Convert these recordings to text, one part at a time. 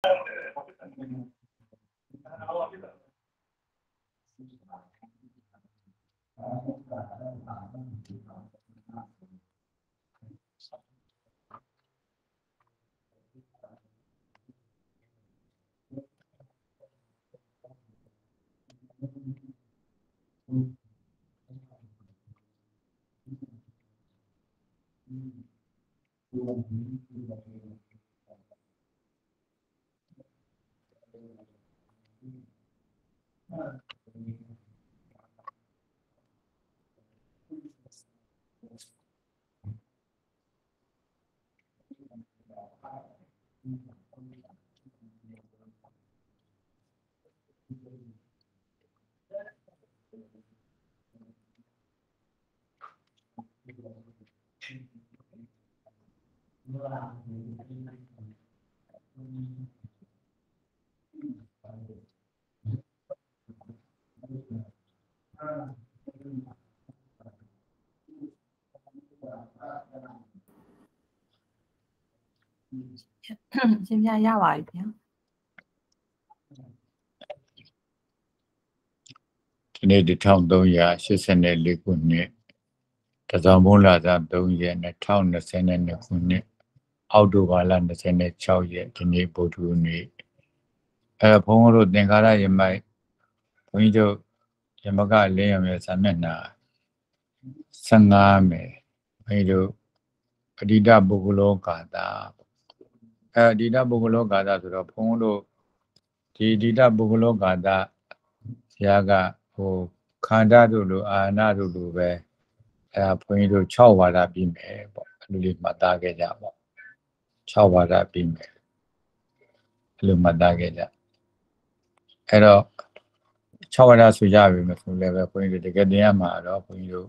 现在压瓦一遍。 ဒီနေ့1384ခုနှစ်တစောင်းဘုန်းလာစာ3ရက်2022ခုနှစ်အောက်တိုဘာလ26ရက်ဒီနေ့ဗုဒ္ဓဟူးနေ့ဘုန်းတို့သင်္ခါရယမိုက်ဘုန်းကြီးတို့ယမကလင်းရမယ်စာမျက်နှာ15မယ်ဘုန်းကြီးတို့အဓိတပုဂ္ဂလောကာတာအဓိတပုဂ္ဂလောကာတာဆိုတော့ဘုန်းတို့ဒီအဓိတပုဂ္ဂလောကာတာဆရာကခန္ဓာတို့လိုအာနာတို့လိုပဲဘုန်းကြီးတို့6ဝါဒပြီးမယ်ပေါ့အဲ့လိုလေးမှတ်သားခဲ့ကြပေါ့6ဝါဒပြီးမယ်အဲ့လိုမှတ်သားခဲ့ကြအဲ့တော့6ဝါဒဆိုရပြီမဆိုလည်းပဲဘုန်းကြီးတို့တကယ်တင်ရမှာတော့ဘုန်းကြီးတို့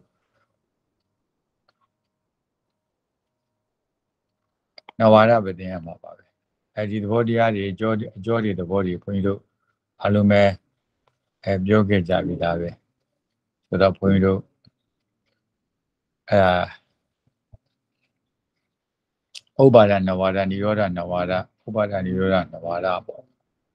နဝါဒပဲတင်ရမှာပါပဲအဲ့ဒီသဘောတရားတွေအကျော်တွေသဘောတွေဘုန်းကြီးတို့အလုံးပဲပြောခဲ့ကြပြီဒါပဲဆိုတော့ဘုန်းကြီးတို့ဥပါဒနဝါဒនិရောဓနဝါဒဥပါဒនិရောဓနဝါဒပေါ့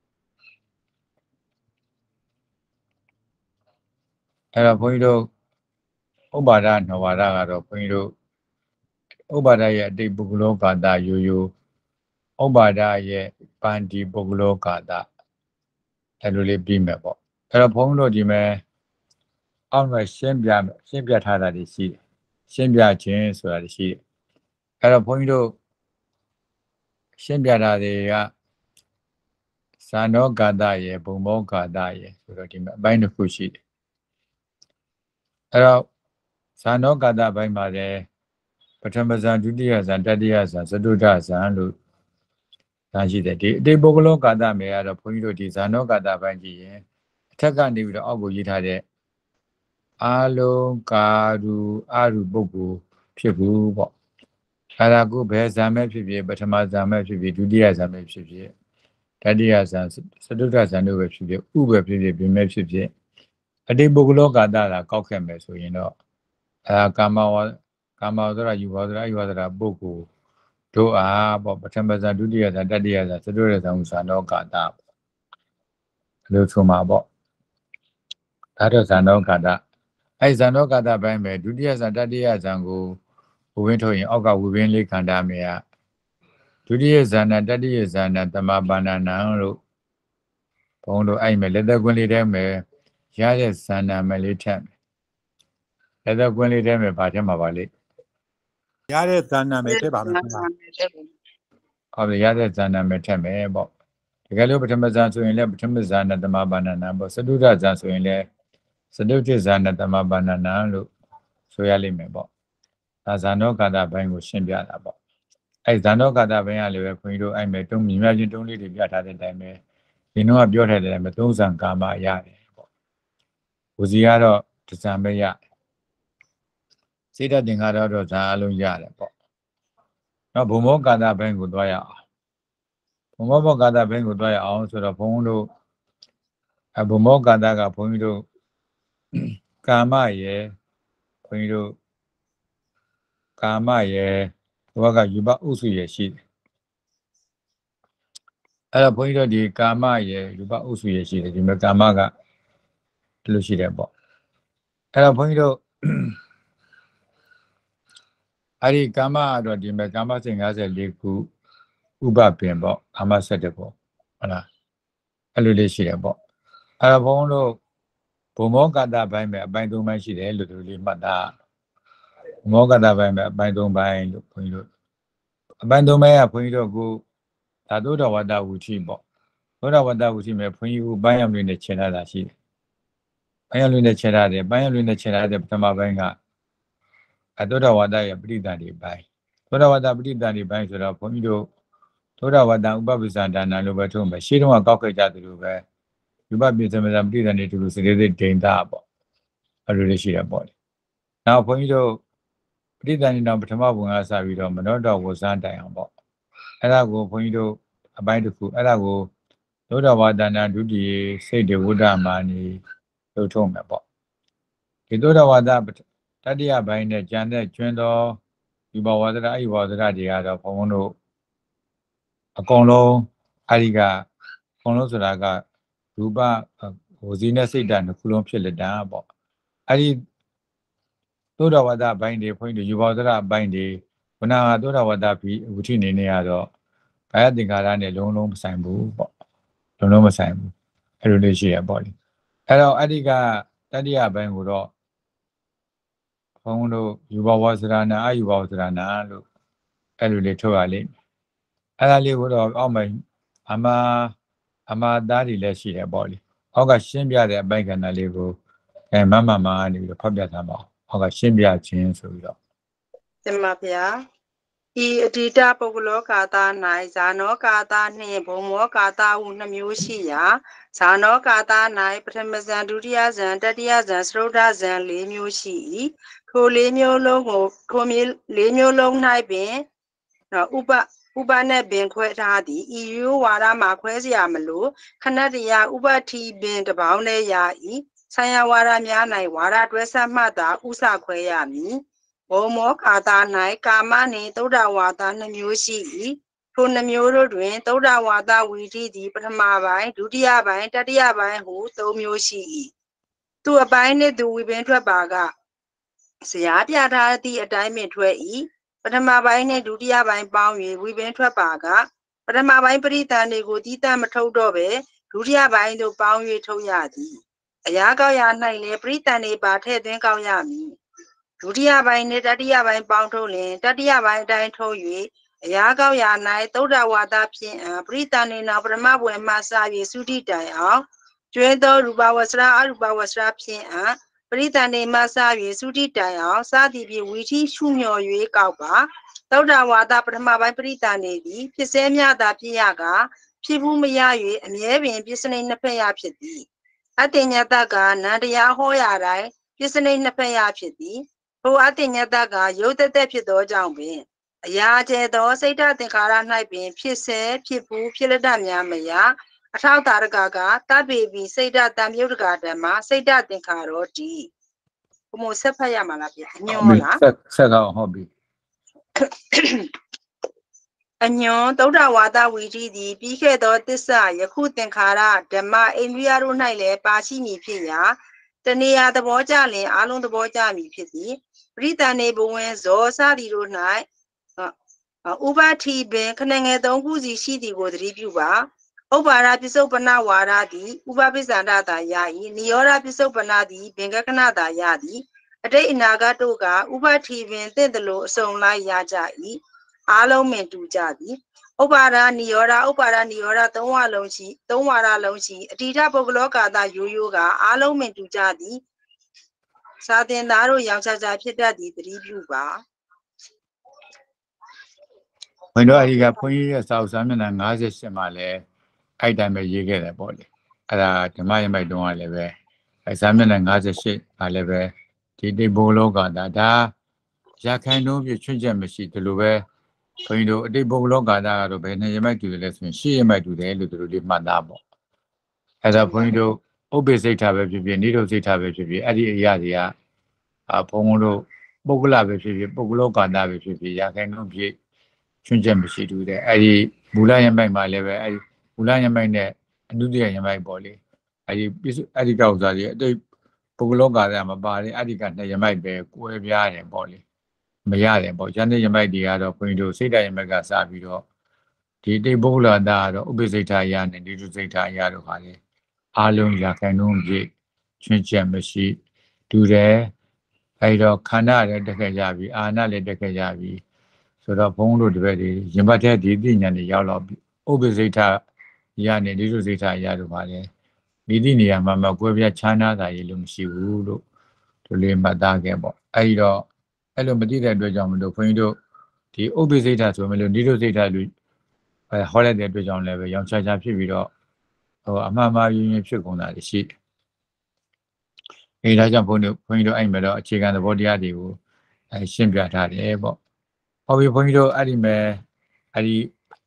အဲ့တော့ဘုန်းကြီးတို့ဥပါဒနဝါဒကတော့ဘုန်းကြီးတို့ဥပါဒရဲ့အတိတ်ပုဂ္ဂလောကာတရိုးရိုးဥပါဒရဲ့ပန္တိပုဂ္ဂလောကာတအဲ့လိုလေးပြီးမယ်ပေါ့အဲ့တော့ဘုန်းကြီးတို့ဒီမဲ့အောက်မှာရှင်းပြထားတာတွေရှိတယ်ရှင်းပြခြင်းဆိုတာတွေရှိတယ်အဲ့တော့ဘုန်းကြီးတို့ရှင်းပြတာတွေကဇာနောကာတရဲ့ဘုံမောကာတရဲ့ဆိုတော့ဒီမှာအပိုင်းတစ်ခုရှိတယ်အဲ့တော့ဇာနောကာတဘိုင်းမှာလည်းပထမဇန်ဒုတိယဇန်တတိယဇန်သတုတ္တဇန်လို့ဒါရှိတယ်ဒီအတိတ်ပုဂ္ဂလောကာတမယ်ကတော့ဘုန်းကြီးတို့ဒီဇာနောကာတဘိုင်းကြည့်ရင်အထက်ကနေပြီးတော့အောက်ကိုရေးထားတဲ့အာလုံးကာရူအရူပုဂ္ဂိုလ်ဖြစ်ဘူးပေါ့အဲ့ဒါကိုဘယ်ဇန်မဲ့ဖြစ်ဖြစ်ပထမဇန်မဲ့ဖြစ်ဖြစ်ဒုတိယဇန်မဲ့ဖြစ်ဖြစ်တတိယဇန်သတုတ္တဇန်တို့ပဲဖြစ်ဖြစ်ဥပဲဖြစ်ဖြစ်ပြမဲ့ဖြစ်ဖြစ်အတိတ်ပုဂ္ဂလောကာတလာကောက်ခဲ့မယ်ဆိုရင်တော့ကာမဝဒရာယူဝဒရာပုဂ္ဂိုလ်တို့အားပေါ့ပထမဇန်ဒုတိယဇန်တတိယဇန်သတုတ္တဇန်ဇာနောကာတလို့ဆိုမှာပေါ့ဒါတော့ဇာနောကာတအဲ့ဇာနောကာတဘိုင်းပဲဒုတိယဇန်တတိယဇန်ကိုဝိဝင်းထုတ်ရင်အောက်ကဝိဝင်းလေးခန္ဓာမေယဒုတိယဇာနာတတိယဇာနာတမပါဏနံလို့ဘုံတို့အဲ့မဲ့လက်သက်ကွင်းလေးထဲမှာရတဲ့ဇာနာမဲ့လေးထက်လက်သက်ကွင်းလေးထဲမှာဗာထဲမှာပါလေရတဲ့ဇာနာမဲ့ထက်ပါမယ်ဟုတ်ပြီရတဲ့ဇာနာမဲ့ထက်မယ်ပေါ့တကယ်လို့ပထမဇာဆိုရင်လည်းပထမဇာနာတမပါဏနံပေါ့သတုတ္တဇာဆိုရင်လည်းသတုတ္တဇာနာတမပါဏနံလို့ဆိုရလိမ့်မယ်ပေါ့ဒါဇာနောကာတဘိုင်းကိုရှင်းပြတာပေါ့အဲ့ဇာနောကာတဘိုင်းကလည်းပဲခွန်ကြီးတို့အဲ့မဲ့တုံးမြင်မြချင်းတုံးလေးတွေပြထားတဲ့အတိုင်းပဲဒီတော့ကပြောထားတဲ့အတိုင်းပဲသုံးဇန်ကာမရတယ်ပေါ့ဝစီကတော့တဇန်ပဲရစိတ်ဓာတ်သင်္ခါရတော့ဇာအလုံးရတယ်ပေါ့နော်ဘုံမောကာတဘိုင်းကိုသွားရအောင်ဘုံမောကာတဘိုင်းကိုသွားရအောင်ဆိုတော့ဘုန်းတို့ဘုံမောကာတကဘုန်းကြီးတို့ကာမရဲ့ဘုန်းကြီးတို့ကာမရဲ့ဘဝကယူပဥစုရဲ့ရှိတယ်အဲ့တော့ဘုန်းကြီးတို့ဒီကာမရဲ့ရူပဥစုရဲ့ရှိတယ်ဒီမှာကာမကဒီလိုရှိတယ်ပေါ့အဲ့တော့ဘုန်းကြီးတို့အဲ့ဒီကာမကတော့ဒီမှာကာမစိတ်54ခုဥပပင်ပေါ့ကာမ7ပေါ့ဟုတ်လားအဲ့လိုလေးရှိတယ်ပေါ့အဲ့တော့ဘုန်းတို့ဘုံမောကတပိုင်းပဲအပိုင်း3ပိုင်းရှိတယ်လို့ဒီလေးမှတ်သားဘုံမောကတပိုင်းပဲအပိုင်း3ပိုင်းလို့ဘုန်းကြီးတို့အပိုင်း3ပိုင်းကဘုန်းကြီးတို့ကိုဓာတုတော်ဝတ္တဝုထိပေါ့သောတာဝတ္တဝုထိမဲ့ဘုန်းကြီးဦးပိုင်းရလွင်နဲ့ခြေထားတာရှိတယ်ပိုင်းရလွင်နဲ့ခြေထားတယ်ပိုင်းရလွင်နဲ့ခြေထားတဲ့ပထမပိုင်းကအသောတာဝတ္တရဲ့ပဋိသန္ဓေပိုင်းသောတာဝတ္တပဋိသန္ဓေပိုင်းဆိုတော့ဘုန်းကြီးတို့သောတာဝတ္တဥပပ္ပဇာဒါနလို့ပဲထုံးမယ်ရှင်းတော့ကောက်ခဲ့ကြသလိုပဲယူပပိသမဇပဋိသန္ဓေတူလို့စေတသိက်ဒိန်တာပေါ့အဲ့လိုလေးရှိတယ်ပေါ့နောက်ဘုန်းကြီးတို့ပဋိသန္ဓေတော်ပထမဘုံကစပြီးတော့မနောတော်ဝဇ္ဇန်တိုင်အောင်ပေါ့အဲ့ဒါကိုဘုန်းကြီးတို့အပိုင်းတစ်ခုအဲ့ဒါကိုသောတာဝတ္တနာဒုတိယစိတ်တေဝုဒ္ဓမာနီလို့ထုံးမယ်ပေါ့ဒီသောတာဝတ္တတတိယပိုင်းနဲ့ကျန်တဲ့ကျွန်းတော်ဒီဘဝဒရာအဲ့ဘဝဒရာတွေကတော့ဘုန်းတို့အကုန်လုံးအဲ့ဒီကအကုန်လုံးဆိုတာကရူပဟိုဇီနဲ့စိတ်ဓာတ်နှစ်ခုလုံးဖြစ်လက်တာပေါ့အဲ့ဒီသောတာဝတ္တဘိုင်းတွေဘုန်းကြီးတို့ယူဘဝဒရာဘိုင်းတွေခုနကသောတာဝတ္တပြီးဝုထိနေနေရတော့ဘာယသင်္ကာရနဲ့လုံးလုံးမဆိုင်ဘူးပေါ့လုံးလုံးမဆိုင်ဘူးအဲ့လိုလေးရှိရပေါ့လေအဲ့တော့အဲ့ဒီကတတိယဘိုင်းကိုတော့ဘုန်းတို့ယူဘဝစရဏအယူဘဝစရဏလို့အဲ့လိုလေးထုတ်ရလိမ့်မယ်အဲ့ဒါလေးကိုတော့အောက်မှာအမှားသားတွေလည်းရှိတယ်ပေါ့လေအောက်ကရှင်းပြတဲ့အပိုင်းကဏ္ဍလေးကိုမမနေပြီးတော့ဖတ်ပြထားပါအောက်ကရှင်းပြခြင်းဆိုပြီးတော့တင်ပါဗျာဤအတိတပုဂ္ဂလောကာသ၌ဇာနောကာသနှင့်ဘုံမောကာသဟုနှမျိုးရှိရာဇာနောကာသ၌ပထမဇန်ဒုတိယဇန်တတိယဇန်သရုဒ္ဓဇန်၄မျိုးရှိ၏ထို၄မျိုးလုံးကိုထို၄မျိုးလုံး၌ပင်ဥပနဲ့ပင်ခွဲထားသည်ဤရိုးဝါဒမှာခွဲเสียမလို့ခဏတရာဥပတိပင်တပေါင်းနဲ့ရ၏ဆံယဝါဒများ၌ဝါဒတွဲဆက်မှသာဥစခွဲရမည်ဘောမောကာသ၌ကာမနှင့်သုဒ္ဓဝါဒနှမျိုးရှိ၏ထိုနှမျိုးတို့တွင်သုဒ္ဓဝါဒဝီထိသည်ပထမပိုင်းဒုတိယပိုင်းတတိယပိုင်းဟု၃မျိုးရှိ၏သူအပိုင်းနှင့်သူဝိပင်ထွက်ပါကဇရာပြထားသည့်အတိုင်းပင်ထွက်၏ပထမပိုင်းနှင့်ဒုတိယပိုင်းပေါင်း၍ဝိပင်ထွက်ပါကပထမပိုင်းပရိသန်တွေကိုတီးတန့်မထုတ်တော့ပဲဒုတိယပိုင်းသို့ပေါင်း၍ထုတ်ရသည်အရာကောက်ရ၌လည်းပရိသန်တွေပါထည့်သွင်းကောက်ရမည်ဒုတိယပိုင်းနှင့်တတိယပိုင်းပေါင်းထုတ်လျင်တတိယပိုင်းအတိုင်းထုတ်၍အရာကောက်ရ၌သုဒ္ဓဝါဒဖြင့်ပရိသန်နေနောက်ပထမဘွယ်မှစ၍သုတိတိုင်အောင်ကျွဲသောရူပဝဆရာအရူပဝဆရာဖြင့်ပရိသန်နေမှစ၍သုတိတိုင်အောင်စသည်ဖြင့်ဝီထိရှုမြော်၍ကောက်ပါသုဒ္ဓဝါဒပထမပိုင်းပရိသန်နေသည်ဖြစ်စေမြတာဖြစ်ရကဖြစ်ဘူးမရ၍အမြဲပင်ပစ္စနိနှစ်ဖက်ရဖြစ်သည်အတ္တညတကနန္တရားဟောရတိုင်းပစ္စနိနှစ်ဖက်ရဖြစ်သည်ထိုအတ္တညတကရုပ်သက်ဖြစ်သောကြောင့်ပင်အရာကျဲသောစိတ်ဓာတ်သင်္ခါရ၌ပင်ဖြစ်စေဖြစ်ဘူးဖြစ်လက်တများမရအထောက်တာရကတပ်ပေပြီးစိတ်ဓာတ်တံမြုပ်တကဓမ္မစိတ်ဓာတ်သင်္ခါရောတိဘုမို့ဆက်ဖတ်ရမှာလားဗျအညွန်လားဆက်ကောင်းဟုတ်ပြီအညွန်သုဒ္ဓဝါဒဝီထိသည်ပြီးခဲ့သောသစ္စာယခုသင်္ခါရဓမ္မအိန္ဒြိယတို့၌လည်းပါရှိမည်ဖြစ်ရာတဏှာသဘောကြလင်အလုံးသဘောကြမည်ဖြစ်သည်ပရိသန်နေဘဝင်ဇောစသည်တို့၌ဥပတိပင်ခဏငယ်၃ခုစီရှိသည်ကိုသတိပြုပါဥပ္ပါဒပစ္စုပ္ပနဝါဒသည်ဥပပိစ္ဆန္ဒတာယ၏နိရောဓပစ္စုပ္ပနသည်ဘင်္ဂကနတာယသည်အတိတ်အနာဂတ်တို့ကဥပတိပင်သင့်တယ်လို့အစုံလိုက်ရကြ၏အားလုံးမင်တူကြသည်ဥပ္ပါဒနိရောဓဥပ္ပါဒနိရောဓသုံးဝါလုံးရှိအတိထပုဂ္ဂလောကာသရိုးရိုးကအားလုံးမင်တူကြသည်စာသင်သားတို့ရောင်ချာဖြစ်တတ်သည်သတိပြုပါဘုန်းတော်အဒီကဘုန်းကြီးရဲ့စာအုပ်စာမျက်နှာ58မှာလည်းအဲ့တိုင်းပဲရေးခဲ့တယ်ပေါ့လေအဲ့ဒါဓမ္မရမိုက်တုံးကလည်းပဲအဲ့စာမျက်နှာ58ကလည်းပဲဒီတိဘုလောကဒါရခိုင်တို့ပြချွတ်ချက်မရှိဒီလိုပဲဘုန်းကြီးတို့အတိတ်ဘုလောကကတော့ဘယ်နဲ့ရမိုက်တူတယ်လဲဆိုရင်ရှေ့ရမိုက်တူတယ်လို့တို့လေးမှတ်သားပေါ့အဲ့ဒါဘုန်းကြီးတို့ဥပ္ပိစိတ်ထားပဲဖြစ်ဖြစ်နိရောဓစိတ်ထားပဲဖြစ်ဖြစ်အဲ့ဒီအရာတွေကဘုန်းတို့ပုဂ္ဂလပဲဖြစ်ဖြစ်ပုဂ္ဂလောကပဲဖြစ်ဖြစ်ရခိုင်တို့ပြချွတ်ချက်မရှိတူတယ်အဲ့ဒီမူလရမိုက်မှာလည်းပဲအဲ့ဒီမူလယမိုက်နဲ့အနုတ္တိယယမိုက်ပေါ့လေအဲဒီပိစုအဓိကဥစ္စာတွေအတိတ်ပုဂ္ဂလောကာရမပါတဲ့အဓိကနှစ်ယမိုက်ပဲကွဲပြားတယ်ပေါ့လေမရတယ်ပေါ့ဉာဏ်ယမိုက်တွေကတော့ခွင်တို့စိတ်တယမိုက်ကစပြီးတော့ဒီတိတ်ပုဂ္ဂလတာကတော့ဥပ္ပစိတ်ထာယနဲ့ဒီတုစိတ်ထာယတို့ခါလေအားလုံးရာခိုင်နှုန်းပြည့်ချွင်းချက်မရှိတူတယ်အဲဒီတော့ခန္ဓာလည်းတက်ခဲ့ကြပြီအာနာလည်းတက်ခဲ့ကြပြီဆိုတော့ဘုန်းတို့တပည့်တွေရင်ပတ်တဲ့ဒီသိဉာဏ်တွေရောက်တော့ပြီဥပ္ပစိတ်ထာယနဲ့ဒီတုစိတ်ထာယတို့ခါလေမိသည့်နေရာမှာမကွဲပြားခြားနာတာရလို့မရှိဘူးလို့ဒီလေးမှတ်သားခဲ့ပေါ့အဲဒီတော့အဲ့လိုမသိတဲ့အတွက်ကြောင့်မလို့ခွင်တို့ဒီဥပ္ပစိတ်ထာဆိုမလို့ဒီတုစိတ်ထာလူဟောလိုက်တဲ့အတွက်ကြောင့်လည်းပဲရောင်ချာချာဖြစ်ပြီးတော့အမှားမှားရင်းရင်းဖြစ်ကုန်တာရှိတယ်။ဒါကြောင့်ဘုန်းကြီးတို့အဲ့မှာတော့အခြေခံသဘောတရားတွေကိုရှင်းပြထားတယ်ပေါ့။ဟောပြီးဘုန်းကြီးတို့အဲ့ဒီမဲ့အဲ့ဒီ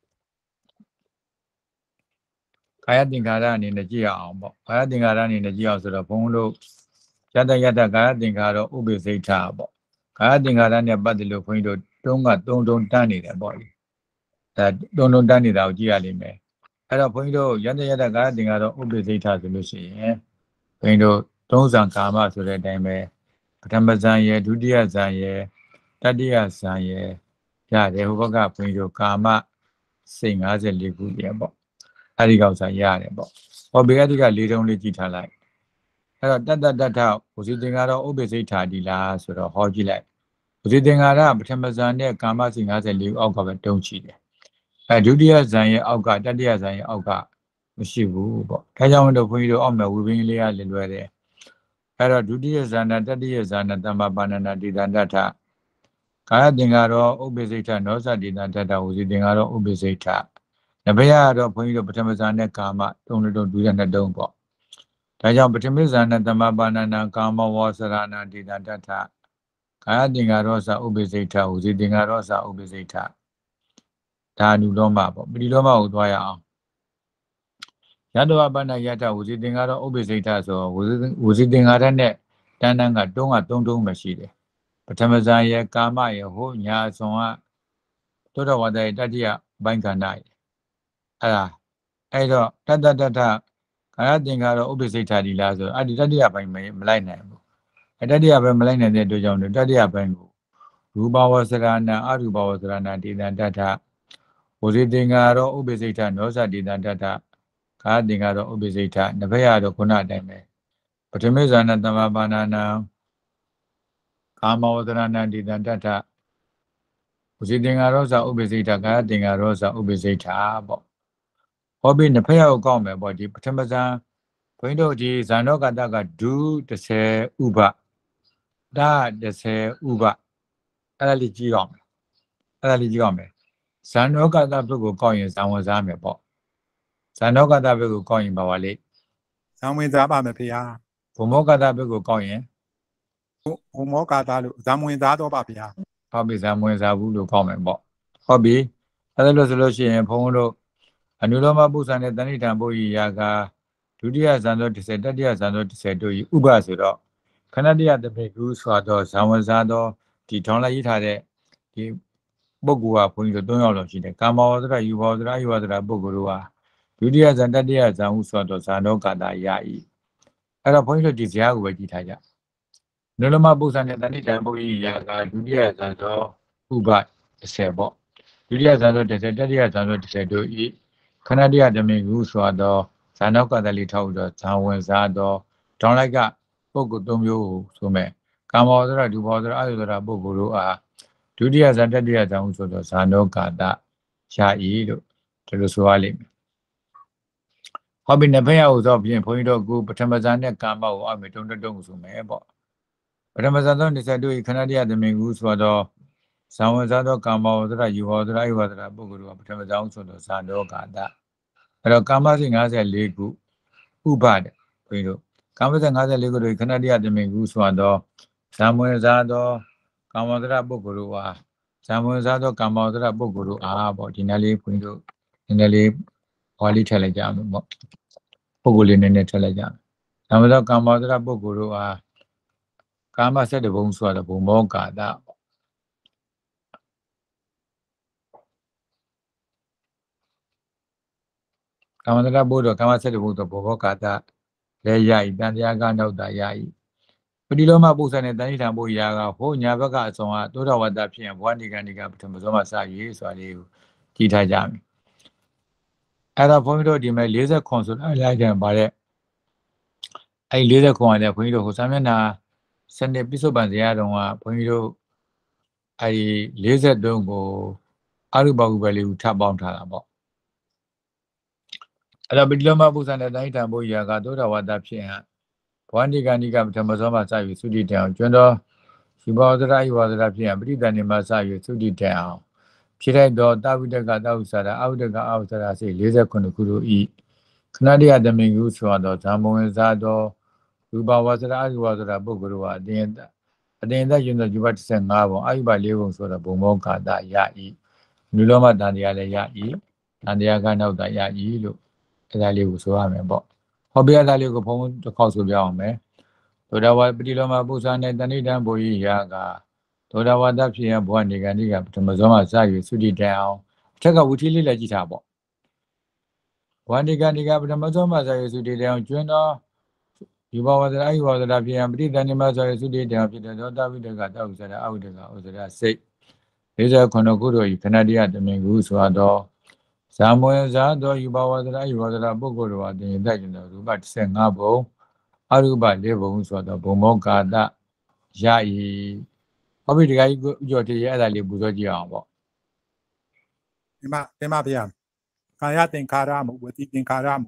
ကာယသင်္ခါရအနေနဲ့ကြည့်ရအောင်ပေါ့။ကာယသင်္ခါရအနေနဲ့ကြည့်အောင်ဆိုတော့ဘုန်းတို့ယတကာယသင်္ခါရဥပ္ပစိတ်ထာပေါ့။ကာယသင်္ခါရနဲ့ပတ်သက်လို့ဘုန်းကြီးတို့တုံးတန်းနေတယ်ပေါ့လေ။တုံးတန်းနေတာကိုကြည့်ရလိမ့်မယ်။အဲ့တော့ဘုန်းကြီးတို့ယတကာယသင်္ခါရဥပ္ပစိတ်ထာဆိုလို့ရှိရင်ဘုန်းကြီးတို့သုံးဇံကာမဆိုတဲ့အတိုင်းပဲပထမဇံရယ်ဒုတိယဇံရယ်တတိယဇံရယ်ရတယ်ဟိုဘက်ကဘုန်းကြီးတို့ကာမစိတ်54ခုရယ်ပေါ့အဲ့ဒီကောက်စားရတယ်ပေါ့ဟောဘေကတိက၄တုံးလေးကြည့်ထားလိုက်အဲ့တော့တထဝစီသင်္ကာရဥပ္ပစိတ်ထာဒီလားဆိုတော့ဟောကြည့်လိုက်ဝစီသင်္ကာရပထမဇံနဲ့ကာမစိတ်54ခုအောက်ကပဲတုံးချတယ်ဒုတိယဇံရဲ့အောက်ကတတိယဇံရဲ့အောက်ကမရှိဘူးပေါ့ဒါကြောင့်မလို့ဘုန်းကြီးတို့အောက်မှာဝိပင်းလေးရလွယ်တယ်အဲ့တော့ဒုတိယဇာနာတတိယဇာနာသမ္မာပါဏနာဒေသန္တထကာယသင်္ကာရောဥပ္ပစိတ်ထနောသဒေသန္တထဝစီသင်္ကာရောဥပ္ပစိတ်ထနဘယကတော့ဘုန်းကြီးတို့ပထမဇာနဲ့ကာမတုံးဒုတိယနှစ်တုံးပေါ့ဒါကြောင့်ပထမဇာနဲ့သမ္မာပါဏနာကာမဝါစရဏဒေသန္တထကာယသင်္ကာရောသဥပ္ပစိတ်ထဝစီသင်္ကာရောသဥပ္ပစိတ်ထဒါနုလောမပေါ့ပရိလောမကိုသွားရအောင်ယတဝပဏယတဝစီသင်္ကာရဥပ္ပစိတ်ထဆိုဝစီသင်္ကာရနဲ့တန်းကတုံးတုံးပဲရှိတယ်ပထမဇာယကာမယဟိုညာဆောင်ကတောတဝတ္တယတတိယဘိုင်းကန္တယအဲ့တော့တကာယသင်္ကာရဥပ္ပစိတ်ထဒီလားဆိုအဲ့ဒီတတိယဘိုင်းမလိုက်နိုင်ဘူးအဲ့တတိယဘိုင်းမလိုက်နိုင်တဲ့အတွက်ကြောင့်တတိယဘိုင်းကိုရူပဝစရဏအရူပဝစရဏဒေသန္တထဝစီသင်္ကာရဥပ္ပစိတ်ထနောသဒေသန္တထကာသင်္ကာရောဥပ္ပစိတ်ထနဘယတော့ခုနအတိုင်းပဲပထမေဇာနသမ္မာပါဏနာကာမဝဒရဏဒေသန္တထဝစီသင်္ကာရောဥပ္ပစိတ်ထကာသင်္ကာရောဥပ္ပစိတ်ထပေါ့ဟောပြီးနဘယကိုကောက်မယ်ပေါ့ဒီပထမဇာဘုန်းကြီးတို့ဒီဇာနောကတကဒု30ဥပဒါ30ဥပအဲ့ဒါလေးကြည့်အောင်မယ်ဇာနောကတဘုကိုကောက်ရင်ဇံဝင်စားမယ်ပေါ့ဇာနောကတဘက်ကိုကောက်ရင်ပါပါလေဇံဝင်စားပါမယ်ဖေဟာဘုမောကတဘက်ကိုကောက်ရင်ဘုမောကတလို့ဇံဝင်စားတော့ပါဖေဟာဟုတ်ပြီဇံဝင်စားဘူးလို့ကောက်မယ်ပေါ့ဟုတ်ပြီအဲ့ဒါလို့ဆိုလို့ရှိရင်ဘုန်းတို့အနုလောမပု္ပ္ပံနဲ့တဏိဋ္ဌံဘုရားယာကဒုတိယဇံသော30တတိယဇံသော30တို့ဤဥပဆိုတော့ခဏတရတပိကုဆိုတော့ဇံဝင်စားတော့ဒီထောင်းလိုက်ရေးထားတဲ့ဒီပုဂ္ဂိုလ်ကဘုန်းကြီးတို့3ယောက်လောက်ရှိတယ်ကာမဝဒရယူဘဝဒရအယဝဒရပုဂ္ဂိုလ်တို့ဟာဒုတိယဇံတတိယဇံဟုဆိုတော့ဇာနောကာတာယဤအဲ့တော့ဘုန်းကြီးတို့ဒီဇာတ်ကိုပဲကြည့်ထားကြနုလမပု္ပ္ပံနဲ့တဏိဋ္ဌံဘုရားယာကဒုတိယဇံသောဥပ30ပေါ့ဒုတိယဇံသော30တတိယဇံသော30တို့ဤခဏတရတမိကုဆိုတော့ဇာနောကာတာလေးထောက်တော့ဇံဝင်စားတော့ဒေါင်းလိုက်ကပုဂ္ဂိုလ်3မျိုးကိုဆိုမဲ့ကာမဝဒရဒုဘဝဒရအယဝဒရပုဂ္ဂိုလ်တို့အားဒုတိယဇံတတိယဇံဟုဆိုတော့ဇာနောကာတာယာဤလို့ဒီလိုဆိုရလိမ့်မယ်ဟောပြီးနဘယဟုဆိုပြင်ဘုန်းကြီးတို့ကပထမဇာနဲ့ကာမကိုအောက်မှာတုံးဆိုမယ်ပေါ့ပထမဇာသော20တို့ခဏတရသမင်ကူဆိုတော့ဇံဝင်စားသောကာမဝဒရယူဝဒရအယဝဒရပုဂ္ဂိုလ်တို့ကပထမဇာဟုဆိုတော့ဇာနောကာတာအဲ့တော့ကာမစိတ်54ခုဥပတဲ့ဘုန်းကြီးတို့ကာမစိတ်54ခုတို့ခဏတရသမင်ကူဆိုတော့ဇံဝင်စားသောကာမဝဒရပုဂ္ဂိုလ်တို့ဟာဇံဝင်စားသောကာမဝဒရပုဂ္ဂိုလ်တို့အားပေါ့ဒီနေ့လေးဘုန်းကြီးတို့နည်းနည်းလေးဟောလေးထည့်လိုက်ကြအောင်ပေါ့ပုဂ္ဂိုလ်လေးနည်းနည်းထည့်လိုက်ကြမယ်။ဒါမှမဟုတ်ကာမဝဒရပုဂ္ဂိုလ်တို့အားကာမ7ဘုံဆိုတော့ဘုမောကာတာပေါ့ကာမတရဘုဒ္ဓကာမဆက်တဲ့ဘုဒ္ဓဘောဘောကာတာလည်းရည်တန်တရားကနောက်တာရည်ပတိလောမပု္ပ္ပနဲ့တဏိဌာဘုရာကဟိုညာဘက်ကအဆောင်ကသောတာဝတ္တဖြစ်ရင်ဘဝနိကနိကပထမဆုံးမှစရည်ဆိုတာလေးကိုကြည်ထားကြမယ်အဲ့တော့ဘုန်းကြီးတို့ဒီမဲ့40ခွန်ဆိုတာလိုက်တယ်ဗါတဲ့အဲ့40ခွန်ရတယ်ဘုန်းကြီးတို့ဟိုစာမျက်နှာစနစ်ပိစုပန်ဇရာတော်ကဘုန်းကြီးတို့အဲ့43ကိုအရုပဟုပဲလေးကိုထပ်ပေါင်းထားတာပေါ့အဲ့တော့ပတိလောမပု္ပ္ပနဲ့တဏိဌာဘုရာကသောတာဝတ္တဖြစ်ရင်ဘဝနိကနိကပထမဆုံးမှစရည်သုတိတံအောင်ကျွန်းတော်ရှိဘောဒရာဤဝါဒရာဖြစ်ရင်ပဋိသန္ဓေမှာစရည်သုတိတံအောင်ဖြစ်တဲ့တော့တာဝိတကတာဝုစာရာအဝိတကအဝုစာရာစိ49ခုတို့ဤခဏတရသမင်ကုဆိုတော့ဇာမဝင်စားတော့ရူပဝါစရာအရူဝါစရာပုဂ္ဂိုလ်ကအတင်သက်ယူသောယူပ15ပုံအာယုပ4ပုံဆိုတော့ဘုံဘောကာတရဤနုလောမတန်တရားလည်းရဤတန်တရားကနောက်တာရဤလို့အဲဒါလေးကိုဆိုရမယ်ပေါ့ဟောပြရတာလေးကိုဘုံတစ်ခေါက်ဆိုပြအောင်မယ်သောတာဝပတိလောမပု္ပ္ပနဲ့တဏိဌံဘုရိယာကသောတာဝတ္တဖြစ်ရင်ဘဝနေကဏိကပထမဆုံးမှစရည်သုတိတံအောင်အထက်ကဝိထီလေးလည်းကြည့်ထားပေါ့ဘဝနေကဏိကပထမဆုံးမှစရည်သုတိတံအောင်ကျွန်းတော်ဒီဘဝဒရာအယဝဒရာဖြစ်ရင်ပဋိသန္ဓေမှာစရည်သုတိတံဖြစ်တဲ့သောတာဝိတကတောက်စရာအဝိတကဥစရာစိတ်49ခုတို့ဤခဏတရားတမင်ကူဆိုတော့ဇာမဝင်စားသောယူဘဝဒရာအယဝဒရာပုဂ္ဂိုလ်တော်အတင်သက်ကျင်သောရူပ15ပုံအရူပ4ပုံဆိုတော့ဘုံမောကာတရဤဟုတ်ပြီဒီကကြီးကြော်တည်းအဲ့ဒါလေးပူဇော်ကြည့်အောင်ပေါ့ဒီမှာဗျာကာယသင်္ခါရမှုဝစီသင်္ခါရမှု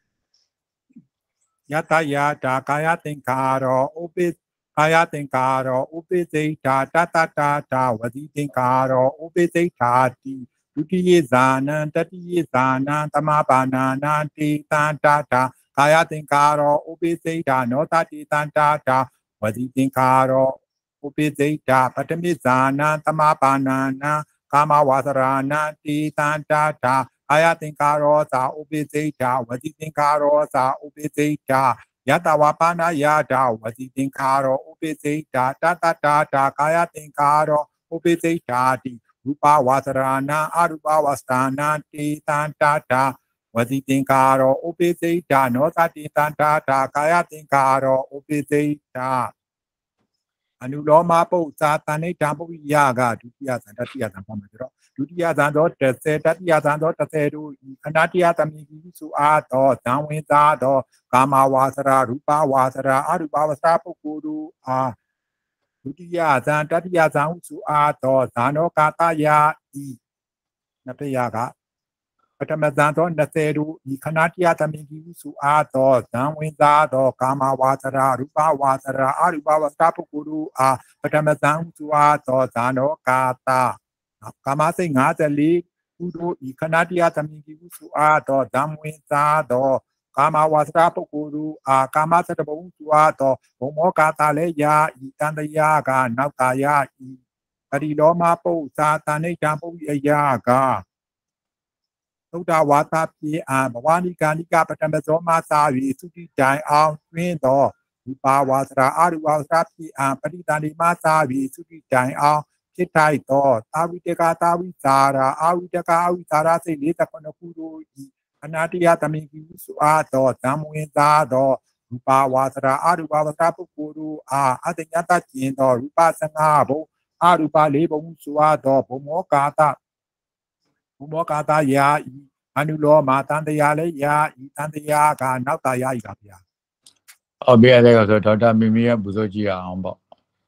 ယတယာတာကာယသင်္ခါရောဥပိကာယသင်္ခါရောဥပိစိတ်တာတတတာတာဝစီသင်္ခါရောဥပိစိတ်တာတိဒုတိယဇာနံတတိယဇာနံသမပါဏာနာတိတံတာတာကာယသင်္ခါရောဥပိစိတ်တာနောတတိတံတာတာဝစီသင်္ခါရောဥပိစိတ်တာပထမိဇာနံသမပါဏာနာကာမဝါစရာနာတိတံတာတာအာယသင်္ကာရောသာဥပိစိတ်တာဝစီသင်္ကာရောသာဥပိစိတ်တာယတဝပါဏယာတာဝစီသင်္ကာရောဥပိစိတ်တာတတတာတာကာယသင်္ကာရောဥပိစိတ်တာတိရူပဝါစရာနာအရူပဝါစတာနာတိတံတာတာဝစီသင်္ကာရောဥပိစိတ်တာနောသတိတံတာတာကာယသင်္ကာရောဥပိစိတ်တာအနုလောမပု္ပ္ပာတဏိဌာပုရိယကဒုတိယဇန်တတိယဇန်ပါမယ်ဆိုတော့ဒုတိယဇန်သော30တတိယဇန်သော30တို့ခဏတရသမီးစုအားသောဇံဝင်သားသောကာမဝါစရာရူပဝါစရာအရူပဝါစရာပုဂ္ဂိုလ်တို့အားဒုတိယဇန်တတိယဇန်ဟုစုအားသောဇာနောကာတယာဤနှစ်ဖျားကပထမဇန်သော20တို့ဤခဏတရသမီးစုအားသောဇံဝင်သားသောကာမဝါစရာရူပဝါစရာအရူပဝါစရာပုဂ္ဂိုလ်တို့အားပထမဇန်ဟုစုအားသောဇာနောကာတကာမစိတ်54ဥဒိုဤခဏတရသမီးဟုစုအားသောဇံဝင်သားသောကာမဝါစရာပုဂ္ဂိုလ်တို့အားကာမစတဘုံစုအားသောဘုံမောကာတလည်းယာဤတန်တရာကနောက်တာယာဤပရိလောမပု္ပ္ပာတဏိဌာပုရိယကသုဒ္ဓဝါသပြေအာဘဝနိကာနိကပထမဇောမသာ၍သုတိတိုင်အောင်တွင်သောဒီပါဝါစရာအရူဝါစရာပြေအာပရိတန္တိမသာ၍သုတိတိုင်အောင်ဖြစ်ထိုက်သောသာဝိတကသာဝိဇာရာအာဝိတကအဝိဇာရာစိတ်49ခုတို့ဤအနာတယသမီးဟုဆိုအားသောဇံဝင်သားသောရူပဝါစရာအရူပဝါစရာပုဂ္ဂိုလ်တို့အားအတညတကျင်သောရူပ15ဘုံအရူပ4ဘုံဆိုအားသောဘုံမောကာတယာဤအနုလောမတန်တရားလည်းယာဤတန်တရားကနောက်တာယာဤပါဗျာဟုတ်ပြီအဲ့ဒါဆိုဒေါက်တာမီမီကပူဇော်ကြည့်အောင်ပေါ့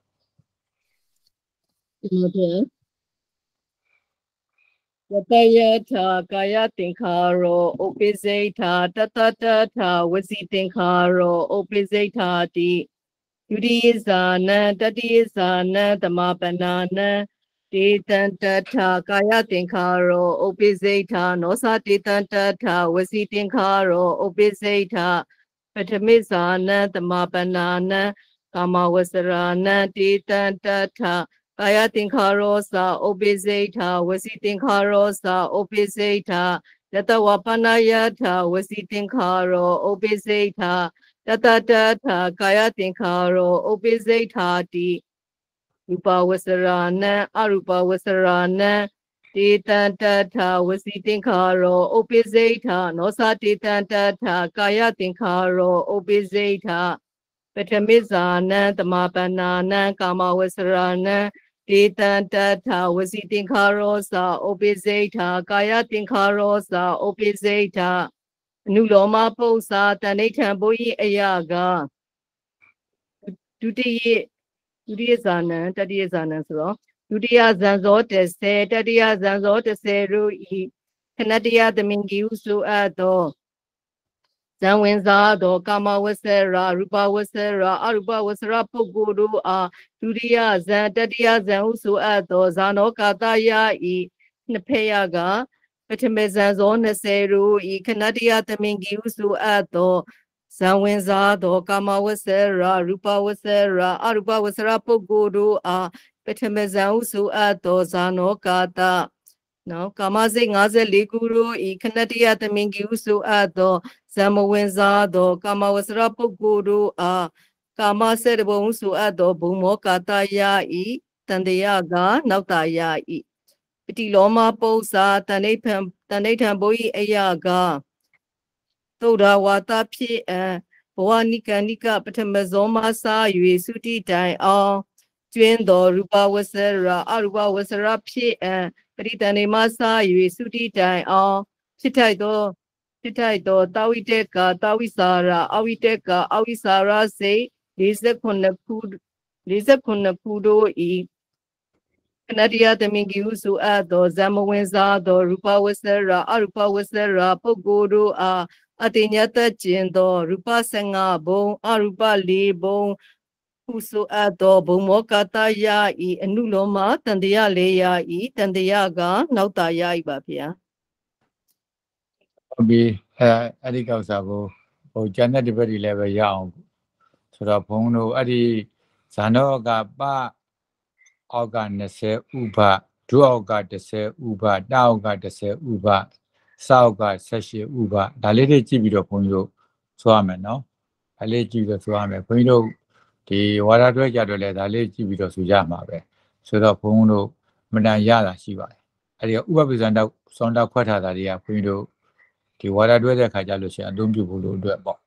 ဝတယထာကာယသင်္ခါရောဥပိစိတ်ထာတတတထာဝစီသင်္ခါရောဥပိစိတ်ထာတိဒုတိယဇာနံတတိယဇာနံသမပနာနံတေတံတထာကာယသင်္ခါရောဥပိစိတ်ထာနောသတေတံတထာဝစီသင်္ခါရောဥပိစိတ်ထာပထမိဇာနံသမပနာနံကာမဝစရာနံတေတံတထာကာယသင်္ခါရောသာဥပိစိတ်ထာဝစီသင်္ခါရောသာဥပိစိတ်ထာယတဝပနယထာဝစီသင်္ခါရောဥပိစိတ်ထာတတတထာကာယသင်္ခါရောဥပိစိတ်ထာတိရူပဝစရာနံအရူပဝစရာနံတေတံတထဝစီသင်္ခါရောဥပိစိဋ္ဌနောသတေတံတထကာယသင်္ခါရောဥပိစိဋ္ဌပထမိဇာနံတမပန္နာနံကာမဝဆရာနံတေတံတထဝစီသင်္ခါရောသာဥပိစိဋ္ဌကာယသင်္ခါရောသာဥပိစိဋ္ဌအနုလောမပု္ပ္ပာတဏိဋ္ဌံဘုဟိအယကဒုတိယဇာနံတတိယဇာနံဆိုတော့ဒုတိယဇံဇော30တတိယဇံဇော30တို့ဤခဏတယသမင်ကြီးဟုဆိုအပ်သောဇံဝင်စားသောကာမဝဆရာရူပဝဆရာအရူပဝဆရာပုဂ္ဂိုလ်တို့အားဒုတိယဇံတတိယဇံဟုဆိုအပ်သောဇာနောကာတယဤနှစ်ဖက်ရကပထမဇံဇော20တို့ဤခဏတယသမင်ကြီးဟုဆိုအပ်သောဇံဝင်စားသောကာမဝဆရာရူပဝဆရာအရူပဝဆရာပုဂ္ဂိုလ်တို့အားပထမဇံဟုဆိုအပ်သောဇာနောကာတနော်ကာမစိတ်54ခုတို့ဤခဏတယသမင်ကြီးဟုဆိုအပ်သောဇံမဝင်စားသောကာမဝဆရာပုဂ္ဂိုလ်တို့အားကာမစေတဘုံဟုဆိုအပ်သောဘုံမောကာတယဤတန်တရာကနောက်တာယဤပတိလောမပု္ပ္ပာတဏိဋ္ဌံဘုဟိအယကသုဒ္ဓဝါသဖြစ်ဘဝနိကဏိကပထမဇောမစာ၍သုတိတိုင်အောင်ကျွင်းသောရူပဝဆရာအရူပဝဆရာဖြစ်ပရိတဏိမစာ၍သုတိတိုင်အောင်ဖြစ်ထိုက်သောတာဝိတေကတာဝိစာရအဝိတေကအဝိစာရစိတ်49ခုတို့ဤခဏတယသမင်ကြီးဟုဆိုအပ်သောဇမဝင်စားသောရူပဝဆရာအရူပဝဆရာပုဂ္ဂိုလ်တို့အားအတိညတကျင်သောရူပ15ဘုံအရူပ4ဘုံဟုဆိုအပ်သောဘုံမောကတယဤအနုလောမတန်တရာလေးယဤတန်တရာကနောက်တာယဤပါဗျာဟုတ်ပြီအဲ့ဒီကောက်စားကိုဟိုကျန်တဲ့ဒီဘက်တွေလည်းပဲရအောင်ဆိုတော့ဘုံတို့အဲ့ဒီဇာနောကပအောက်က20ဥပဒုအောက်က10ဥပတောက်က10ဥပစောက်က18ဥပဒါလေးတွေကြည့်ပြီးတော့ဘုန်းကြီးတို့ဆိုရမယ်နော်ဒါလေးကြည့်ပြီးတော့ဆိုရမယ်ဘုန်းကြီးတို့ဒီဝါဒတွဲကြတော့လေဒါလေးကြည့်ပြီးတော့ဆိုရမှာပဲဆိုတော့ဘုန်းတို့မတန်ရတာရှိပါတယ်အဲ့ဒီဥပပိစံတော့စောင်းတော့ခွက်ထားတာတွေကဘုန်းကြီးတို့ဒီဝါဒတွဲတဲ့ခါကြလို့ရှိရင်အသုံးပြုဖို့လို့အတွက်ပေါ့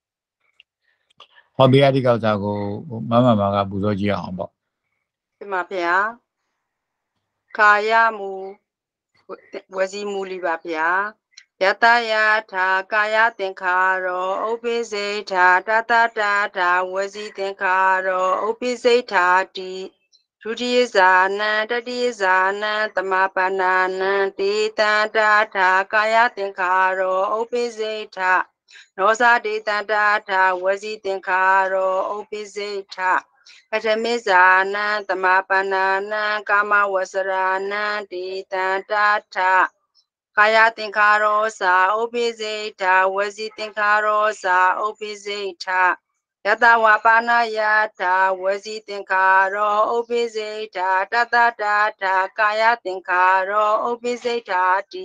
ဟောဘေးအဒီကောက်စားကိုမမကပူဇော်ကြည့်အောင်ပေါ့ဒီမှာဗျာကာယမူဝစီမူလီပါဗျာယတယထာကာယသင်္ခါရောဥပိစိဋ္ဌာတတတထာဝစီသင်္ခါရောဥပိစိဋ္ဌာတိဒုတိယဇာနံတတိယဇာနံသမပန္နာနံတေတံတထာကာယသင်္ခါရောဥပိစိဋ္ဌာနောဇာတေတံတထာဝစီသင်္ခါရောဥပိစိဋ္ဌာပထမိဇာနံသမပန္နာနံကာမဝဆရာနံတေတံတထာကာယသင်္ခါရောသာဥပိစိဋ္ဌာဝစီသင်္ခါရောသာဥပိစိဋ္ဌာယတဝပါဏယထာဝစီသင်္ခါရောဥပိစိဋ္ဌာတတတထာကာယသင်္ခါရောဥပိစိဋ္ဌာတိ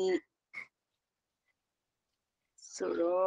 ဆိုတော့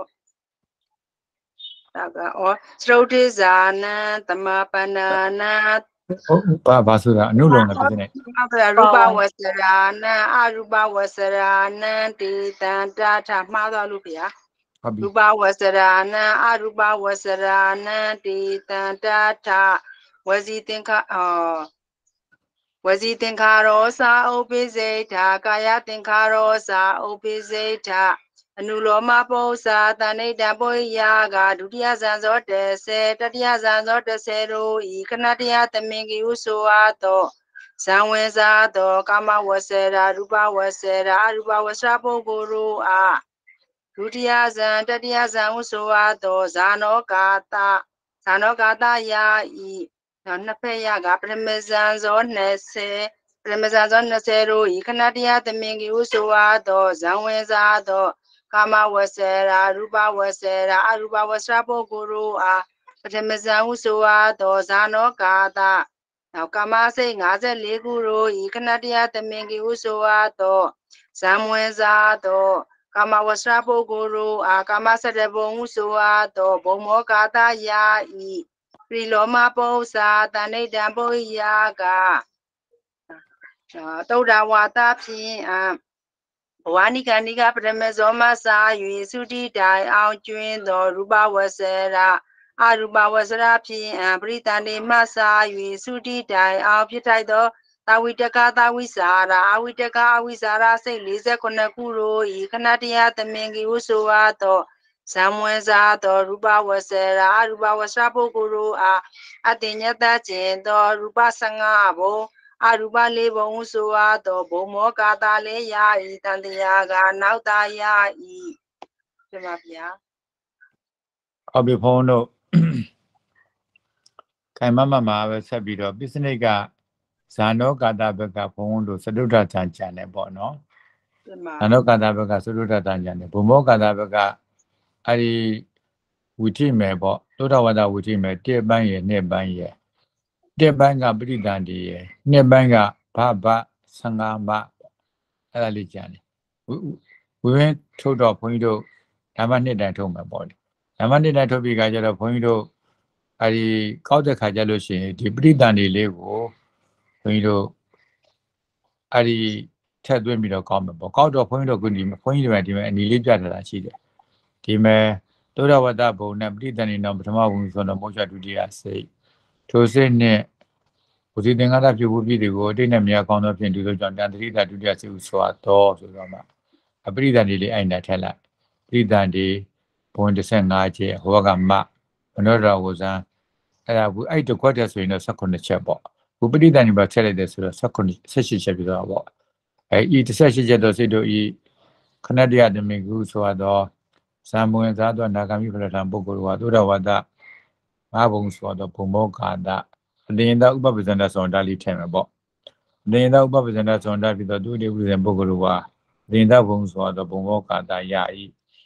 ဒါကဩသရုတ်တိဇာနံသမပန္နာနံဟုတ်ဘာဆိုတာအနုလောမဖြစ်နေရူပဝဆရာနံအရူပဝဆရာနံတေတံတထမှားသွားလို့ဗျာရူပဝဆရာနံအရူပဝဆရာနံတေတံတထဝစီသင်္ခါဝစီသင်္ခါရောသာဥပိစိဋ္ဌာကာယသင်္ခါရောသာဥပိစိဋ္ဌာအနုလောမပု္ပ္ပာတဏိဋ္ဌံပုရိယာကဒုတိယဇံဇော30တတိယဇံဇော30တို့ဤခဏတယသမင်ကြီးဟုဆိုအပ်သောဇံဝင်စားသောကာမဝဆရာရူပဝဆရာအရူပဝဆရာပုဂ္ဂိုလ်တို့အားဒုတိယဇံတတိယဇံဟုဆိုအပ်သောဇာနောကာတယာဤနှစ်ဖက်ရကပရမဇံဇော20ပရမဇံဇော20တို့ဤခဏတယသမင်ကြီးဟုဆိုအပ်သောဇံဝင်စားသောကာမဝဆရာရူပဝဆရာအရူပဝဆရာပုဂ္ဂိုလ်တို့အားပထမဇံဟုဆိုအပ်သောဇာနောကာတနောက်ကာမစိတ်54ခုတို့ဤခဏတယသမင်ကြီးဟုဆိုအပ်သောဇံဝင်စားသောကာမဝဆရာပုဂ္ဂိုလ်တို့အားကာမ7ဘုံဟုဆိုအပ်သောဘုံမောကာတယာဤပရိလောမပု္ပ္ပာတဏိဋ္ဌံပုရိယာကသုဒ္ဓဝါဒဖြင့်ဘဝနိကနိကပထမဇောမစာ၍သုတိတိုင်အောင်ကျွင်းသောရူပဝဆရာအရူပဝဆရာဖြင့်ပရိသန္တိမစာ၍သုတိတိုင်အောင်ဖြစ်ထိုက်သောတာဝိတကတာဝိစာရာအဝိတကအဝိစာရာစိတ်48ခုတို့ဤခဏတရားသမင်ကြီးဟုဆိုအပ်သောဇံမွေစားသောရူပဝဆရာအရူပဝဆရာပုဂ္ဂိုလ်တို့အားအတ္တညတခြင်းသောရူပ15ဘုံအရူပ4ဘုံဟုဆိုအပ်သောဘုံမောကာတာလည်းယာဤတန်တရားကနောက်တာယာဤပြပါဗျာဟုတ်ပြီဘုန်းတို့ခိုင်မမမှာပဲဆက်ပြီးတော့ပိစနိကဇာနောကာတာဘက်ကဘုန်းတို့သတုဒ္ဒဇံကြံတယ်ပေါ့နော်ဇာနောကာတာဘက်ကသတုဒ္ဒဇံကြံတယ်ဘုံမောကာတာဘက်ကအဲ့ဒီဝိထိမယ်ပေါ့သုဒ္ဓဝါဒဝိထိမယ်1ပိုင်းရယ်2ပိုင်းရယ်1ပိုင်းကပရိသန္တိရယ်2ပိုင်းကဘဘ15ဘအဲ့ဒါလေးကြံတယ်ဝိဝင်းထုတ်တော့ဘုန်းကြီးတို့ဓမ္မနှစ်တိုင်ထုတ်မယ်ပေါ့လေဓမ္မနှစ်တိုင်ထုတ်ပြီးခါကျတော့ဘုန်းကြီးတို့အဲဒီကောက်တဲ့ခါကျလို့ရှိရင်ဒီပရိသန္တိလေးကိုဘုန်းကြီးတို့အဲဒီထက်သွင်းပြီးတော့ကောက်မယ်ပေါ့ကောက်တော့ဘုန်းကြီးတို့ကဒီဘုန်းကြီးတွေဒီမှာအနီလေးပြထားတာရှိတယ်ဒီမဲ့သုဒ္ဓဝတ္တဘုံနဲ့ပရိသန္တိနောပထမဘုံဆိုတော့မောချဒုတိယစိတ်ထိုစိတ်နဲ့ဝစီသင်္ဃာတပြုဖို့ပြည်တွေကိုအတိတ်နဲ့မြောက်ကောင်းသောဖြင့်ဒီလိုကြောင့်တန်တရိတာဒုတိယစိတ်ဟုဆိုတော့ဆိုတော့မှအပရိသန္တိလေးအဲ့နဲ့ထက်လိုက်ပရိသန္တိဘုံ15ချက်ဟောကမမနောတော်ကိုစံအဲ့ဒါဘူးအဲ့တကွက်တဲ့ဆိုရင်တော့18ချက်ပေါ့ဘုပရိသန္တိပါချက်လိုက်တဲ့ဆိုတော့18ချက်ပြီးတော့ပေါ့အဲ့ဤ18ချက်တော့စိတ်တို့ဤခဏတရားတမင်ကုဆိုတော့ဇံမွေသားတော့နာဂမိဖလထံပုဂ္ဂိုလ်ကသုဒ္ဓဝါဒငါးဘုံဆိုတော့ဘုံမောကာတအတင်သာဥပပဇန္တဆိုတာလေးထည့်မယ်ပေါ့အတင်သာဥပပဇန္တဆိုတာပြီးတော့သူတိဝိဇ္ဇံပုဂ္ဂိုလ်ကအတင်သာဘုံဆိုတော့ဘုံမောကာတရဤ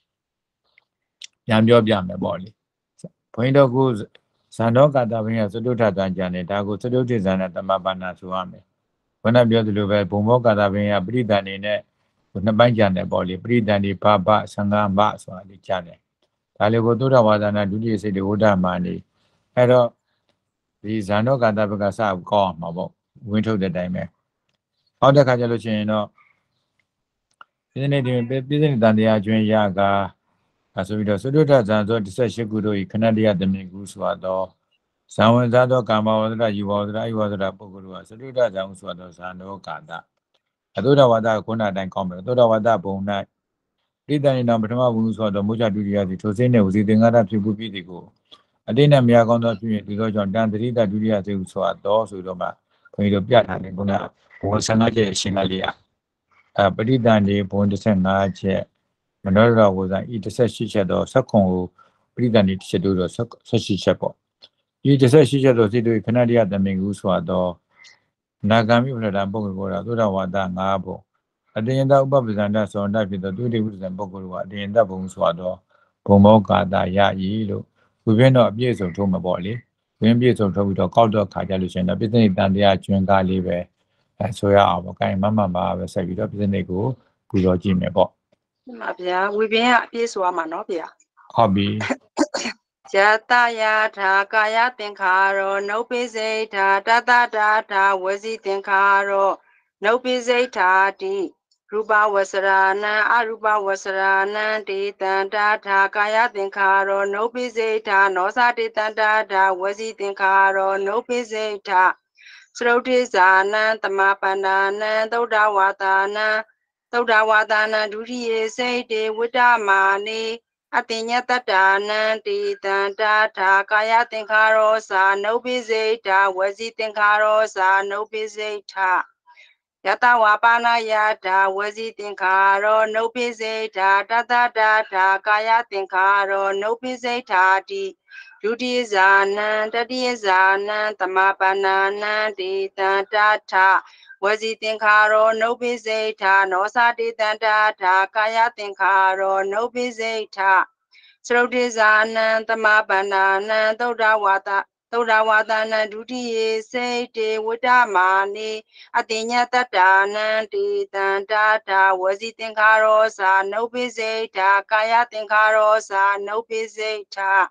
ပြန်ပြောပြမယ်ပေါ့လေဘုန်းကြီးတို့ကဇန္တောကာတဘင်းကသတုထတန်ကြံတယ်ဒါကိုသတုတိဇန္နတမပါဏဆိုရမယ်ဘုန်းတော်ပြောသလိုပဲဘုံမောကာတဘင်းကပရိသန္တိနဲ့နှစ်ပိုင်းကြံတယ်ပေါ့လေပရိသန္တိဘဘ15ဘဆိုတာလေးကြံတယ်ဒါလေးကိုသုဒ္ဓဝါဒနာဒုတိယစိတ်တွေဝဋ္ဌမာနေအဲ့တော့ဒီဇန္တောကာတဘက်ကစကောင်းမှာပေါ့ဝင်းထုတ်တဲ့အတိုင်းပဲဟောတဲ့ခါကျလို့ရှိရင်တော့ဒီနေ့ဒီပြည်စင်တန်တရားကျွင်းရကဆိုပြီးတော့သုဒ္ဓဇံသော18ခုတို့ဤခဏတရားတမင်ကုဆိုတော့ဇံဝင်စားသောကာမဝဒရယူဝဒရအယဝဒရပုဂ္ဂိုလ်ကသုဒ္ဓဇံဆိုတော့ဇန္တောကာတအသုဒ္ဓဝါဒခုနအတိုင်းကောင်းမယ်သုဒ္ဓဝါဒဘုံ၌ဣတ္တနိနောပထမဘုံဆိုတော့မောချဒုတိယစီထိုစိတ်နဲ့ဝစီသင်္ဃာတဖြစ်မှုပြည်ကိုအတိတ်နဲ့မြောက်ကောင်းသောဖြစ်ရင်ဒီလိုကြောင့်တန်တရိတဒုတိယစိတ်ဟုဆိုတော့ဆိုတော့မှဘုန်းကြီးတို့ပြထားတယ်ခုနဘုံ15ချက်ရှင်းကလေးပရိသန္တိဘုံ15ချက်မနောရဝဇံဤ18ချက်တော့ဆက်ခွန်ကိုပရိသန္တိတစ်ချက်တို့တော့18ချက်ပေါ့ဤ18ချက်တော့စိတ်တို့ခဏတရားတမင်ကုဆိုတော့နာဂမိဖလတံပုဂ္ဂိုလ်ကသုဒ္ဓဝါဒ5ဘုံအတင်ယတဥပပဇန္တသောတဖြစ်သောသူတိဝိဇ္ဇံပုဂ္ဂိုလ်ကအတင်ယတဘုံဆိုတော့ဘုံမောကာတရဤလို့ဝိပင်းတော့အပြည့်စုံထုံးမှာပေါ့လေဝင်းပြည့်စုံထုံးပြီးတော့ကောက်တော့ခါကြလို့ရှိရင်တော့ပြစ္ဆေတန်တရားကျွန်းကားလေးပဲဆိုရအောင်ပေါ့။ကိုင်မမပါပဲဆက်ပြီးတော့ပြစ္ဆေကိုပူဇော်ကြည့်မယ်ပေါ့။မှန်ပါဗျာဝိပင်းကအပြည့်ဆိုရမှာနော်ဗျာ။ဟုတ်ပြီ။ယတယာထာကာယသင်္ခါရောနုပိစိတ်ထာတတတာထာဝစီသင်္ခါရောနုပိစိတ်ထာတိရူပဝဆရာနံအရူပဝဆရာနံတေတံတာထာကာယသင်္ခါရောနုပိစိတ်ထာနောသတေတံတာထာဝစီသင်္ခါရောနုပိစိတ်ထာသရုတ်တိဇာနံတမပန္နာနံသုဒ္ဓဝါဒနံသုဒ္ဓဝါဒနံဒုတိယစိတ်တေဝိတ္တမာနေအတိညတတာနံတေတံတာထာကာယသင်္ခါရောသာနုပိစိတ်ထာဝစီသင်္ခါရောသာနုပိစိတ်ထာယတဝါပါဏယတာဝစီသင်္ခါရောနုပိစိတ်ထာတတတာထာကာယသင်္ခါရောနုပိစိတ်ထာတိဒုတိယဇာနံတတိယဇာနံသမပန္နာနံတေတံတာထာဝစီသင်္ခါရောနုပိစိတ်ထာနောသတေတံတာထာကာယသင်္ခါရောနုပိစိတ်ထာသရုတ်တိဇာနံသမပန္နာနံသုဒ္ဓဝါဒနံဒုတိယစိတ်တေဝိတ္တမာနေအတိညတတာနံတေတံတာထာဝစီသင်္ခါရောသာနုပိစိတ်ထာကာယသင်္ခါရောသာနုပိစိတ်ထာ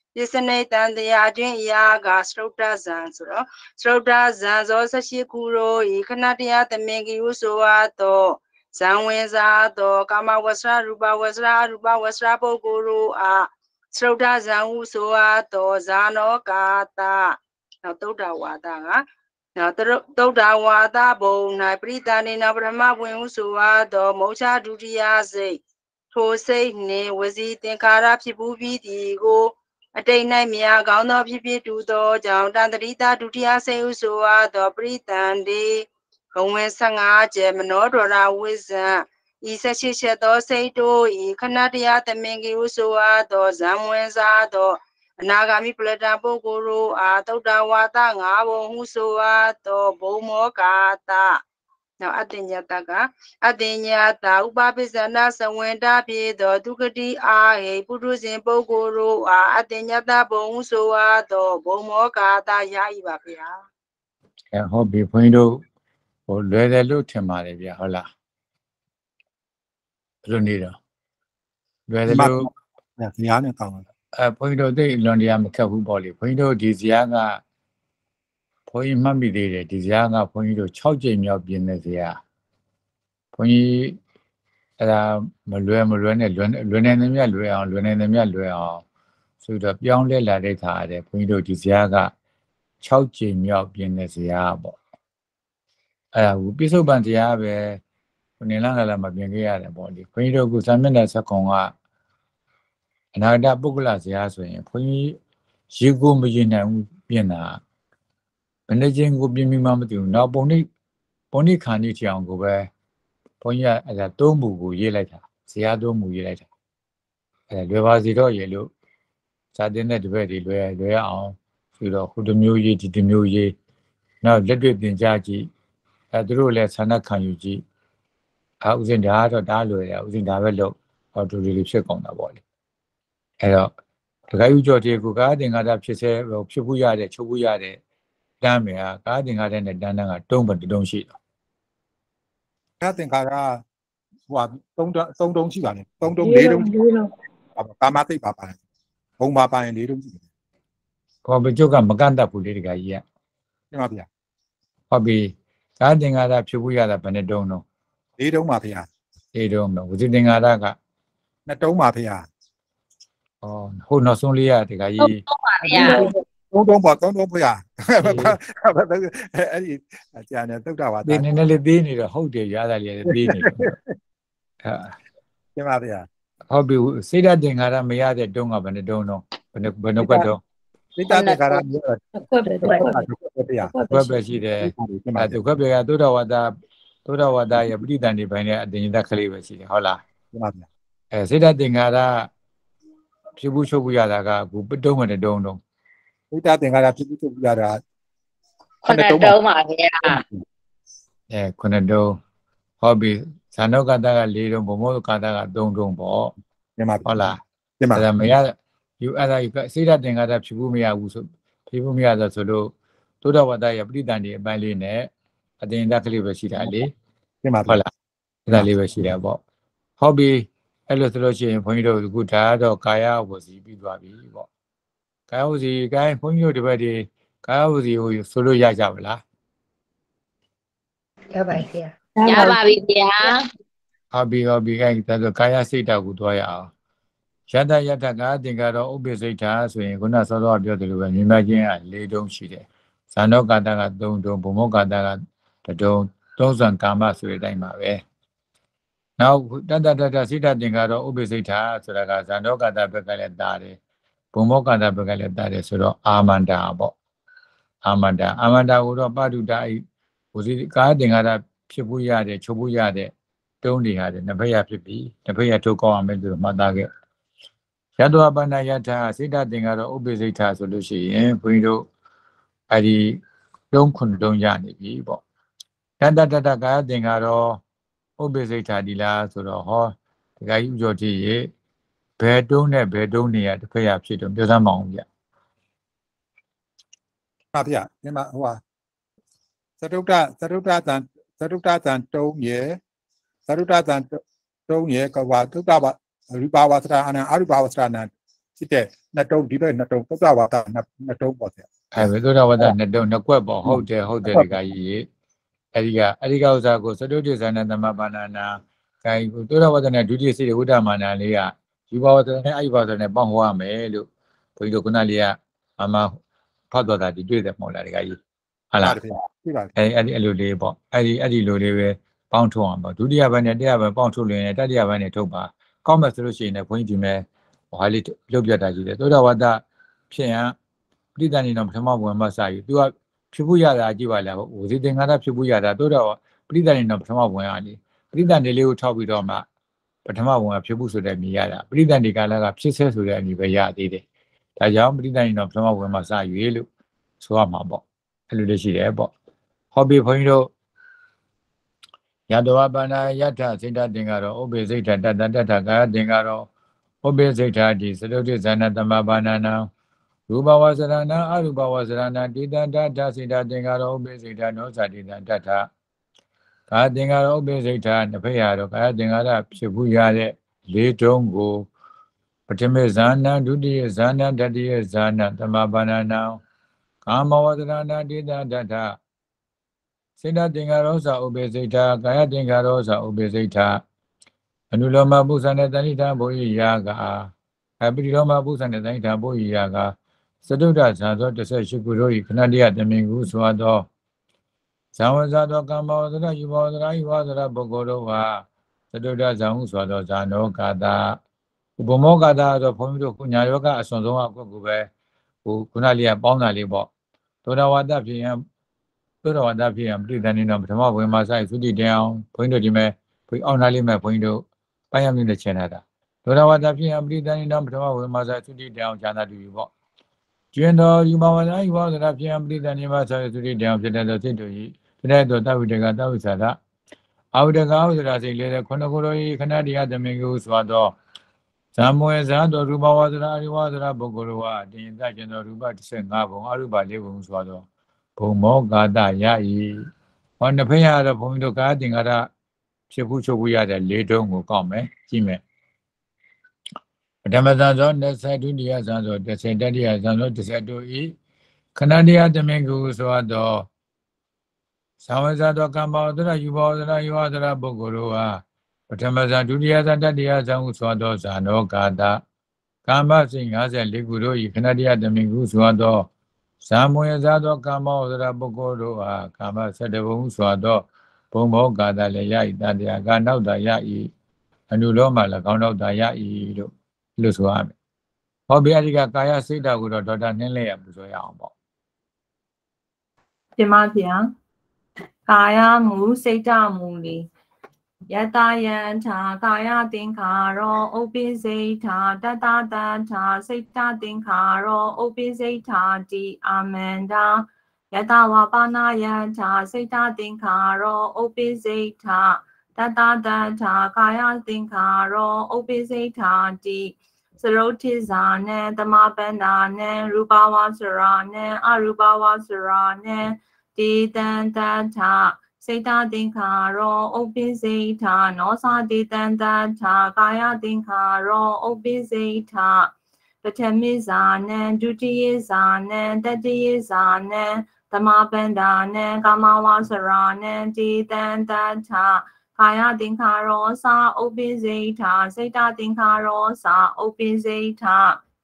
ပစ္စနိတန်တရားတွင်အရာကစရုဒ္ဓဇံဆိုတော့စရုဒ္ဓဇံဇော18ခုရောဤခဏတရားသမင်ကြီးဟုဆိုအပ်သောဇံဝင်စားသောကာမဝဆရာရူပဝဆရာရူပဝဆရာပုဂ္ဂိုလ်တို့အားစရုဒ္ဓဇံဟုဆိုအပ်သောဇာနောကာတနောက်သုဒ္ဓဝါဒကနောက်သုဒ္ဓဝါဒဘုံ၌ပရိသန္တိနာပထမဝင်ဟုဆိုအပ်သောမောချဒုတိယစိတ်ထိုစိတ်နှင့်ဝစီသင်္ခါရဖြစ်ပူးပြီးသည်ကိုအတိတ်၌မြာကောင်းသောဖြစ်ဖြစ်တူသောကြောင့်တန်တရိတာဒုတိယစိတ်ဟုဆိုအပ်သောပရိသန္တိဘဝင်15ကျဲမနောဒရဝိဇံဤ18ချက်သောစိတ်တို့ဤခဏတရားသမင်ကြီးဟုဆိုအပ်သောဇံဝင်စားသောအနာဂါမိပလတံပုဂ္ဂိုလ်တို့အားသုဒ္ဓဝါဒ5ဘုံဟုဆိုအပ်သောဘုံမောကာတနောက်အတ္တညတကအတ္တညတဥပပိစ္ဆနာသဝင်တာဖြစ်သောဒုက္ခတိအာဟိပုထုဇဉ်ပုဂ္ဂိုလ်တို့အားအတ္တညတဘုံဟုဆိုအပ်သောဘုံမောကာတရ၏ပါဗျာဟုတ်ပြီဘုန်းကြီးတို့ဟိုလွယ်တယ်လို့ထင်ပါတယ်ဗျာဟုတ်လားဘယ်လိုနေတော့လွယ်တယ်လို့ဇာနဲ့ကောင်းတယ်ဘုန်းကြီးတို့သိလွန်တရားမခက်ဘူးပေါ့လေဘုန်းကြီးတို့ဒီဇာကဘုန်းကြီးမှတ်မိသေးတယ်ဒီဇာကဘုန်းကြီးတို့6ကြိမ်မြောက်ပြင်တဲ့ဇာဘုန်းကြီးအဲ့ဒါမလွယ်နဲ့လွယ်နေတယ်မြတ်လွယ်အောင်လွယ်နေတယ်မြတ်လွယ်အောင်ဆိုတော့ပြောင်းလဲလာတဲ့ခါတဲ့ဘုန်းကြီးတို့ဒီဇာက6ကြိမ်မြောက်ပြင်တဲ့ဇာပေါ့အဲ့ဒါကိုပြစ္ဆုတ်ပန်ဇာပဲဘုန်းကြီးလည်းမပြင်ခဲ့ရတယ်ပေါ့လေဘုန်းကြီးတို့ကသာမျက်နှာဆက်ကောင်ကအနာဂတ်ပုဂ္ဂလဇာဆိုရင်ဘုန်းကြီးရေကိုမရင်နိုင်ဘူးပြင်တာဘယ်နှချင်းကိုပြင်ပြီးမှမသိဘူးနောက်ပုံနိခန္ဒီထအောင်ကိုပဲဘုန်းကြီးကအဲ့ဒါသုံးမှုကိုရေးလိုက်တာဇာသုံးမှုရေးလိုက်တာအဲ့လွယ်ပါစီတော့ရေလို့စာတင်တဲ့တပည့်တွေလွယ်အောင်ဆိုတော့ဟိုတစ်မျိုးရေးဒီတစ်မျိုးရေးနောက်လက်တွေ့သင်ကြားကြည့်အဲ့သူတို့လည်းဆန္ဒခံယူကြည့်ဥစဉ်ဒါကတော့ဒါလွယ်တယ်ဥစဉ်ဒါပဲလို့ဟောတူတွေဖြစ်ကုန်တာပေါ့လေအဲ့တော့ဒကာယူကျော်တေကိုကားတင်ကားတာဖြစ်ဖို့ရတဲ့ချုပ်ဖို့ရတဲ့တန်းမယ်ဟာကားတင်ကားတဲ့နဲ့တန်းကတုံးပဲတုံးရှိတော့ကားတင်ကားကဟို3တုံးရှိပါလေ3တုံး4တုံးကာမသိပ်ပါပါတယ်ဘုံပါပါရင်4တုံးရှိတယ်ဟောဘကျုပ်ကမကန့်တတ်ဘူးလေဒကာကြီးကတင်ပါဗျာဟုတ်ပြီကားတင်ကားတာဖြစ်ဖို့ရတာဘယ်နဲ့တုံးတော့ 4တုံးပါဗျာ 4တုံးတော့ဝစီတင်ကားတာက 2တုံးပါဗျာဟိုနောက်ဆုံးလေးရတခါကြီး 3တုံးပါဗျာ 3တုံးပါ3တုံးဗျာအဲ့ဒီကျန်တဲ့သုဒ္ဓဝါဒဒီနည်းနည်းလေးသေးနေတော့ဟုတ်တယ်ရတာလေးသေးနေတော့တင်ပါဗျာဟုတ်ပြီစိတ်ဓာတ်သင်္ခါရမရတဲ့တုံးကဘယ်နှတုံးတော့ဘယ်နှကွက်တော့စိတ်ဓာတ်သင်္ခါရခွက်ပဲဗျာခွက်ပဲရှိတယ်အဲ့သူခွက်ပဲကသုဒ္ဓဝါဒရဲ့ပဋိသန္ဓေပိုင်းနဲ့အတင်ညတကလေးပဲရှိတယ်ဟုတ်လားတင်ပါဗျာစိတ်ဓာတ်သင်္ခါရဖြစ်ဖို့ချုပ်ဖို့ရတာကအခုတုံးမတဲ့တုံးစိတ်ဓာတ်သင်္ခါရဖြစ်ဖို့ချုပ်ဖို့ရတာ 9တုံးပါဗျာ 9တုံးဟုတ်ပြီဇာနောကတက4တုံးဘုံမောကတက3တုံးပေါ့တင်ပါဟုတ်လားတင်ပါဒါမရယူအဲ့ဒါယူစိတ်ဓာတ်သင်္ခါရဖြစ်ဖို့မရဘူးဆိုဖြစ်ဖို့မရဆိုလို့သုဒ္ဓဝါဒရဲ့ပဋိသန္ဓေအပိုင်းလေးနဲ့အတင်ညတကလေးပဲရှိတာလေတင်ပါဟုတ်လားအဲ့ဒါလေးပဲရှိတယ်ပေါ့ဟုတ်ပြီအဲ့လိုဆိုလို့ရှိရင်ဘုန်းကြီးတို့အခုဒါကတော့ကာယဝစီပြီးသွားပြီပေါ့ကာယဝစီကိုင်းဘုန်းကြီးတို့ဒီဘက်ဒီကာယဝစီကိုဆိုလို့ရကြပါလားရပါပြီရပါပြီဗျာဟုတ်ပြီကိုင်းဒါဆိုကာယစိတ်ဓာတ်ကိုတွားရအောင်ယတကာသင်္ကာရောဥပ္ပစိတ်ဓာတ်ဆိုရင်ခုနစောစောပြောသလိုပဲမြင်မှချင်းက4တုံးရှိတယ်ဇာနောကာတက3တုံးဘုံမောကာတက1တုံးသုံးဆံကာမဆိုတဲ့အတိုင်းပါပဲနောက်တတစိတ်ဓာတ်သင်္ကာရောဥပ္ပစိတ်ဓာတ်ဆိုတာကဇာနောကာတဘက်ကလည်းတာတယ်ဘုံမောကာတဘက်ကလည်းတာတယ်ဆိုတော့အာမန္တာပေါ့အာမန္တာကိုတော့ပတုတအိဟိုစီကာသင်္ကာရဖြစ်ဖို့ရတယ်ချုပ်ဖို့ရတဲ့တုံးတွေဟာနှစ်ဖက်ရဖြစ်ပြီးနှစ်ဖက်ရထုတ်ကောင်းအောင်မယ်လို့မှတ်သားခဲ့ယတဝပဏယထာစိတ်ဓာတ်သင်္ကာရောဥပ္ပစိတ်ဓာတ်ဆိုလို့ရှိရင်ဘုန်းကြီးတို့အဲ့ဒီ3တုံးရနေပြီပေါ့တတကာယသင်္ကာရောဥပ္ပစိတ်ဓာတ်ဒီလားဆိုတော့ဟောဒီကကြီးဥကျော်တိရေဘယ်တုံးနဲ့ဘယ်တုံးနေရတစ်ဖက်ရဖြစ်တော့ပြောစမ်းမအောင်ဗျပါဗျာဒီမှာဟိုသရုဒ္ဓတန်တုံးရသရုဒ္ဓတန်တုံးရကဝသုဒ္ဓဝရူပဝါစရာအနံအရူပဝါစရာနံဖြစ်တဲ့နှစ်တုံးဒီဘက်နှစ်တုံးသုဒ္ဓဝါဒနှစ်တုံးပေါ့ဗျာပဲသုဒ္ဓဝါဒနှစ်တုံးနှစ်ကွက်ပေါ့ဟုတ်တယ်ဒီကကြီးအဲဒီကဥစ္စာကိုသတုတ္တဇာနသမဘာနာနာခိုင်သုဒ္ဓဝါဒနဲ့ဒုတိယစိတ်ဝိဒ္ဓမာနာလေးကယူဘဝဒနဲ့အယုဘဝဒနဲ့ပေါင်းဟောရမယ်လို့ဘုန်းကြီးတို့ခုနလေးကမဖတ်တော်တာဒီတွေ့တယ်မဟုတ်လားဒီကကြီးဟုတ်လားအဲ့လိုလေးပေါ့အဲ့ဒီလိုလေးပဲပေါင်းထုတ်အောင်ပေါ့ဒုတိယဘက်နဲ့တရားဘက်ပေါင်းထုတ်လို့ရင်တတိယဘက်နဲ့ထုတ်ပါကောင်းမယ်ဆိုလို့ရှိရင်လည်းဘုန်းကြီးဒီမဲ့ဟာလေးပြုတ်ပြတာကြီးတယ်သုဒ္ဓဝါဒဖြစ်ရင်ပဋိသန္ဓေတော်ပထမဘဝမှာစယူသူကဖြစ်ဖို့ရတာကြည့်ပါလားဝစီသင်္ခါရဖြစ်ဖို့ရတာတို့တော့ပဋိသန္ဓေတော်ပထမဘဝအားလေးပဋိသန္ဓေလေးကိုထောက်ပြီးတော့မှပထမဘဝဖြစ်ဖို့ဆိုတဲ့မြည်ရတာပဋိသန္ဓေကာလကဖြစ်ဆဲဆိုတဲ့အမြည်ပဲရသေးတယ်ဒါကြောင့်ပဋိသန္ဓေတော်ပထမဘဝမှာစယူလို့ဆိုရမှာပေါ့အဲ့လိုလေးရှိတယ်ပေါ့ဟောပြီးဘုန်းကြီးတို့ယတဝပါဏာယထစိတ္တသင်္ကာရောဥပိစိတ်ထတတတထကာယသင်္ကာရောဥပိစိတ်ထတိသတုတ္တဇာနသမဘာနာနာရူပဝဆရဏအရူပဝဆရဏတိတတတစိတ္တသင်္ကာရောဥပိစိတ်ထနောဇာတိတတထကာယသင်္ကာရောဥပိစိတ်ထနဖိယရောကာယသင်္ကာရဖြစ်ဘူးရတဲ့လေးတုံးကိုပထမဇာနဒုတိယဇာနတတိယဇာနသမဘာနာနာကာမဝဆရဏတိတတထစိတ္တသင်္ကာရောဇာဥပိစိတ်ထကာယသင်္ကာရောဇာဥပိစိတ်ထအနုလောမပုဇ္ဇနဲ့တဏိဋ္ဌဘုရိယာကအပိရိလောမပုဇ္ဇနဲ့တဏိဋ္ဌဘုရိယာကသတုတ္တဇာသော18ခုတို့၏ခဏတရတမင်ကူဆိုသောဇံဝဇာသောကမ္မဝဇရယူဘဝဇရဤဝဇရပုဂ္ဂိုလ်တို့ဟာသတုတ္တဇံဟုဆိုသောဇာနောကာတာဥပမောကာတာဆိုဘုန်းကြီးတို့ခုညာယောကအစွန်ဆုံးအကွက်ကိုပဲခုနလေးကပေါင်းတာလေးပေါ့သောတာဝါဒဖြစ်ရင်ပဋိသန္ဓေတော်ပထမဘဝမှာဆိုင်သုတိတရားဘုန်းကြီးတို့ဒီမဲ့ဘုန်းအောင်နာလေးမဲ့ဘုန်းကြီးတို့ပိုင်းရမြင့်နဲ့ချင်တာသောတာဝါဒဖြစ်ရင်ပဋိသန္ဓေတော်ပထမဘဝမှာဆိုင်သုတိတရားဉာဏ်တူပြီပေါ့ကျွင်းတော်ယူမဝဇာဤဝဇရာဖြစ်ရင်ပဋိသန္ဓေမှာဆိုင်သုတိတရားဖြစ်တဲ့သောစိတ်တို့ဤဖြစ်တဲ့သောတဝိတကတဝိသရအာဝိတကဝဇရာစိတ်လေးတဲ့ခုနခုတို့ဤခဏတရားသမင်ကိုဆိုသောဇံမွေဇာတော်ရူပဝဇရာဤဝဇရာပုဂ္ဂိုလ်တို့ဟာတင်သကျင်တော်ရူပ15ဘုံအရူပ4ဘုံဆိုသောဘုံမောကာတရဤဟောနှစ်ဖက်ရတော့ဘုန်းကြီးတို့ကာသင်္ကာရဖြစ်ဖို့ချုပ်ဖို့ရတဲ့လေးတုံးကိုကောက်မယ်ကြည့်မယ်ပထမဇန်သော20ဒုတိယဇန်သော30တတိယဇန်သော30တို့ဤခဏတရားသမင်ကိုဆိုသောသာဝဇာသောကမ္မဝတ္တယူဘောဇရာယောဇရာပုဂ္ဂိုလ်တို့ဟာပထမဇန်ဒုတိယဇန်တတိယဇန်ဟုဆိုသောဇာနောကာတကာမစိတ်54ခုတို့ဤခဏတရားသမင်ကိုဆိုသောဇာမွေဇာသောကာမဝဇရာပုဂ္ဂိုလ်တို့ဟာကာမ7ဘုံဆိုသောဘုံဘောကာတလည်းရ၏တတရားကနောက်တာရ၏အနုလောမ၎င်းနောက်တာရ၏လို့ဆိုရမယ်။ဟောဘေအရိကကာယစိတ်ဓာတ်ကိုတော့ဒေါက်တာနှင်းလဲရပူဇော်ရအောင်ပေါ့။ဒီမှာဗျာကာယမူစိတ်ဓာတ်မူလေးယတယံထာကာယသင်္ခါရောဥပိစိတ်ထာတတတထာစိတ်ဓာတ်သင်္ခါရောဥပိစိတ်ထာတိအာမန္တာယတဝပါဏယံထာစိတ်ဓာတ်သင်္ခါရောဥပိစိတ်ထာတတတထာကာယသင်္ခါရောဥပိစိတ်ထာတိစရုဋ္ဌိဇာနံသမပန္နာနံရူပဝါစရာနံအရူပဝါစရာနံတိတံတထာစိတ်ဓာတ်သင်္ခါရောဥပိစိတ်ထာနောသတိတံတထာကာယသင်္ခါရောဥပိစိတ်ထာပထမိဇာနံဒုတိယဇာနံတတိယဇာနံသမပန္နာနံကာမဝါစရာနံတိတံတထာကာယသင်္ခါရောသာဥပိစိတ်ထာစိတ်ဓာတ်သင်္ခါရောသာဥပိစိတ်ထာ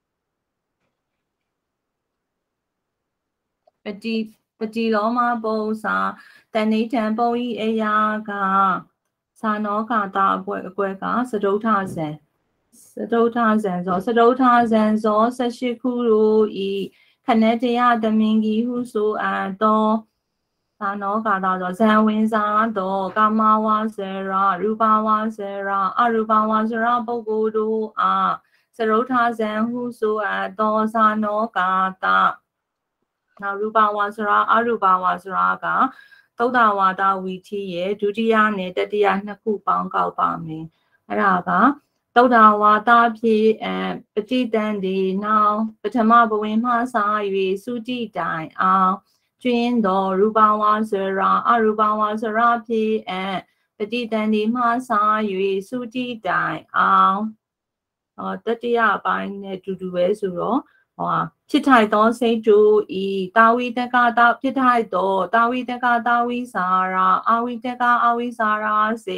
ပတိလောမပုံစာတဏိဋ္ဌံပုံဤအရာကသာနောကာတာအကွက်ကစတုထဇံဇော18ခုတို့ဤခဏတရားသမင်ကြီးဟုဆိုအပ်သောသာနောကာတာသောဇံဝင်စားသောကာမဝါစရာရူပဝါစရာအရူပဝါစရာပုဂ္ဂိုလ်တို့အားစတုထဇံဟုဆိုအပ်သောသာနောကာတာနောက်ရူပဝါစရာအရူပဝါစရာကသုဒ္ဓဝါဒဝီထိရဲ့ဒုတိယနဲ့တတိယနှစ်ခုပေါင်းကောက်ပါမယ်အဲ့ဒါကသုဒ္ဓဝါဒဖြစ်ပဋိသန္ဓေနောက်ပထမဘဝင်မှစ၍သုတိတိုင်အောင်ကျွင်းတော်ရူပဝါစရာအရူပဝါစရာဖြစ်ပဋိသန္ဓေမှစ၍သုတိတိုင်အောင်တတိယအပိုင်းနဲ့တူတူပဲဆိုတော့ဖြစ်ထိုက်သောစိတ်တို့ဤတာဝိတကတာဖြစ်ထိုက်သောတာဝိတကတာဝိစာရာအာဝိတကအဝိစာရာစေ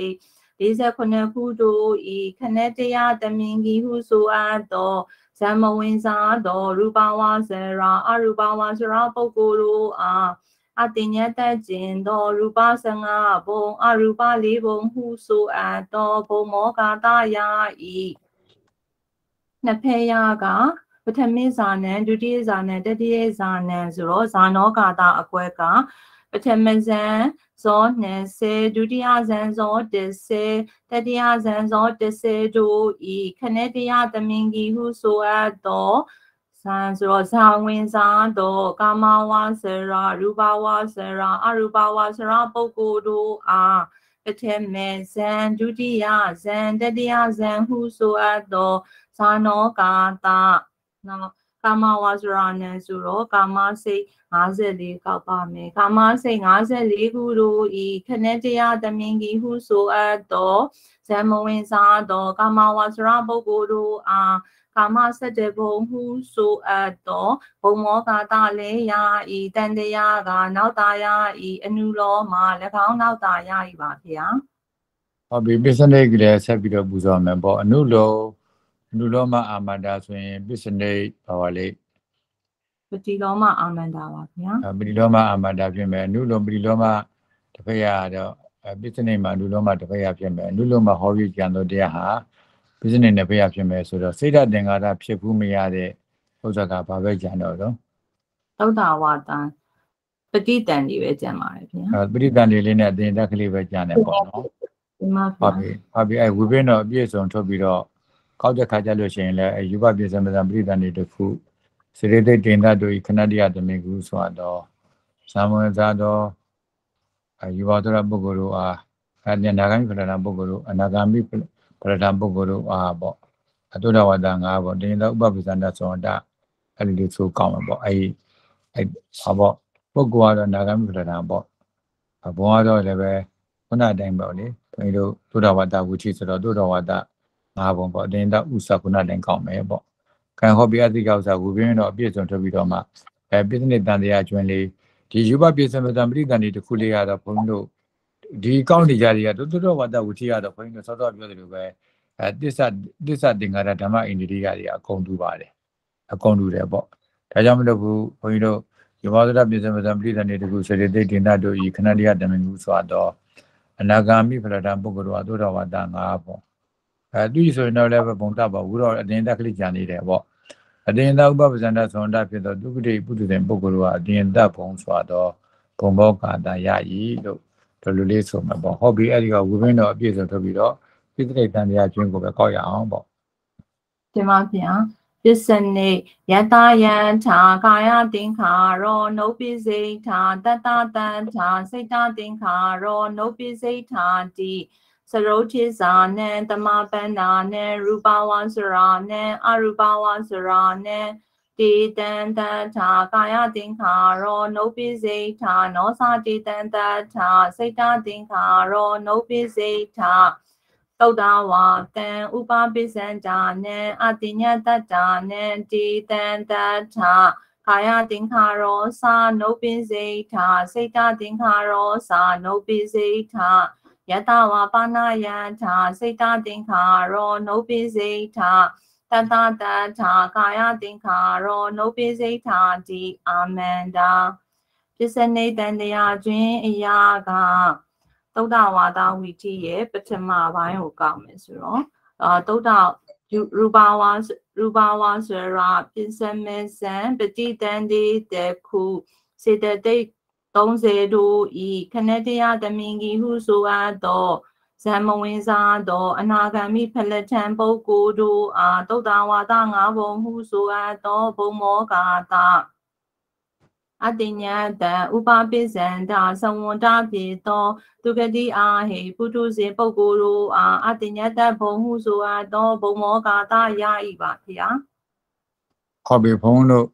49ခုတို့ဤခဏတရားတမင်ကြီးဟုဆိုအပ်သောဇမဝင်စားသောရူပဝါစရာအရူပဝါစရာပုဂ္ဂိုလ်တို့အားအတင်ညတကျင်သောရူပ15ဘုံအရူပ4ဘုံဟုဆိုအပ်သောဘုံမောကာတယာဤနှစ်ဖက်ရာကပထမဇာနံဒုတိယဇာနံတတိယဇာနံဆိုတော့ဇာနောကာတအကွဲကပထမဇန်ဇော20ဒုတိယဇန်ဇော10တတိယဇန်ဇော10တို့ဤခဏတရားသမင်ကြီးဟုဆိုအပ်သောဇန်ဆိုတော့ဇာဝင်စားသောကာမဝါစရာရူပဝါစရာအရူပဝါစရာပုဂ္ဂိုလ်တို့အားပထမဇန်ဒုတိယဇန်တတိယဇန်ဟုဆိုအပ်သောဇာနောကာတနော်ကာမဝါစရာနဲ့ဆိုတော့ကာမစိတ်54ကောက်ပါမယ်ကာမစိတ်54ခုတို့ဤခဏတရားသမင်ကြီးဟုဆိုအပ်သောဇမဝင်စားသောကာမဝါစရာပုဂ္ဂိုလ်တို့အားကာမ17ဘုံဟုဆိုအပ်သောဘုံမောကာတလည်းယာဤတန်တရားကနောက်တာယာဤအနုလောမှာ၎င်းနောက်တာယာဤပါဗျာဟုတ်ပြီပစ္စနိတ်ကလေးဆက်ပြီးတော့ပူဇော်မယ်ပေါ့အနုလောမအာမန္တာဆိုရင်ပစ္စနိတ်ပါပါလေပတိလောမအာမန္တာပါဗျာပတိလောမအာမန္တာဖြစ်မယ်အနုလောပတိလောမတစ်ဖက်ရတော့ပစ္စနိတ်မှာအနုလောမတစ်ဖက်ရဖြစ်မယ်အနုလောမဟောပြီးကြံတော့တရားဟာပစ္စနိတ်တစ်ဖက်ရဖြစ်မယ်ဆိုတော့စိတ်ဓာတ်သင်္ကာရဖြစ်ဘူးမရတဲ့ဥစ္စာကဘာပဲကြံတော့သုဒ္ဓဝါတံပฏิတန်ကြီးပဲကြံပါတယ်ဗျာပฏิတန်ကြီးလေးနဲ့အတင်တက်ကလေးပဲကြံတယ်ပေါ့နော်ဟုတ်ပြီဝိပင်းတော့အပြည့်စုံထုတ်ပြီးတော့ကောက်တဲ့ခါကြလို့ရှိရင်လည်းယူပပြည့်စုံပฏิတန်ကြီးတစ်ခုစေရသိတင်တတို့ဤခဏတရားတမင်ကူဆိုတော့သာမန်သာတော့ယူပါတော်ပုဂ္ဂိုလ်တို့အားအနာဂမ်ပရဒံပုဂ္ဂိုလ်တို့အနာဂမ်ပရဒံပုဂ္ဂိုလ်တို့အားပေါ့အတုဒဝတ္တ5ပေါ့တင်သောဥပပိသန္တသောတာအဲ့ဒီလိုဆိုကောင်းမှာပေါ့ဟာပေါ့ပုဂ္ဂိုလ်ကတော့အနာဂမ်ပရဒံပေါ့ဘုံကတော့လည်းပဲခုနတိုင်းပေါ့လေဘုန်းကြီးတို့တုဒဝတ္တဝုချိဆိုတော့တုဒဝတ္တ5ဘုံပေါ့တင်သောဥစ္စာခုနတိုင်းကောင်းမယ်ပေါ့ကံဟောပိအတိကဥစ္စာဝိပင်းတော့အပြည့်စုံထုတ်ပြီးတော့မှပစ္စနိတန်တရားကျွန်းလေးဒီယူပပြည့်စုံပရိသန်ဒီတစ်ခုလေးရတော့ဘုန်းကြီးတို့ဒီကောင်းနေကြတွေကတုဒဝတ္တဝုချိရတော့ဘုန်းကြီးတို့စောစောပြောသလိုပဲသစ္စာသင်္ကာရဓမ္မအိန္ဒိရိယတွေအကုန်တူပါတယ်အကုန်တူတယ်ပေါ့ဒါကြောင့်မလို့ဘူးဘုန်းကြီးတို့ယူပါဒရပြည့်စုံပရိသန်ဒီတစ်ခုစေတသိက်တင်တတ်တို့ဤခဏတရားတမင်ကူဆိုတော့အနာဂါမိဖရဒံပုဂ္ဂိုလ်တို့အတုဒဝတ္တ5ပေါ့သူဆိုရင်တော့လည်းဘုံတတ်ပါဘူးတော့အတင်တက်ကလေးကြံနေတယ်ပေါ့အတင်တဥပပဇန္တသွန်တဖြစ်တော့ဒုက္ခတိပုထုဇဉ်ပုဂ္ဂိုလ်ကအတင်တဘုံဆိုတော့ဘုံဘောကာတရဤလို့ဒီလိုလေးဆိုမှာပေါ့ဟောပြီးအဲ့ဒီကဝိပင်းတော့အပြည့်စုံထုတ်ပြီးတော့ပိဋိတန်တရားကျွင်းကိုပဲကောက်ရအောင်ပေါ့ဒီမှာပြန်ပစ္စနိယတယံထာကာယသင်္ခါရောနုပိစိဋ္ဌာတတတံထာစိတ်တသင်္ခါရောနုပိစိဋ္ဌာတိစရုတိဇာနံတမပန္နာနံရူပဝါစရာနံအရူပဝါစရာနံတေတံတထာကာယသင်္ခါရောနုပိစိဋ္ဌာနောသတေတံတထာစိတ်တသင်္ခါရောနုပိစိဋ္ဌာသုဒ္ဓဝါတံဥပပိစ္ဆန္ဒာနံအတိညတတ္တာနံတေတံတထာကာယသင်္ခါရောသာနုပိစိဋ္ဌာစိတ်တသင်္ခါရောသာနုပိစိဋ္ဌာယတဝါပါဏယထာစိတ်တသင်္ခါရောနုပိစိဋ္ဌာတတတထာကာယသင်္ခါရောနုပိစိဋ္ဌာတိအာမန္တာပစ္စနိတန်တရားတွင်အရာကသုဒ္ဓဝါဒဝိထိရဲ့ပထမပိုင်းကိုကောက်မယ်ဆိုတော့သုဒ္ဓရူပဝါစရာပစ္စမေဇံပတိတန်တိတခုစေတသိက်30တို့ဤခဏတရားသမင်ကြီးဟုဆိုအပ်သောဇမဝင်စားသောအနာဂမိဖလထံပုဂ္ဂိုလ်တို့အားသုဒ္ဓဝါဒ5ဘုံဟုဆိုအပ်သောဘုံမောကာတအတိညာတံဥပပိစ္ဆန္ဒသဝန္တဖြစ်သောသူဂတိအာဟိပုထုဇဉ်ပုဂ္ဂိုလ်တို့အားအတိညာတဘုံဟုဆိုအပ်သောဘုံမောကာတရ၏ပါဗျာဟုတ်ပြီဘုန်းတို့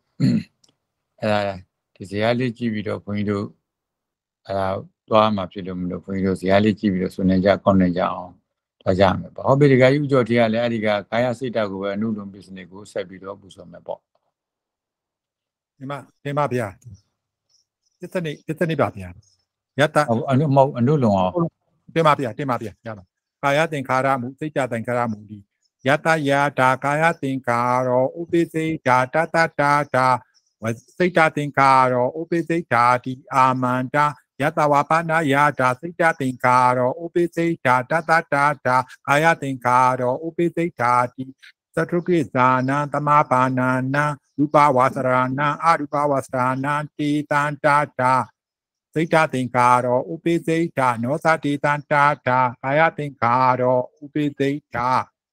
ဒီဇာတ်လေးကြည့်ပြီးတော့ဘုန်းကြီးတို့သွားမှာဖြစ်လို့မလို့ဘုန်းကြီးတို့ဇာတ်လေးကြည့်ပြီးတော့ဆွနေကြကောင်းနေကြအောင်သွားကြမယ်ပေါ့ဟုတ်ပြီဒီကယူကြော်တီကလည်းအဲ့ဒီကကာယစိတ်ဓာတ်ကိုပဲအနုလုံ business ကိုဆက်ပြီးတော့ပူဆောင်မယ်ပေါ့ဒီမှာဗျာပြဿနာပါဗျာယတအနုလုံအောင်တင်ပါဗျာရပါကာယသင်္ခါရမူစိတ်ကြသင်္ခါရမူဒီယတယာတာကာယသင်္ခါရောဥပိစိတ်ဓာတတတာတာစိတ်သင်္ခါရောဥပိစိတ်ဓာတိအာမန္တာယတဝပါဏယာတာစိတ်သင်္ခါရောဥပိစိတ်ဓာတတတာတာကာယသင်္ခါရောဥပိစိတ်ဓာတိသတ္ထုကိဇာနံတမပါဏာနံရူပဝါစရဏံအရူပဝါစရဏံတေတံတာတာစိတ်သင်္ခါရောဥပိစိတ်ဓာနောသတေတံတာတာကာယသင်္ခါရောဥပိစိတ်ဓာ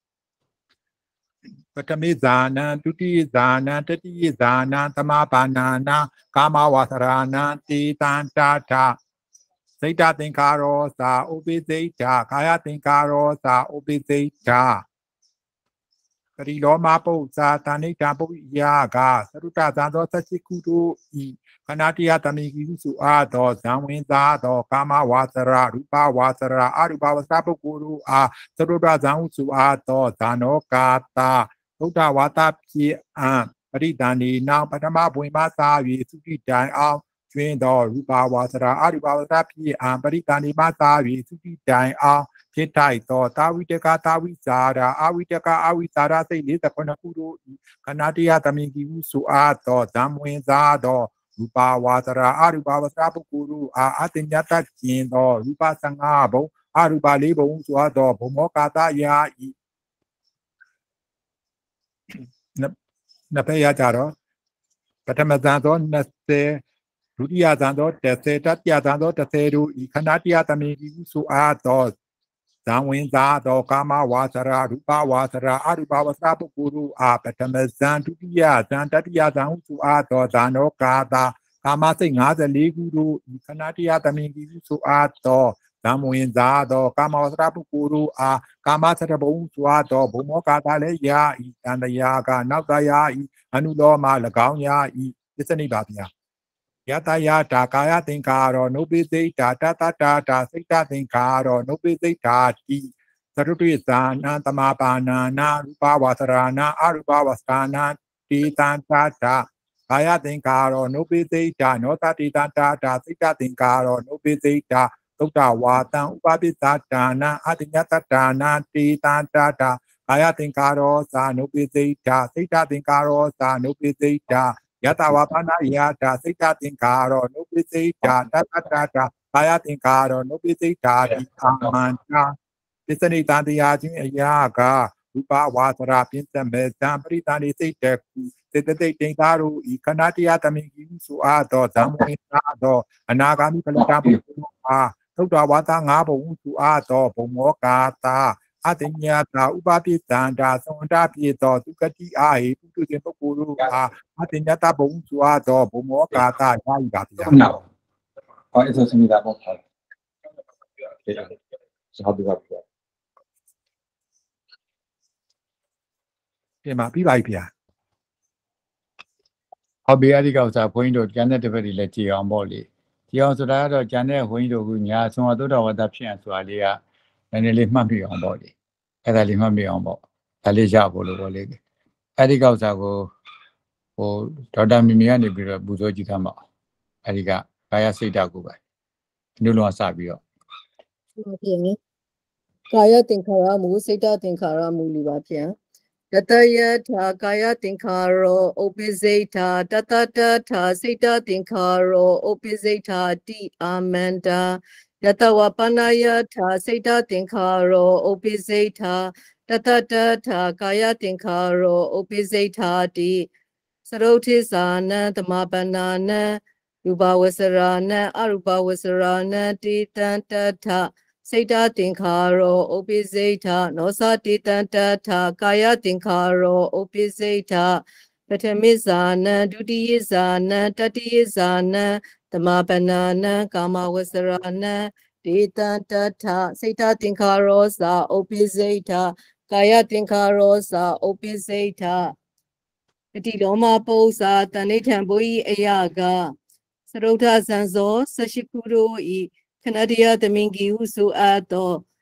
ပထမိဇာနံဒုတိယဇာနံတတိယဇာနံသမပါဏာနံကာမဝါစရဏံတေတံတာတာစိတ်သင်္ခါရောသာဥပိစိတ်ဓာကာယသင်္ခါရောသာဥပိစိတ်ဓာပရိလောမပု္ပ္ပာတာဏိတာပုရိယာကသရုတ္တဇံသောသစ္စိကုတို့ဤခဏတိယတမိကိဟုဆိုအားသောဇံဝင်သားသောကာမဝါစရရူပဝါစရအရူပဝါစရပုဂ္ဂိုလ်တို့အားသရုတ္တဇံဟုဆိုအားသောဇာနောကာတာသုဒ္ဓဝါသဖြစ်အံပရိသန္ဒီနောပထမဘွေမသာ၍သုတိတိုင်အောင်ကျွင်းသောရူပဝါစရအရူပဝါစရဖြစ်အံပရိသန္ဒီမသာ၍သုတိတိုင်အောင်ဖြစ်ထိုက်သောတာဝိတကတာဝိဇာရာအဝိတကအဝိဇာရာစိတ်49ခုတို့ခဏတရသမင်ကိဟုဆိုအားသောဓမ္မဝင်စားသောရူပဝါစရာအရူပဝါစရာပုဂ္ဂိုလ်တို့အားအတ္တညတကျင်သောရူပ15ဘုံအရူပ4ဘုံဆိုသောဘုံမောကာတယာဤနဖရကြတော့ပထမဇန်သော20ဒုတိယဇန်သော30တတိယဇန်သော30တို့ဤခဏတရသမင်ကိဟုဆိုအားသောဇံဝင်သားသောကာမဝါစရာရူပဝါစရာအရူပဝါစရာပုဂ္ဂိုလ်တို့အားပထမဇံဒုတိယဇံတတိယဇံဟုဆိုအားသောဇာနောကာတာကာမစိတ်54ခုတို့ဤခဏတရသမင်ကိဟုဆိုအားသောဇံဝင်သားသောကာမဝါစရာပုဂ္ဂိုလ်တို့အားကာမစရဘုံဆိုအားသောဘုံမောကာတာလည်းယာဤတန်တရာကနောက်တရာဤအနုလောမ၎င်းယာဤပစ္စနိပါဗျာယတယာတာကာယသင်္ခါရောနုပိစိတ်ဓာတတတာတာစိတ်သင်္ခါရောနုပိစိတ်ဓာတိသရုတိဇာနံတမပါဏာနာရူပဝါစရဏအရူပဝါစရဏတေတံတာတာကာယသင်္ခါရောနုပိစိတ်ဓာနောတတေတံတာတာစိတ်သင်္ခါရောနုပိစိတ်ဓာသုတ္တဝါတံဥပပိသတာနံအတ္တညတတာနာတေတံတာတာကာယသင်္ခါရောသာနုပိစိတ်ဓာစိတ်သင်္ခါရောသာနုပိစိတ်ဓာယတဝပါဏယာတာစိတ်သင်္ခါရောနုပိစိတ်ဓာတတတာတာကာယသင်္ခါရောနုပိစိတ်ဓာတိအာမန္တာပစ္စနိတံတရားချင်းအရာကရူပဝါစရာပြင်းစမဲ့ဇံပရိသန္တိစိတ်တကူစေတသိက်တင်သားတို့ဤခဏတရားသမင်ကြီးဆိုအားသောဓမ္မဝင်သားသောအနာဂါမိဖလတာပုဂ္ဂိုလ်အားသုတ္တဝါသ5ဘုံဆိုအားသောဘုံမောကာတာအတညတာဥပပိသန္တာသဝန္တာပြေသောဒုက္ခတိအာဟိပုထုဇဉ်ပုဂ္ဂိုလ်တို့အားအတညတာဘုံဆိုအားသောဘုံမောကာတာယာဤပါဗျာဟုတ်ဟောအဲ့ဆိုစမိတာပေါ့ဟုတ်ဟုတ်ပြီပါပြန်ပါပြီးပါပြီဗျာဟုတ်ပြီအဲ့ဒီကောက်စားဘုန်းကြီးတို့ကျန်တဲ့တစ်ဖက်တွေလည်းကြည်အောင်ပေါ့လေကြည်အောင်ဆိုတာကတော့ကျန်တဲ့ဘုန်းကြီးတို့ကညာဆုံးအသုဒ္ဓဝါဒဖြစ်အောင်ဆိုတာလေးကနည်းနည်းလေးမှတ်မိအောင်ပေါ့လေအဲ့ဒါလေးမှတ်မိအောင်ပေါ့ဒါလေးရဖို့လို့ပေါ့လေအဲ့ဒီကောက်စားကိုဒေါက်တာမီမီကနေပြီးတော့ပူဇော်ကြည့်သမ်းပါအဲ့ဒီကကာယစိတ်ဓာတ်ကိုပဲအနုလောစပြီးတော့ဟုတ်ကဲ့နိကာယသင်္ခါရမူစိတ်သင်္ခါရမူလေးပါဗျာတတယထာကာယသင်္ခါရောဥပိစိတ်ထာတတတထာစိတ်သင်္ခါရောဥပိစိတ်ထာတိအာမန္တာယတဝပနယထာစိတ်သင်္ခါရောဥပိစိတ်ထာတတတထာကာယသင်္ခါရောဥပိစိတ်ထာတိသရုတ်ထိဇာနံသမပနာနံရူပဝဆရာနံအရူပဝဆရာနံတိတံတထစိတ်သင်္ခါရောဥပိစိတ်ထာနောသတိတံတထာကာယသင်္ခါရောဥပိစိတ်ထာပထမိဇာနံဒုတိယဇာနံတတိယဇာနံသမပနာနံကာမဝဆရာနံတေတံတထာစိတ်သင်္ခါရောသာဥပိစိတ်ထာကာယသင်္ခါရောသာဥပိစိတ်ထာပတိလောမပု္ပ္ပာတဏိဋ္ဌံဘုဤအယကသရုဒ္ဓဇံဇော18ခုတို့ဤခဏတရသမင်ကြီးဟုဆိုအပ်သော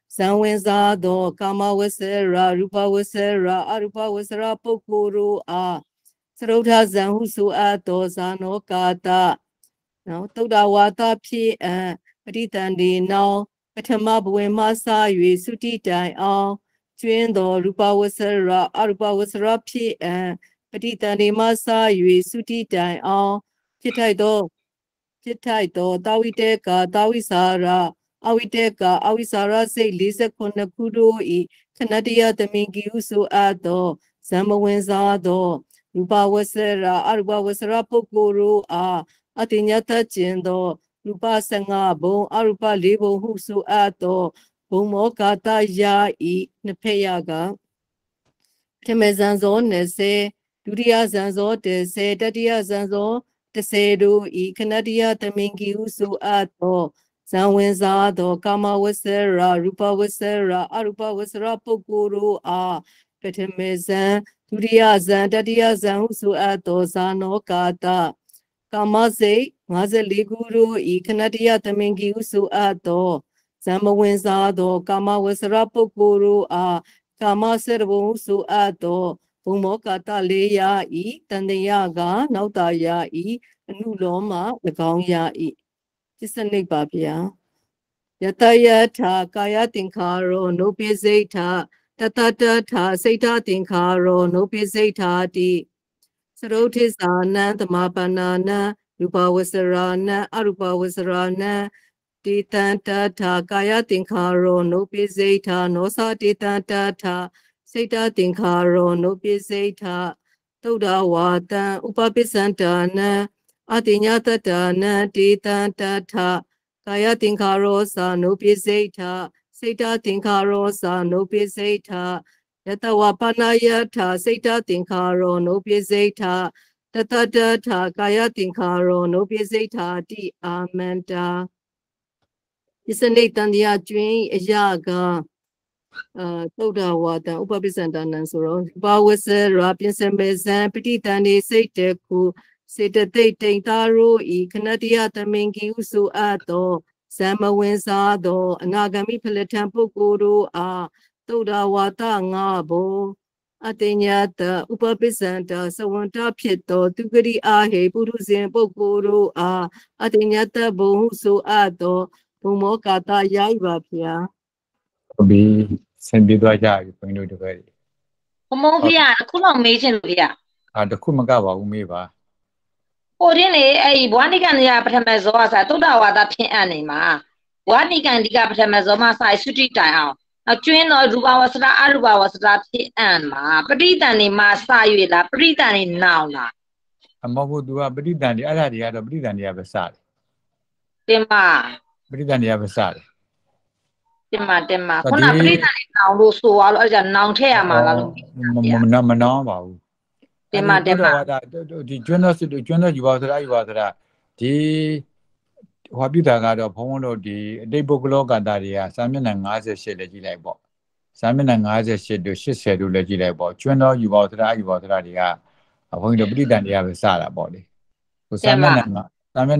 ဇံဝင်စားသောကာမဝဆရာရူပဝဆရာအရူပဝဆရာပုဂ္ဂိုလ်တို့အားသရုဒ္ဓဇံဟုဆိုအပ်သောဇာနောကာတနော်သုဒ္ဓဝါဒဖြစ်အံပဋိသန္ဓေနောပထမဘဝင်မှစ၍သုတိတိုင်အောင်ကျွင်းသောရူပဝဆရာအရူပဝဆရာဖြစ်အံပဋိသန္ဓေမှစ၍သုတိတိုင်အောင်ဖြစ်ထိုက်သောတာဝိတေကတာဝိစာရအဝိတေကအဝိစာရစိတ်49ခုတို့ဤခဏတရသမင်ကြီးဟုဆိုအပ်သောဇံမဝင်စားသောရူပဝဆရာအရူပဝဆရာပုဂ္ဂိုလ်တို့အားအတိညတကျင်သောရူပ15ဘုံအရူပ4ဘုံဟုဆိုအပ်သောဘုံမောကာတယာဤနှစ်ဖက်ရကပထမဇံဇော20ဒုတိယဇံဇော10တတိယဇံဇော10တို့ဤခဏတရသမင်ကြီးဟုဆိုအပ်သောဇံဝင်စားသောကာမဝဆရာရူပဝဆရာအရူပဝဆရာပုဂ္ဂိုလ်တို့အားပထမဇံဒုတိယဇံတတိယဇံဟုဆိုအပ်သောဇာနောကာတကာမစိတ်54ခုတို့ဤခဏတရသမင်ကြီးဟုဆိုအပ်သောဇံမဝင်စားသောကာမဝဆရာပုဂ္ဂိုလ်တို့အားကာမစေတဘုံဟုဆိုအပ်သောဘုံမောကာတ4ရာဤတန်တရာကနောက်တာရာဤအနုလောမ၎င်းရာဤပစ္စနိပါဗျာယတယထာကာယသင်္ခါရောနုပိစိတ်ထာတတတထာစိတ်တသင်္ခါရောနုပိစိတ်ထာတိသရုဋ္ဌိဇာနံသမပန္နာနံရူပဝဆရာနံအရူပဝဆရာနံတိတံတထာကာယသင်္ခါရောနုပိစိတ်ထာနောသတိတံတထာစိတ်တသင်္ခါရောနုပိစိတ်ထာသုဒ္ဓဝါတံဥပပိစ္ဆန္ဒနံအတိညာတတနံတိတံတထာကာယသင်္ခါရောသာနုပိစိတ်ထာစိတ်တသင်္ခါရောသာနုပိစိတ်ထာယတဝပနာယထာစိတ်တသင်္ခါရောနုပိစိတ်ထာတတတထာကာယသင်္ခါရောနုပိစိတ်ထာတိအာမန္တာပစ္စနိတန်တရားကျွင်းအရာကသုဒ္ဓဝါဒဥပပိစ္ဆန္ဒနံဆိုတော့ဘာဝဆရာပြင်စမေဇံပဋိတန်ဒီစိတ်တခုစေတသိက်တိန်သားတို့ဤခဏတရသမင်ကြီးဟုဆိုအပ်သောဇံမဝင်စားသောအနာဂမိဖလထံပုဂ္ဂိုလ်တို့အားသုဒ္ဓဝါဒ5ဘုံအတညတဥပပိစ္ဆန္ဒသဝန္တဖြစ်သောသူဂရိအာဟေပုရုဇဉ်ပုဂ္ဂိုလ်တို့အားအတညတဘုံဟုဆိုအပ်သောဘုံမောကာတရိုက်ပါဗျာဟုတ်ပြီဆင်ပြေသွားကြပြီဘုန်းကြီးတို့တပည့်တွေဘုံမောဖေရအခုတော့မေးချင်လို့ဗျာတခုမကပါဘူးမေးပါဟိုတင်းလေအဲ့ဘဝနိကန်ဒီကပထမဇောဆာသုဒ္ဓဝါဒဖြစ်အပ်နေမှာဘဝနိကန်ဒီကပထမဇောမှာစာသုတိတိုင်အောင်နောက်ကျွင်းတော့ရူပဝဆရာအရူပဝဆရာဖြစ်အပ်မှာပဋိသန္ဓေမှာစ၍လားပဋိသန္ဓေနောင်လားမဟုတ်ဘူး तू ကပဋိသန္ဓေအဲ့ဒါတွေကတော့ပဋိသန္ဓေကပဲစတယ်တင်ပါပဋိသန္ဓေကပဲစတယ်တင်ပါခုနပဋိသန္ဓေနောင်လို့ဆိုသွားလို့အဲ့ဒါနောင်ထည့်ရမှာလားလို့မနောင်းပါဘူးတင်ပါဒီကျွန်းတော်ယူပါဆိုတာယူပါဆိုတာဒီဟောပြတာကတော့ဘုံဘုံတို့ဒီအတိတ်ပုဂ္ဂလောကတာတွေကစာမျက်နှာ58လည်းကြည့်လိုက်ပေါ့စာမျက်နှာ58တို့80တို့လည်းကြည့်လိုက်ပေါ့ကျွန်းတော်ယူပါဆိုတာယူပါဆိုတာတွေကဘုံတို့ပဋိသန္ဓေကပဲစတာပေါ့လေဟိုစာမျက်နှာ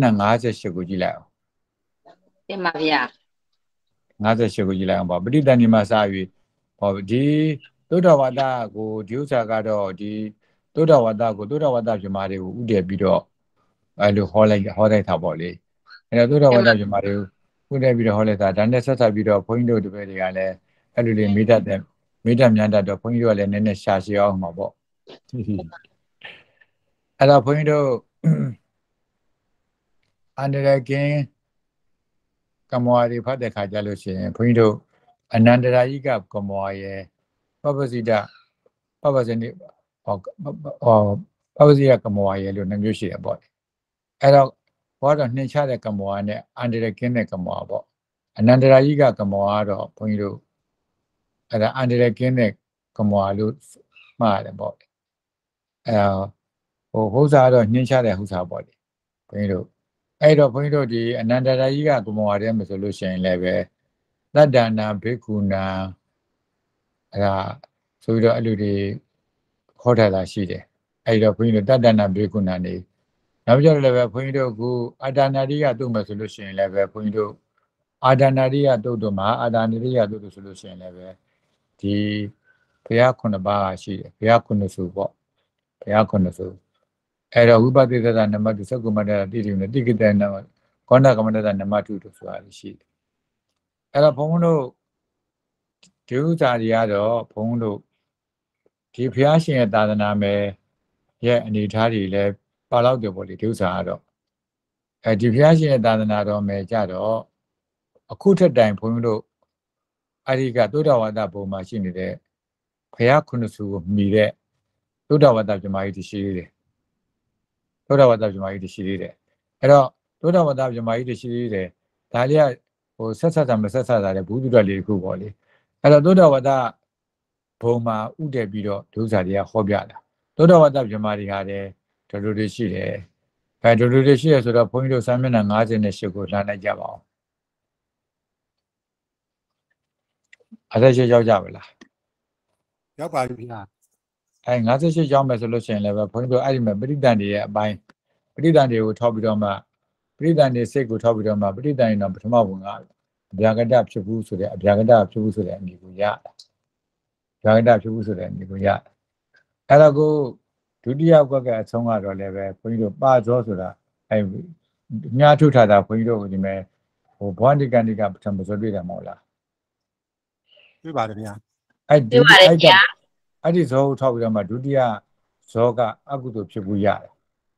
58ကိုကြည့်လိုက်အောင်တင်ပါဗျာ 58ကိုကြည့်လိုက်အောင်ပေါ့ပဋိသန္ဓေမှာစ၍ဟောဒီသုဒ္ဓဝါဒကိုဒီဥစ္စာကတော့ဒီသုဒ္ဓဝါဒကိုသုဒ္ဓဝါဒပြမာတွေကိုဥတည်ပြီးတော့အဲ့လိုဟောလိုက်တာပေါ့လေအဲ့တော့သုဒ္ဓဝါဒပြမာတွေကိုဥတည်ပြီးတော့ဟောလိုက်တာဒါနဲ့ဆက်ဆက်ပြီးတော့ဘုန်းကြီးတို့တပည့်တွေကလည်းအဲ့လိုလေးမေတ္တာမြန်တတ်တော့ဘုန်းကြီးတို့ကလည်းနည်းနည်းရှာရှည်အောင်မှာပေါ့အဲ့တော့ဘုန်းကြီးတို့အန္တရာယ်ကင်းကမ္မဝါတွေဖတ်တဲ့ခါကြလို့ရှိရင်ဘုန်းကြီးတို့အနန္တရာယိကကမ္မဝါရဲ့ပပ္ပဇိတပပ္ပဇနိပဝစီရကမ္မဝါရဲ့လို့နှမျိုးရှိတယ်ပေါ့အဲ့တော့ဘောတော့နှိမ့်ချတဲ့ကမ္မဝါနဲ့အန္တရာယ်ကင်းတဲ့ကမ္မဝါပေါ့အနန္တရာယိကကမ္မဝါတော့ဘုန်းကြီးတို့အဲ့ဒါအန္တရာယ်ကင်းတဲ့ကမ္မဝါလို့မှားတယ်ပေါ့ဟိုဥစ္စာတော့နှိမ့်ချတဲ့ဥစ္စာပေါ့လေဘုန်းကြီးတို့အဲ့တော့ဘုန်းကြီးတို့ဒီအနန္တရာယိကကမ္မဝါတဲ့မှာဆိုလို့ရှိရင်လည်းပဲသတ္တနာဘေကုဏအဲ့ဒါဆိုပြီးတော့အဲ့လိုတွေခေါ်ထားတာရှိတယ်အဲ့တော့ဘုန်းကြီးတို့တတ္တနာဘေကုဏနေနောက်ကြတော့လည်းပဲဘုန်းကြီးတို့ကအတ္တနာတိကတုံးမယ်ဆိုလို့ရှိရင်လည်းပဲဘုန်းကြီးတို့အာဒနာရိယတုတ်တို့မှာအာဒနာရိယတုတ်တို့ဆိုလို့ရှိရင်လည်းပဲဒီဘုရား9ပါးရှိတယ်ဘုရား9စုပေါ့ဘုရား9စုအဲ့တော့ဝိပဿနာနမတုသက္ကုမတ္တတိတိနဲ့တိကိတနမကောဏကမတ္တနမတုတို့ဆိုတာရှိတယ်အဲ့တော့ဘုန်းတို့ဒီဥစ္စာတွေကတော့ဘုန်းတို့ဒီဘုရားရှင်ရဲ့သာသနာမယ်ရဲ့အနေအထားတွေလည်းပါလောက်တယ်ပေါ့လေဒီဥစ္စာကတော့ဒီဘုရားရှင်ရဲ့သာသနာတော်မယ်ကြတော့အခုထက်တိုင်ဘုန်းတို့အရိကသုဒ္ဓဝါဒဘုံမှာရှိနေတဲ့ဘုရား9စုကိုမှီတဲ့သုဒ္ဓဝါဒပြမာကြီးတရှိသေးတယ်သုဒ္ဓဝါဒပြမာကြီးတရှိသေးတယ်အဲ့တော့သုဒ္ဓဝါဒပြမာကြီးတရှိသေးတယ်ဒါလေးကဟိုဆက်တာမဆက်တာလည်းဘုသူတ္တလေးတစ်ခုပေါ့လေအဲ့တော့သုဒ္ဓဝါဒဘုံမှာဥတည်ပြီးတော့ဒုစရတွေကဟောပြတာသုဒ္ဓဝါဒပြမာတွေဟာလည်းဒလိုတွေရှိတယ်ဒလိုတွေရှိရဆိုတော့ဘုန်းကြီးတို့စာမျက်နှာ58ကိုလှမ်းလိုက်ကြပါအောင်58ရောက်ကြပါလားရောက်ပါပြီဗျာ 58ရောက်မယ်ဆိုလို့ရှိရင်လည်းဘုန်းကြီးတို့အဲ့ဒီမှာပဋိသန္ဓေရဲ့အပိုင်းပဋိသန္ဓေကိုထောက်ပြီးတော့မှပဋိသန္ဓေစိတ်ကိုထောက်ပြီးတော့မှပဋိသန္ဓေတော့ပထမဘုံကအဗျာကတဖြစ်ဘူးဆိုတဲ့အဗျာကတဖြစ်ဘူးဆိုတဲ့အမည်ကိုရဗျာကတဖြစ်ဘူးဆိုတဲ့အမည်ကိုရအဲ့တော့ကိုဒုတိယကွက်ကအဆုံးကတော့လည်းပဲဘုန်းကြီးတို့ပါဇောဆိုတာအဲ့မြားထုတ်ထားတာဘုန်းကြီးတို့ဒီမဲ့ဟိုဘောဓိကန္တိကပထမဇောတွေ့တယ်မဟုတ်လားတွေ့ပါတယ်ဗျာအဲ့ဒီအဲ့ဒီဇောကိုထောက်ပြီးတော့မှဒုတိယဇောကအကုသိုလ်ဖြစ်ဘူးရတယ်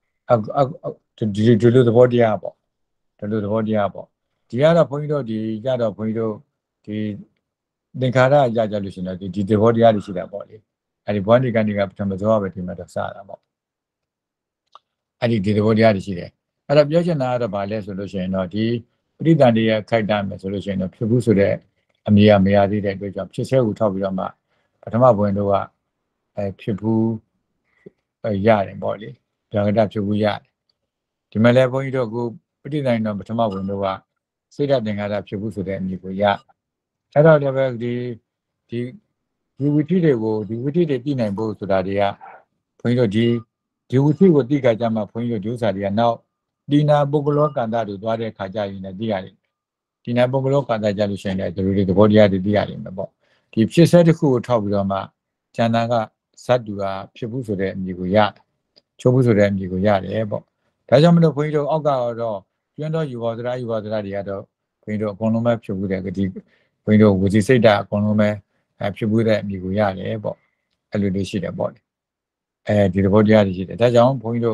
ဒီလိုသဘောတရားပေါ့ဒီလိုသဘောတရားပေါ့ဒီကတော့ဘုန်းကြီးတို့ဒီကြတော့ဘုန်းကြီးတို့ဒီသင်္ခါရရကြလို့ရှိရင်တော့ဒီသဘောတရားတွေရှိတာပေါ့လေအဲ့ဒီဘောဓိကန္တိကပထမဇောပဲဒီမှာတော့စတာပေါ့အဲ့ဒီသဘောတရားတွေရှိတယ်အဲ့တော့ပြောချင်တာကတော့ဗာလဲဆိုလို့ရှိရင်တော့ဒီပဋိသန္ဓေရဲ့ခိုက်တမ်းမယ်ဆိုလို့ရှိရင်တော့ဖြစ်ဘူးဆိုတဲ့အမည်မရသေးတဲ့အတွက်ကြောင့်ဖြစ်ဆဲကိုထောက်ပြီးတော့မှပထမဘဝင်တို့ကဖြစ်ဘူးရတယ်ပေါ့လေဗျာကတဖြစ်ဘူးရတယ်ဒီမှာလဲဘုန်းကြီးတို့ကိုပဋိသန္ဓေတော့ပထမဘဝင်တို့ကစိတ်ဓာတ်သင်္ခါရဖြစ်ဘူးဆိုတဲ့အမည်ကိုရအဲ့တော့လည်းပဲဒီဝိထိတွေကိုဒီဝိထိတွေသိနိုင်ဖို့ဆိုတာတွေကဘုန်းကြီးတို့ဒီဝိထိကိုသိကြကြမှာဘုန်းကြီးတို့ဒုစရတွေကနောက်ဒီနာပုဂ္ဂလောကန္တတွေသွားတဲ့ခါကြရင်လည်းသိရတယ်ဒီနာပုဂ္ဂလောကန္တကြလို့ရှိရင်လည်းဒီလိုတွေသဘောတရားတွေသိရတယ်မယ်ပေါ့ဒီဖြစ်ဆက်တစ်ခုကိုထောက်ပြီးတော့မှဉာဏ်သာကဇတ်တူကဖြစ်ဘူးဆိုတဲ့အမည်ကိုရချိုးဘူးဆိုတဲ့အမည်ကိုရတယ်ပေါ့ဒါကြောင့်မလို့ဘုန်းကြီးတို့အောက်ကတော့ကျွန်းတော်ယူပါဒရာတွေကတော့ဘုန်းကြီးတို့အကုန်လုံးပဲဖြစ်ဘူးတဲ့ဒီဘုန်းကြီးတို့ဝစီစိတ်ဓာတ်အကုန်လုံးပဲဖြစ်ဘူးတဲ့အမည်ကိုရတယ်ပေါ့အဲ့လိုလေးရှိတယ်ပေါ့ဒီသဘောတရားတွေရှိတယ်ဒါကြောင့်ဘုန်းကြီးတို့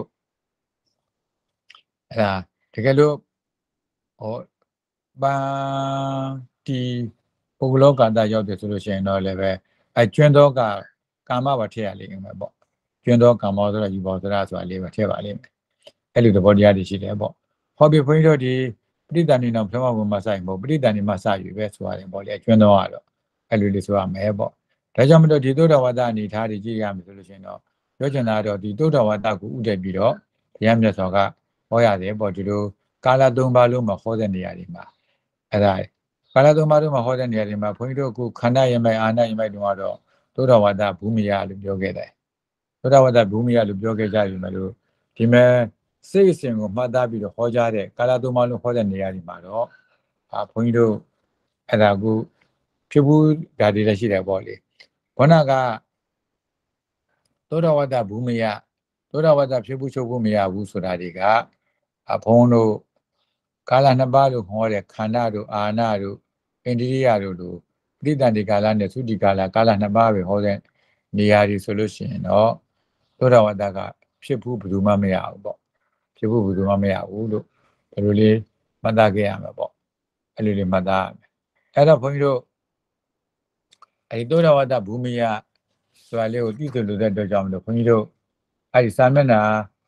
အဲ့ဒါတကယ်လို့ဟောပန်းဒီပုဂ္ဂလောကန္တရောက်တယ်ဆိုလို့ရှိရင်တော့လည်းပဲကျွန်းတော်ကကာမပါထည့်ရလိမ့်မယ်ပေါ့ကျွန်းတော်ကာမောဆိုတာယူပါဆိုတာဆိုတာလေးပဲထည့်ပါလိမ့်မယ်အဲ့လိုသဘောတရားတွေရှိတယ်ပေါ့ဟောပြီဘုန်းကြီးတို့ဒီပဋိသန္ဓေတော့ပထမဘုံမှာစိုက်ပေါ့ပဋိသန္ဓေမှာစယူပဲဆိုရတယ်ပေါ့လေကျွန်းတော်ကတော့အဲ့လိုလေးဆိုရမယ်ပေါ့ဒါကြောင့်မလို့ဒီသုဒ္ဓဝါဒအနေထားတွေကြည့်ရမယ်ဆိုလို့ရှိရင်တော့ပြောချင်တာကတော့ဒီသုဒ္ဓဝါဒကိုဥတည်ပြီးတော့ဘုရားမြတ်စွာကဟောရတယ်ပေါ့ဒီလိုကာလ3ပါးလုံးမှာဟောတဲ့နေရာတွေမှာအဲ့ဒါကာလ3ပါးလုံးမှာဟောတဲ့နေရာတွေမှာဘုန်းကြီးတို့အခုခန္ဓာယမိုက်အာနာယမိုက်တုန်းကတော့သုဒ္ဓဝါဒဘူမိယလို့ပြောခဲ့တယ်သုဒ္ဓဝါဒဘူမိယလို့ပြောခဲ့ကြပြီမလို့ဒီမဲ့စိတ်အစဉ်ကိုမှတ်သားပြီးတော့ဟောကြားတဲ့ကာလ3ပါးလုံးဟောတဲ့နေရာတွေမှာတော့ဘုန်းကြီးတို့အဲ့ဒါကိုဖြစ်ဘူးဓာတ်တွေလည်းရှိတယ်ပေါ့လေခေါဏကသုဒ္ဓဝါဒဘူမိယသုဒ္ဓဝါဒဖြစ်ဘူးချုပ်ဘူးမရဘူးဆိုတာတွေကဘုန်းတို့ကာလ2ပါးလို့ခေါ်တဲ့ခန္ဓာတို့အာနာတို့ဣန္ဒြိယတို့လိုပဋိသန္ဓေကာလနဲ့သုတိကာလ2ပါးပဲဟောတဲ့နေရာတွေဆိုလို့ရှိရင်တော့သုဒ္ဓဝါဒကဖြစ်ဘူးဘယ်သူမှမရဘူးပေါ့ဖြစ်ဘူးဘယ်သူမှမရဘူးလို့ဘယ်လိုလေးမှတ်သားခဲ့ရမှာပေါ့အဲ့လိုလေးမှတ်သားရမယ်အဲ့တော့ဘုန်းကြီးတို့အဲ့ဒီသုဒ္ဓဝါဒဘူမိယဆိုတာလေးကိုသိသလိုတဲ့အတွက်ကြောင့်မလို့ဘုန်းကြီးတို့အဲ့ဒီစာမျက်နှာ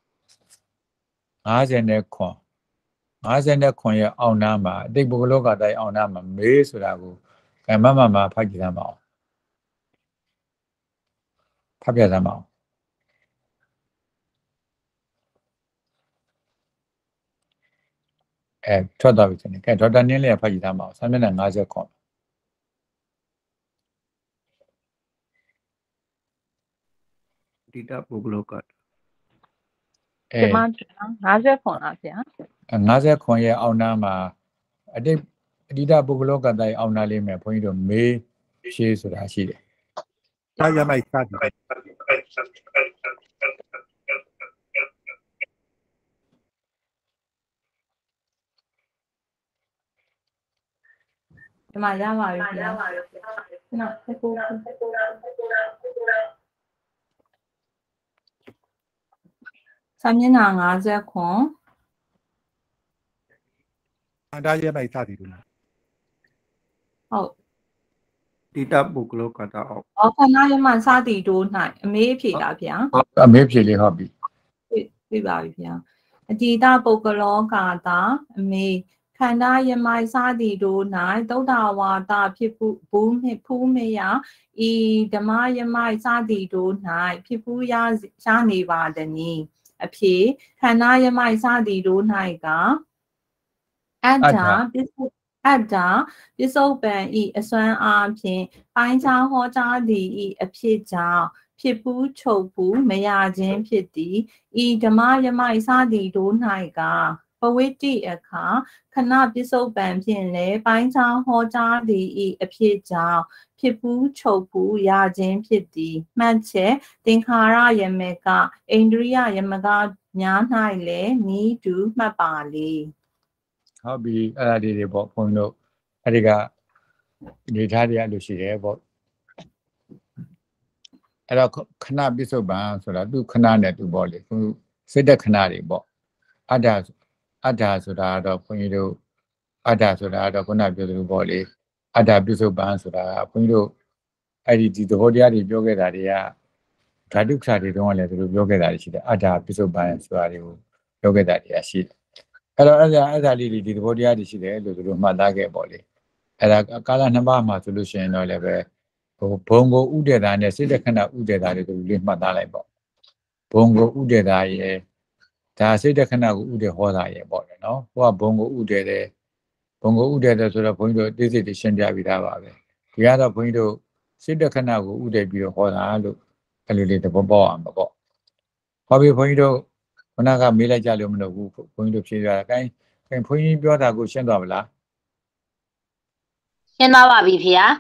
59ရဲ့အောက်နားမှာအတိတ်ပုဂ္ဂလောကတိုင်းအောက်နားမှာမေးဆိုတာကိုမဖတ်ကြည့်သမ်းပါအောင်ဖတ်ပြသမ်းပါအောင်ထွက်သွားပြီဆိုရင်ဒေါက်တာနင်းလေးဖတ်ကြည့်သမ်းပါအောင်စာမျက်နှာ59 ဒီတပုဂ္ဂလောကဒီမှာ59လားဗျာ 59ရဲ့အောက်နားမှာအတိတ်အတိတပုဂ္ဂလောကတ္တရဲ့အောင်နာလေးမယ်ဘုန်းကြီးတို့မေးဖြေဆိုတာရှိတယ်ကာယမိုက်စသည်ဒီမှာရပါပြီခင်ဗျာနော်ကိုစာမျက်နှာ50ခွန်ခန္ဓာရဲ့မိုက်စသည်တို့လားဟုတ်တိတပုဂ္ဂလောကတ္တအောက်ခန္ဓာယမစသည်တို့၌အမေးဖြေတာဗျာအမေးဖြေလေးဟုတ်ပြီပြပါပြီဗျာအတိတပုဂ္ဂလောကာတာအမေးခန္ဓာယမိုင်စသည်တို့၌သုဒ္ဓဝါဒဖြစ်ဖူးမယဤဓမ္မယမိုင်စသည်တို့၌ဖြစ်ဖူးရနေပါသည်အဖြစ်ခန္ဓာယမိုင်စသည်တို့၌ကအတ္တပစ္စုပန်ဤအစွမ်းအားဖြင့်ပိုင်းခြားဟောကြားသည်ဤအဖြစ်ကြောင့်ဖြစ်ဖူးချုပ်ဖူးမရခြင်းဖြစ်သည်ဤဓမ္မယမိုင်စသည်တို့၌ကပဝိတ္တိအခါခဏပစ္စုပန်ဖြင့်လည်းပိုင်းခြားဟောကြားသည်ဤအဖြစ်ကြောင့်ဖြစ်ဖူးချုပ်ဖူးရခြင်းဖြစ်သည်မှတ်ချက်သင်္ခါရယမကအိန္ဒြိယယမကများ၌လည်းနီးတူမှတ်ပါလေဟုတ်ပြီအဲ့ဒါလေးတွေပေါ့ဘုန်းကြီးတို့အဲ့ဒီကနေထားရလို့ရှိတယ်ပေါ့အဲ့တော့ခဏပစ္စုပန်ဆိုတာသူခဏနဲ့သူပေါ့လေသူစိတ်သက်ခဏတွေပေါ့အတ္တဆိုတာတော့ဘုန်းကြီးတို့အတ္တဆိုတာတော့ခုနပြောသလိုပေါ့လေအတ္တပစ္စုပန်ဆိုတာဘုန်းကြီးတို့အဲ့ဒီသဘောတရားတွေပြောခဲ့တာတွေကဓာတုခါတွေတုန်းကလည်းသူတို့ပြောခဲ့တာရှိတယ်အတ္တပစ္စုပန်ဆိုတာတွေကိုပြောခဲ့တာတွေရှိတယ်အဲ့တော့အဲ့ဒါလေးတွေဒီသဘောတရားတွေရှိတယ်လို့သူတို့မှတ်သားခဲ့ပေါ့လေအဲ့ဒါကာလနှစ်ပါးမှာဆိုလို့ရှိရင်တော့လည်းပဲဘုံကိုဥဒေတာနဲ့စိတ်တခဏဥဒေတာတွေသူလေးမှတ်သားလိုက်ပေါ့ဘုံကိုဥဒေတာရဲ့ဒါစိတ်တခဏကိုဥဒေဟောတာရဲ့ပေါ့လေနော်ဟိုကဘုံကိုဥဒေတယ်ဘုံကိုဥဒေတယ်ဆိုတော့ဘုန်းကြီးတို့အသေးစိတ်တွေရှင်းပြပြီးသားပါပဲဒီကတော့ဘုန်းကြီးတို့စိတ်တခဏကိုဥဒေပြီးတော့ဟောတာလို့အဲ့လိုလေးသဘောပေါက်အောင်ပေါ့ဟောပြီးဘုန်းကြီးတို့ခုနကမေးလိုက်ကြလို့မလို့ဘူးဘုန်းကြီးတို့ဖြေကြတာခိုင်းဘုန်းကြီးပြောတာကိုရှင်းသွားမလားရှင်းသွားပါပြီဖေဟာ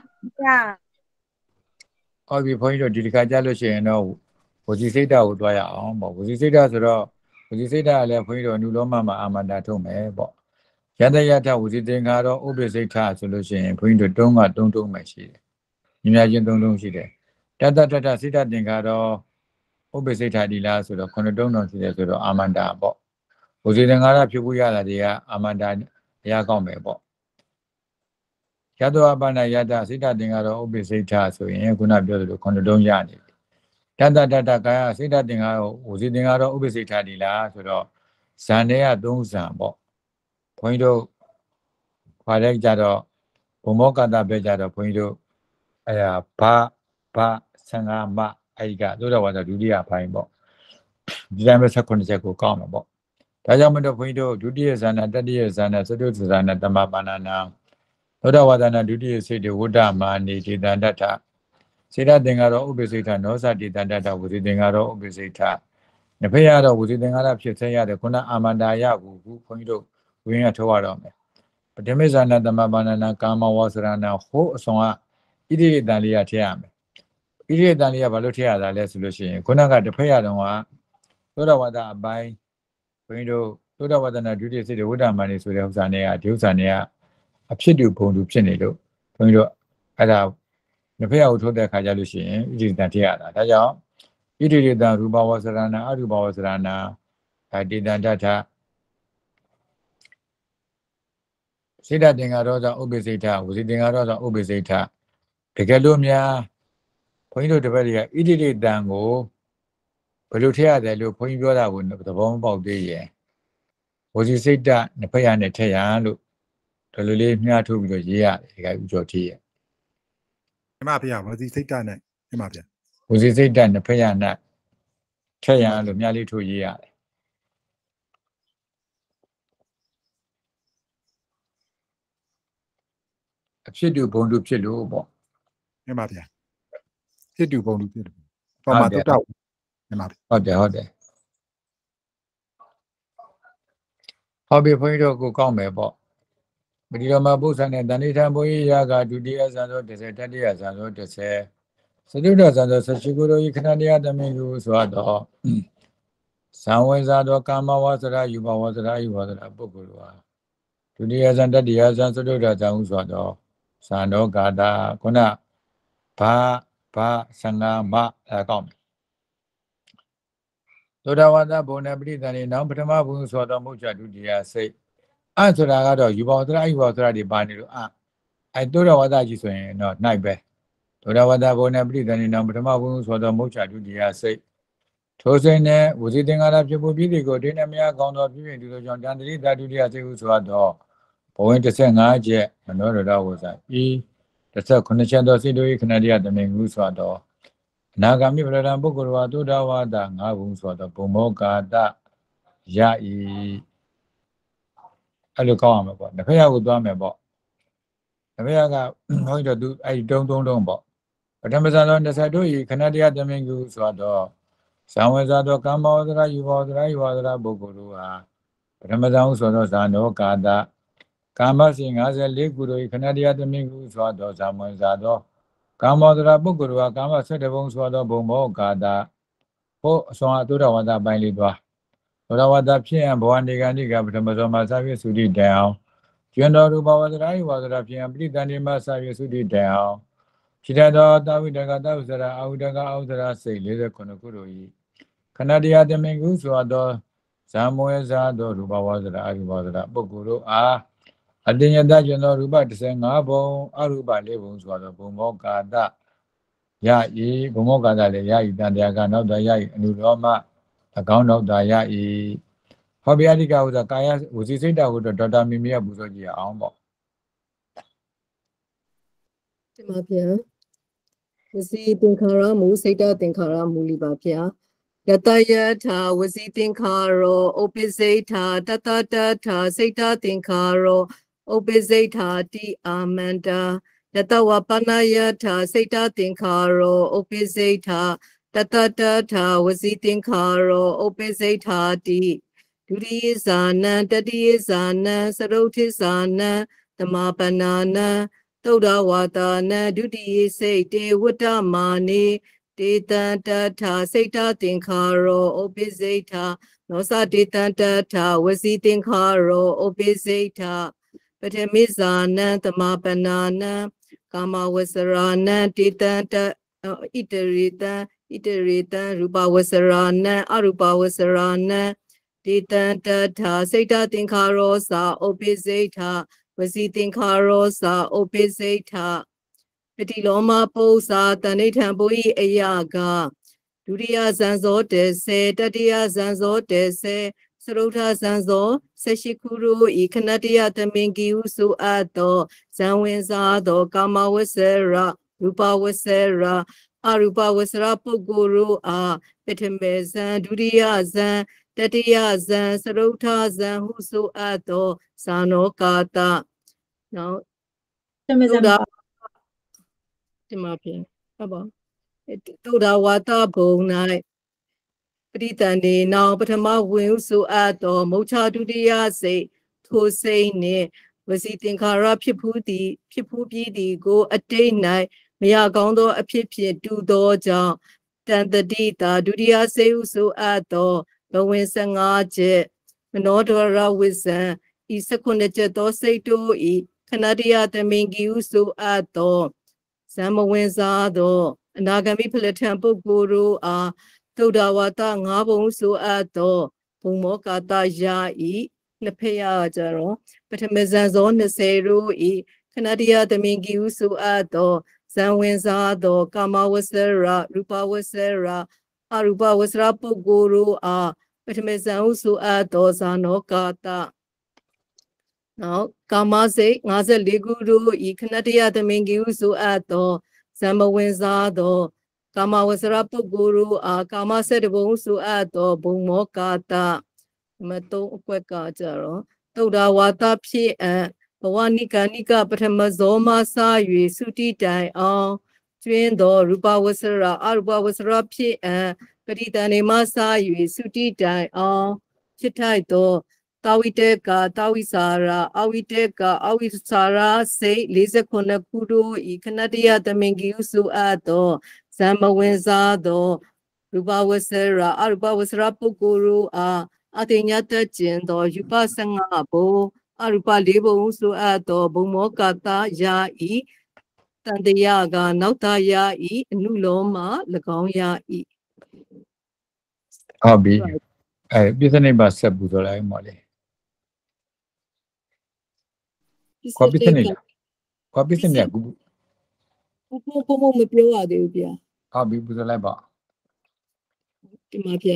ဟုတ်ပြီဘုန်းကြီးတို့ဒီတစ်ခါကြားလို့ရှိရင်တော့ဝစီစိတ်ဓာတ်ကိုတွားရအောင်ပေါ့ဝစီစိတ်ဓာတ်ဆိုတော့ဝစီစိတ်ဓာတ်ကလည်းဘုန်းကြီးတို့အနုလောမမှာအာမန္တာထုတ်မယ်ပေါ့ယတယထဝစီသင်္ခါရောဥပ္ပစိတ်ထဆိုလို့ရှိရင်ဘုန်းကြီးတို့တုံးမှရှိတယ်ညီမချင်းတုံးရှိတယ်တတစိတ်ဓာတ်သင်္ခါရောဥပ္ပစိတ်ထဒီလားဆိုတော့9တုံးရှိတယ်ဆိုတော့အာမန္တာပေါ့ဝစီသင်္ခါရဖြစ်ဖို့ရတာတွေကအာမန္တာရကောင်းမယ်ပေါ့ယတဝပဏယတစိတ်တသင်္ခါရောဥပ္ပစိတ်ထဆိုရင်ခုနပြောသလို9တုံးရနေပြီတတကာယစိတ်တသင်္ခါရောဝစီသင်္ခါရောဥပ္ပစိတ်ထဒီလားဆိုတော့ဇန်တွေက3ဇန်ပေါ့ဘုန်းကြီးတို့ခါလိုက်ကြတော့ဘုံမောကတပဲကြတော့ဘုန်းကြီးတို့အဲ့ဒါဘ15မအဲ့ဒီကသို့တော်ဝါဒဒုတိယပိုင်းပေါ့ဒီတိုင်းပဲ16ချက်ကိုကောက်မှာပေါ့ဒါကြောင့်မလို့ဘုန်းကြီးတို့ဒုတိယဇာနာတတိယဇာနာသတုဇာနာတမပါဏနာသောတာဝါဒနာဒုတိယစိတ်ဝဋ္ဌမာနိဒေတန္တထစေတသင်္ခါရောဥပ္ပစိတ်ထနောသဒေတန္တထဝစီသင်္ခါရောဥပ္ပစိတ်ထနဖေရတော့ဝစီသင်္ခါရဖြစ်ဆက်ရတယ်ခုနအာမန္တာယကိုဘုန်းကြီးတို့ဝင်းရထုတ်ရတော့မယ်ပထမဇာနာတမပါဏနာကာမဝါစရဏဟိုအဆောင်ကဣတိရေတန်လေးရထည့်ရမယ်ဣတိရေတန်လေးကဘာလို့ထည့်ရတာလဲဆိုလို့ရှိရင်ခုနကတစ်ဖက်ရတော့ကသောတာဝါဒအပိုင်းဘုန်းကြီးတို့သောတာဝါဒနာဒုတိယစိတ်ဝဋ္ဌမာနိဆိုတဲ့ဥစ္စာနဲ့ကဒီဥစ္စာနဲ့ကအဖြစ်တူဘုံတူဖြစ်နေလို့ဘုန်းကြီးတို့အဲ့ဒါနှစ်ဖက်ကိုထုတ်တဲ့ခါကြလို့ရှိရင်ဣတိရေတန်ထည့်ရတာဒါကြောင့်ဣတိရေတန်ရူပဝါစရဏအရူပဝါစရဏဒေတန္တထစေတသင်္ခါရောကြောင့်ဥပ္ပစိတ်ထဝစီသင်္ခါရောကြောင့်ဥပ္ပစိတ်ထတကယ်လို့များဘုန်းကြီးတို့တပည့်တွေကဣတိရေတန်ကိုဘယ်လိုထည့်ရတယ်လို့ဘုန်းကြီးပြောတာကိုသဘောမပေါက်သေးရဲ့ဝစီစိတ်တနှစ်ဖက်ရနဲ့ထည့်ရလို့ဒီလိုလေးမျှထုတ်ပြီးတော့ရေးရတယ်ဒီကဥကျော်ထည့်ရမြမဖေဝစီစိတ်ဓာတ်နဲ့မြမဖေဝစီစိတ်တနှစ်ဖက်ရနဲ့ထည့်ရလို့မျှလေးထုတ်ရေးရတယ်အဖြစ်တူဘုံတူဖြစ်လို့ပေါ့မြမဖေဖြစ်တူဘုံတူဖြစ်လို့ပေါ်မှာတုတ်တော့မြမဖေဟုတ်တယ်ဟုတ်ပြီဘုန်းကြီးတို့ကိုကောက်မယ်ပေါ့ပတိတော်မှာပု္ပ္ပနဲ့တဏိထံဘုရားရာကဒုတိယဇန်သော30တတိယဇန်သော30စတုဒ္ဒဇန်သော18ခုတို့ဤခဏတရားသမင်ကိုဆိုတော့ဇံဝင်စားသောကာမဝါစရာယူဘဝစရာယူဝစရာပုဂ္ဂိုလ်ဟာဒုတိယဇန်တတိယဇန်စတုဒ္ဒဇန်ဟုဆိုတော့ဇန်တော်ကာတာခုနဘာ15မအကောင့်သောတဝါဒဘုံနဲ့ပရိသန္တိနောင်ပထမဘုံဆိုတော့မုတ်ချဒုတိယစိတ်ဆိုတာကတော့ယူဘဝစရာယူဘဝစရာတွေပါနေလို့သောတဝါဒကြီးဆိုရင်တော့နိုင်ပဲသောတဝါဒဘုံနဲ့ပရိသန္တိနောင်ပထမဘုံဆိုတော့မုတ်ချဒုတိယစိတ်ထိုစိတ်နဲ့ဝစီသင်္ကာရဖြစ်ဖို့ပြည်တွေကိုဒိဋ္ဌမယကောင်းသောပြည့်ပြည့်ဒီလိုကြောင့်တန်တရိတာဒုတိယစိတ်ဟုဆိုတော့ဘဝဝင်15ချက်မနောရတော်ဝဇ္ဇဤ19ချက်သောစိတ်တို့၏ခဏတရားသမင်ဟုဆိုတော့အနာဂါမိပရဒံပုဂ္ဂိုလ်ဝါသုဒ္ဓဝါဒ5ဘုံဆိုတော့ဘုံမောကာတယဤအဲ့လိုကောင်းအောင်ပဲပေါ့တစ်ဖက်ရောက်ကိုသွားမယ်ပေါ့တစ်ဖက်ကဟောတော့သူအဲ့တုံးပေါ့ပထမဇန်သော20တို့ဤခဏတရားသမင်ဟုဆိုတော့ဇံဝေဇာသောကာမောသရယူဘောသရယူဝါသရပုဂ္ဂိုလ်တို့ဟာပထမဇန်ဟုဆိုတော့ဇာနောကာတကာမစဉ်54ခုတို့ဤခဏတရားသမင်ဟုဆိုတော့ဇံဝေဇာသောကာမောသရပုဂ္ဂိုလ်တို့ဟာကာမ7ဘုံဆိုတော့ဘုံမောကာတဟောအစွမ်းအသုဒ္ဓဝါဒပိုင်းလေးသွားသုဒ္ဓဝါဒဖြစ်ရင်ဘဝနေကဏိကပထမဇောမှာစာပြသုတိတန်အောင်ကျွန်းတော်ရူပဝါဒရာယူဝါဒရာဖြစ်ရင်ပရိသန္တိမှာစာပြသုတိတန်အောင်ဖြစ်တဲ့သောတာဝိတကတာဝစရာအာဝိတကအာဝစရာစိတ်49ခုတို့ဤခဏတရားသမင်ကုဆိုတော့ဇာမဝေဇာသောရူပဝါဒရာအရူပဝါဒရာပုဂ္ဂိုလ်တို့အားအတ္တညတကျွန်းတော်ရူပ15ဘုံအရူပ4ဘုံဆိုတော့ဘုံမောကာတယဤဘုံမောကာတလည်းယဤတန်တရားကနောက်တော်ယဤအနုရောမအကောင်းနောက်တော်ယဤဟောဗျာတိကဥစ္စာကာယဝစီစိတ်တကိုဒေါက်တာမီမီကပူဇော်ကြည့်အောင်ပေါ့ဒီမှာဗျာဝစီသင်္ခါရမူစိတ်တသင်္ခါရမူလီပါဗျာယတယထာဝစီသင်္ခါရောဥပိစိတ်ထာတတတထာစိတ်တသင်္ခါရောဥပိစိတ်ထာတိအာမန္တာယတဝပနယထာစိတ်တသင်္ခါရောဥပိစိတ်ထာတတတထာဝစီသင်္ခါရောဥပိစိတ်ထာတိဒုတိယဇာနံတတိယဇာနံသရုဋ္ဌိဇာနံဓမ္မပနာနံသုဒ္ဓဝါဒနာဒုတိယစိတ်တေဝတ္တမာနေတေတံတထာစိတ်တသင်္ခါရောဥပိစိတ်ထာနောသတေတံတထာဝစီသင်္ခါရောဥပိစိတ်ထာပထမိဇာနံသမ္မာပနာနံကာမဝစရာနံတေတံတဣတရေတံရူပဝစရာနံအရူပဝစရာနံတေတံတထာစိတ်တသင်္ခါရောသာဥပိစိတ်ထာဝစီသင်္ခါရောသာဥပိစိတ်ထာပတိလောမပု္ပ္ပာတဏိထံဘုဤအယကဒုတိယဇန်ဇောတေစေတတိယဇန်ဇောတေစေသရုဋ္ဌဇန်ဇော18ခုတို့ဤခဏတယသမင်ကိဟုဆိုအပ်သောဇံဝင်စားသောကာမဝဆရရူပဝဆရအရူပဝဆရပုဂ္ဂိုလ်တို့အားပထမေဇံဒုတိယဇံတတိယဇံသရုဋ္ဌဇံဟုဆိုအပ်သောဇာနောကာတနောက်တမဇံဒီမှာပြင်ဟုတ်ပါသုဒ္ဓဝါဒဘုံ၌ပရိသန္တိနောပထမဝင်ဟုဆိုအပ်သောမုချဒုတိယစိတ်ထိုစိတ်နှင့်ဝစီသင်္ခါရဖြစ်ဖူးပြီးသည်ကိုအတိတ်၌မရကောင်းသောအဖြစ်ဖြင့်တူသောကြောင့်တန်တတိတာဒုတိယစိတ်ဟုဆိုအပ်သောဘဝင်15ချက်မနောဒရဝိဇံဤ19ချက်သောစိတ်တို့ဤခဏတယသမင်ကိဟုဆိုအပ်သောဇံမဝင်စားသောအနာဂမိဖလထံပုဂ္ဂိုလ်တို့အားသုဒ္ဓဝါဒ5ဘုံဆိုအပ်သောဘုံမောကာတယာဤနှစ်ဖက်ရကြတော့ပထမဇန်ဇော20တို့ဤခဏတယသမင်ကိဟုဆိုအပ်သောဇံဝင်စားသောကာမဝဆရရူပဝဆရအရူပဝဆရပုဂ္ဂိုလ်တို့အားပထမဇန်ဟုဆိုအပ်သောဇာနောကာတနောက်ကာမစိတ်54ခုတို့ဤခဏတယသမင်ကိဟုဆိုအပ်သောဇံမဝင်စားသောကာမဝဆရပုဂ္ဂိုလ်တို့အားကာမ7ဘုံဆိုအပ်သောဘုံမောကာတမတုံးအကွက်ကကြတော့သုဒ္ဓဝါဒဖြစ်ဘဝနိကနိကပထမဇောမစ၍သုတိတိုင်အောင်ကျွင်းသောရူပဝဆရအရူပဝဆရဖြစ်ပရိတန်နေမစ၍သုတိတိုင်အောင်ဖြစ်ထိုက်သောတာဝိတေကတာဝိစာရာအဝိတေကအဝိစာရာစိတ်49ခုတို့ဤခဏတရသမင်ကြီးစုအပ်သောဇံမဝင်စားသောရူပဝဆရာအရူပဝဆရာပုဂ္ဂိုလ်တို့အားအတိညာတကျင်သောယူပ15ဘုံအရူပ4ဘုံစုအပ်သောဘုံမောကတာယာဤတန်တရာကနောက်တာယာဤအနုလောမ၎င်းယာဤဟုတ်ပြီပြစ္ဆနိဗ္ဗာန်ဆက်ပူဇော်လိုက်ပါလေကွာပြစ္ဆနိကူဘုံမပြောရသေးဘူးဗျာဟုတ်ပြီပူဇော်လိုက်ပါဒီမှာဗျာ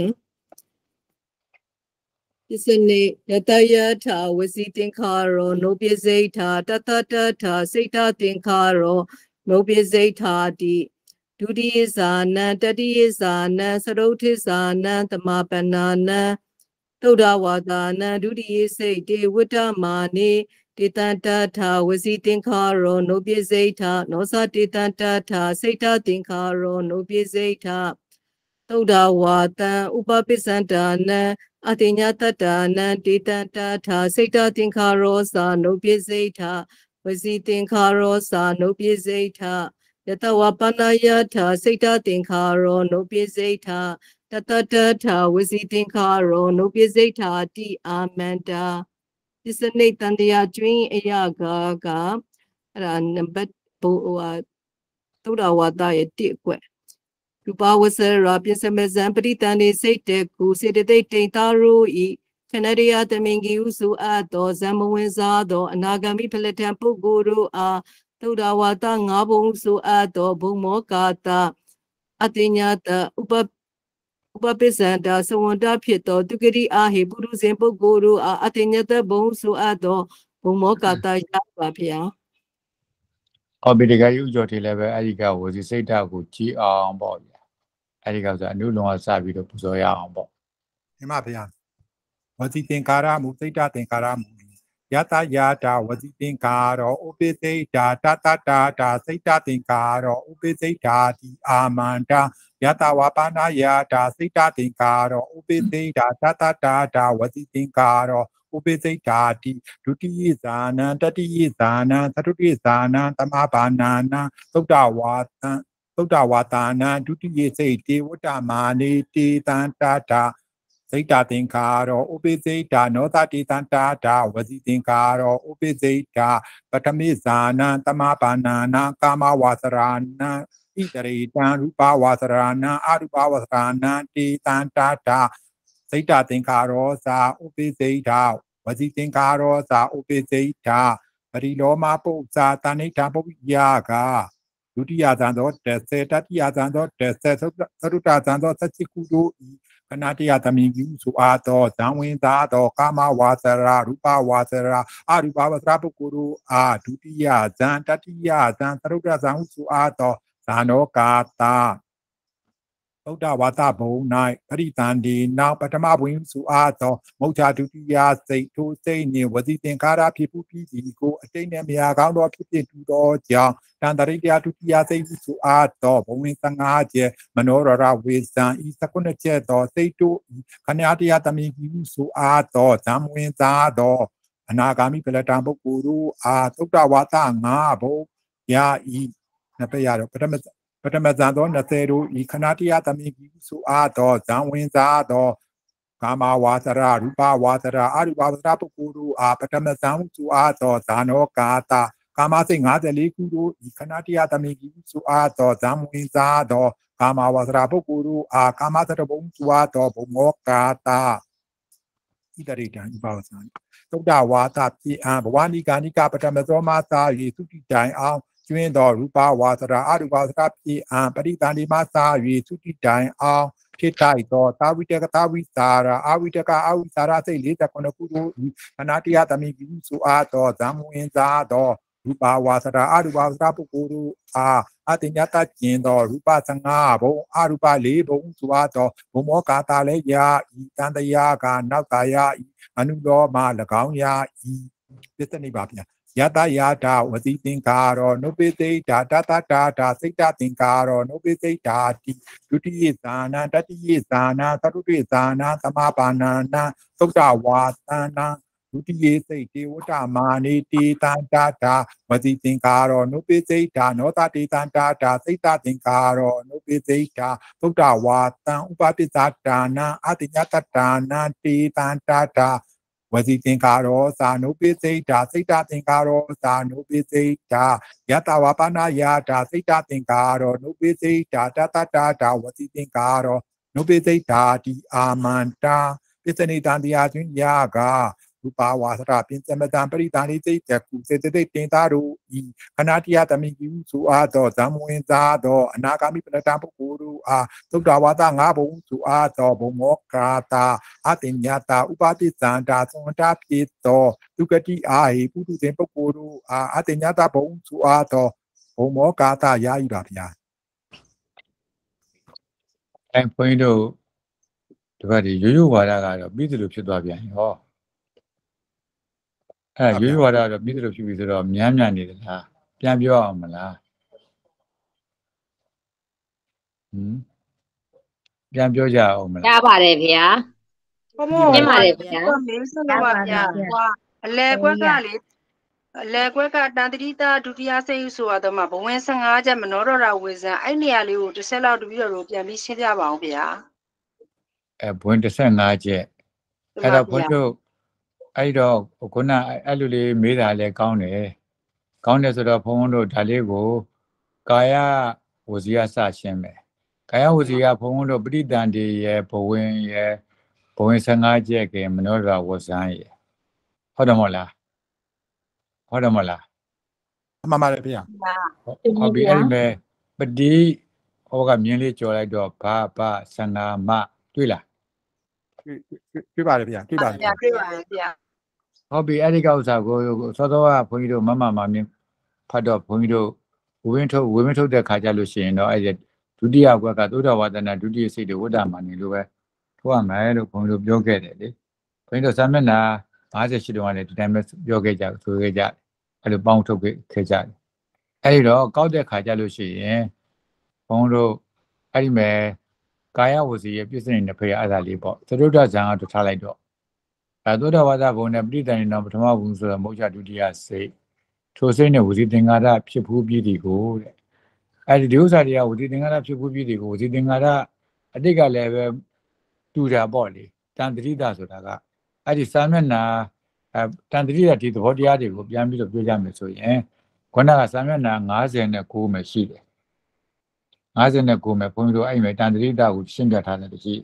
ပစ္စနိယတယထာဝစီသင်္ခါရောနောပိစိဋ္ဌာတတတထာစိတ်တသင်္ခါရောနောပိစိဋ္ဌာတိဒုတိယဇာနံတတိယဇာနံသရုဋ္ဌိဇာနံသမပနာနံသုဒ္ဓဝါဒနံဒုတိယစိတ်တေဝတ္တမာနေတေတန္တထာဝစီသင်္ခါရောနောပိစိဋ္ဌာနောသတေတန္တထာစိတ်တသင်္ခါရောနောပိစိဋ္ဌာသုဒ္ဓဝါတံဥပပိစ္ဆန္ဒာနံအတိညာတတနံတေတန္တထာစိတ်တသင်္ခါရောသာနုပိစိဋ္ဌာဝစီသင်္ခါရောသာနုပိစိဋ္ဌာယတဝပနာယထာစိတ်တသင်္ခါရောနုပိစိဋ္ဌာတတတထာဝစီသင်္ခါရောနုပိစိဋ္ဌာတိအာမန္တာပစ္စနိတန္တရာကျွင်းအရာကအဲ့ဒါနံပါတ်ဘုသုဒ္ဓဝါဒရဲ့1အကွက်ရူပဝဆရာပြစမဇံပရိတန်နေစိတ်တေကုစေတသိက်တိန်သာရိုဤခဏရိယသမင်ကြီးဥစုအပ်သောဇံမဝင်စားသောအနာဂမိဖလက်ထံပုဂ္ဂိုလ်တို့အားသုဒ္ဓဝါဒ5ဘုံဥစုအပ်သောဘုံမောကာတအတိညာတဥပပိစ္ဆန္ဒသဝန္တဖြစ်သောဒုက္ခရိအာဟိပုရုဇဉ်ပုဂ္ဂိုလ်တို့အားအတိညာတဘုံဥစုအပ်သောဘုံမောကာတရပါဗျာအော်ဒီကယူကြော်တယ်လည်းပဲအဲ့ဒီကဝစီစိတ်ဓာတ်ကိုကြည်အောင်ပေါ့ဗျာအဲ့ဒီကဆိုအနုလုံကစပြီးတော့ပူဇော်ရအောင်ပေါ့ဒီမှာဗျာဝစီသင်္ကာရမူစိတ်ဓာတ်သင်္ကာရမူယတယာတာဝစီသင်္ကာရောဥပိစိတ်ဓာတတတာတာစိတ်ဓာတ်သင်္ကာရောဥပိစိတ်ဓာတိအာမန္တာယတဝပနာယာတာစိတ်ဓာတ်သင်္ကာရောဥပိစိတ်ဓာတတတာတာဝစီသင်္ကာရောဥပိစိတ်ဓာတိဒုတိယဇာနံတတိယဇာနံသတုတိယဇာနံသမဘာနာနံသုဒ္ဓဝါတံသုဒ္ဓဝါတာနံဒုတိယစိတ်တေဝတ္တမာနေတေတန္တတာစိတ်တသင်္ခါရောဥပိစိတ်တာနောသတိတန္တာတာဝစီသင်္ခါရောဥပိစိတ်တာပထမိဇာနံသမဘာနာနာကာမဝါစရာနံဣတရိတံရူပဝါစရာနံအရူပဝါစရာနံတေတန္တာတာစိတ်တသင်္ခါရောသာဥပိစိတ်တာဝစီသင်္ခါရောသာဥပိစိတ်တာပရိလောမပုစ္စာတဏိဋ္ဌပုပ္ပယကဒုတိယဇန်သော30တတိယဇန်သော30သရုတ္တဇန်သော17ခုတို့ဤခဏတရသမင်ကြီးဆိုအားသောဇံဝင်သားသောကာမဝါစရာရူပဝါစရာအရူပဝါစရာပုဂ္ဂိုလ်တို့အားဒုတိယဇန်တတိယဇန်သရုတ္တဇန်ဟုဆိုအားသောဇာနောကာတာသုဒ္ဓဝါဒဘုံ၌ပရိတန်ဒီနောက်ပထမဘုံဆိုအားသောမုဋ္ဌာဒုတိယစိတ်ထိုစိတ်နှင့်ဝစီသင်္ခါရဖြစ်ပူပြီးဒီကိုအတိတ်နဲ့မယာကောင်းသောဖြစ်ဖြစ်တူသောကြောင့်တန်တရိတဒုတိယစိတ်ဆိုအားသောဘုံဝင်15ချက်မနောရရဝေဇံဤ19ချက်သောစိတ်တို့ခဏတရားသမီးကြီးဆိုအားသောဇံဝင်သားသောအနာဂါမိပလတံပုဂ္ဂိုလ်တို့အားသုဒ္ဓဝါဒ5ဘုံယာဤနှစ်ပရတော့ပထမဇန်သော20တို့ဤခဏတရားသမီးကြီးဆိုအားသောဇံဝင်သားသောကာမဝါစရာရူပဝါစရာအရူပဝါစရာပုဂ္ဂိုလ်တို့အားပထမဇန်ဆိုအားသောဇာနောကာတာကာမစိတ်54ခုတို့ဤခဏတရားသမီးကြီးဆိုအားသောဇံဝင်သားသောကာမဝါစရာပုဂ္ဂိုလ်တို့အားကာမသတ္တဘုံဆိုအားသောဘုံမောကာတာဣတရိတံဥပဝဇံသုဒ္ဓဝါဒပြေအံဘဝနိကာနိကပထမဇောမသာယေသုတိတိုင်အောင်ကျွင်းသောရူပဝါစရာအရူပဝါစရာပြေအံပရိသန္တိမသာယေသုတိတိုင်အောင်ဖြစ်တိုက်သောသာဝိတကသာဝိစာရာအဝိတကအဝိစာရာစိတ်49ခုတို့ဤခဏတရားသမီးကြီးဆိုအားသောဇံဝင်စားသောရူပဝါစရာအရူပဝါစရာပုဂ္ဂိုလ်တို့အားအတိညာတကျင်သောရူပ15ဘုံအရူပ4ဘုံဆိုအားသောဘုံမောကာတာလည်းယာဤတန်တရာကနောက်တာယာဤအနုလောမ၎င်းယာဤပစ္စနိပါဗျာ Yata yata vati tinkaro nupitita tata tata sita tinkaro nupitita ti dutiyesana tatiyesana tatutesana samapanana sukta watana dutiyesite utamani ti tantata vati tinkaro nupitita notati tantata sita tinkaro nupitita sukta watan upatisatana atinyatana ti tantata Vasi tinkaro sanupitita sita tinkaro sanupitita yata vapana yata sita tinkaro nupitita tata tata vasi tinkaro nupitita di amanta pisanita diatin yaga rupa wasara pinsamatan paritani sita kusete tintaru I kanatiya tamiki su ato zamuinza do anagami panatampu guru a sudawata ngabo su ato bumokata Atinyata upati santa sonta pito tukati ahi putu tempo guru atinyata bong suato homo kata yai rabia ဘုန်းကြီးတို့ဒီဘက်ဒီရိုးရိုးဝါဒကတော့ပြီးသလိုဖြစ်သွားပြန်ဟောအဲ့ရိုးရိုးဝါဒကတော့ပြီးသလိုဖြစ်ပြီဆိုတော့မြန်းမြန်းနေတယ်လားပြန်ပြောအောင်မလားပြန်ပြောကြအောင်မလားရပါတယ်ဗျာဘုံမောမြင်ပါတယ်ဗျာမင်းစလို့ပါဗျာဟွာအလဲကွက်ကလေအလဲကွက်ကတန်တတိတာဒုတိယစိတ်ဆိုတော့မှဘဝင်15ချက်မနောတော်တာဝေဇန်အဲ့နေရာလေးကိုတစ်ဆက်လောက်တပြီးတော့ပြန်ပြီးရှင်းပြပါအောင်ဗျာဘဝင်15ချက်အဲ့တော့ဘုန်းတို့အဲ့တော့ခုနအဲ့လိုလေးမေးတာလဲကောင်းတယ်ဆိုတော့ဘုန်းတို့ဒါလေးကိုကာယဝစီယစရှင်းမယ်ကာယဝစီယဘုန်းတို့ပဋိသန္ဓေရဲ့ဘဝင်ရဲ့ဘဝင်15ချက်ကမနောဒရာဝဇန်ရဲ့ဟုတ်တယ်မဟုတ်လားမှန်ပါတယ်ဗျာဟုတ်ပြီအဲ့ဒီမဲ့ပတိဟောကမြင်းလေးကြော်လိုက်တော့ဘာ15မတွေ့လားတွေ့ပါတယ်ဗျာတွေ့ပါတယ်တွေ့ပါတယ်ဗျာဟုတ်ပြီအဲ့ဒီကောက်စားကိုစောစောကဘုန်းကြီးတို့မမမြင်ဖတ်တော့ဘုန်းကြီးတို့ဝင်းထုတ်တဲ့ခါကြလို့ရှိရင်တော့အဲ့ဒီဒုတိယဘက်ကသုဒ္ဓဝါဒနာဒုတိယစိတ်တွေဝတ္တမာနေလို့ပဲထိုးရမယ်လို့ဘုန်းကြီးတို့ပြောခဲ့တယ်လေဘုန်းကြီးတို့စာမျက်နှာ58တုန်းကလည်းဒီတိုင်းပဲပြောခဲ့ကြဆိုခဲ့ကြအဲ့လိုပေါင်းထုတ်ခဲ့ကြတယ်အဲ့ဒီတော့ကောက်တဲ့ခါကြလို့ရှိရင်ဘုန်းတို့အဲ့ဒီမဲ့ကာယဝစီရဲ့ပြည့်စုံတဲ့ဖေရအဲ့ဒါလေးပေါ့သရုဒ္ဓဇံကတော့ထားလိုက်တော့သုဒ္ဓဝါဒဘုံနဲ့ပဋိသန္ဓေတော်ပထမဘုံဆိုတော့မုတ်ချဒုတိယစိတ်ထိုစိတ်နဲ့ဝစီသင်္ကာရဖြစ်ဖူးပြီးဒီကိုတဲ့အဲ့ဒီဥစ္စာတွေကဝစီသင်္ကာရဖြစ်ဖူးပြီးဒီကိုဝစီသင်္ကာရအတိတ်ကလည်းပဲတူတာပေါ့လေတန်တရိတာဆိုတာကအဲ့ဒီစာမျက်နှာတန်တရိတာဒီသဘောတရားတွေကိုပြန်ပြီးတော့ပြောကြမယ်ဆိုရင်ခုနကစာမျက်နှာ59မှာရှိတယ်59မှာဘုန်းကြီးတို့အဲ့ဒီတန်တရိတာကိုရှင်းပြထားတယ်ရှိ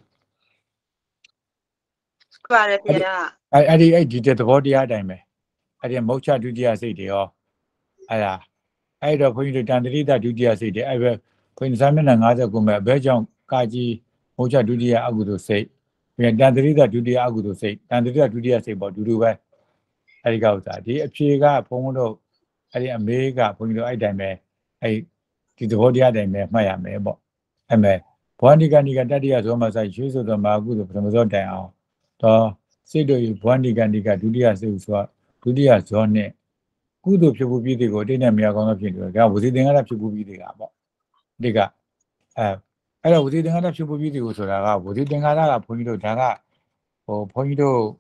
ပါတယ်ဗျာအဲ့ဒီသဘောတရားအတိုင်းပဲအဲ့ဒီမုတ်ချဒုတိယစိတ်တွေရောအဲ့တော့ဘုန်းကြီးတို့တန်တရိတာဒုတိယစိတ်တွေအဲ့ပဲဘုန်းကြီးစာမျက်နှာ59မှာဘဲကြောင့်ကာကြီးမုတ်ချဒုတိယအကုသိုလ်စိတ်ပြန်တန်တရိတာဒုတိယအကုသိုလ်စိတ်တန်တရိတာဒုတိယစိတ်ပေါ့တူပဲအဲ့ဒီကောက်စားဒီအဖြေကဘုန်းတို့အဲ့ဒီအမေကဘုန်းကြီးတို့အဲ့တိုင်းပဲအဲ့ဒီသဘောတရားတိုင်းပဲမှတ်ရမယ်ပေါ့အဲ့မဲ့ဘောဏိကဏိကတတိယဇောမဆိုင်ရွှေဆိုတော်မှာအကုသိုလ်ပထမဇောတိုင်အောင်တော့စိတ်တို့ဘောဏိကဏိကဒုတိယစိတ်ဆိုဒုတိယဇောနဲ့ကုသိုလ်ဖြစ်ဖို့ပြီးတွေကိုတိတ်နဲ့မရကောင်းတော့ဖြစ်တယ်ဒါဝစီသင်္ကာရဖြစ်ဖို့ပြီးတွေကပေါ့ဒီကအဲ့တော့ဝစီသင်္ကာရဖြစ်ဖို့ပြီးတွေကိုဆိုတာကဝစီသင်္ကာရကဘုန်းကြီးတို့ဒါကဘုန်းကြီးတို့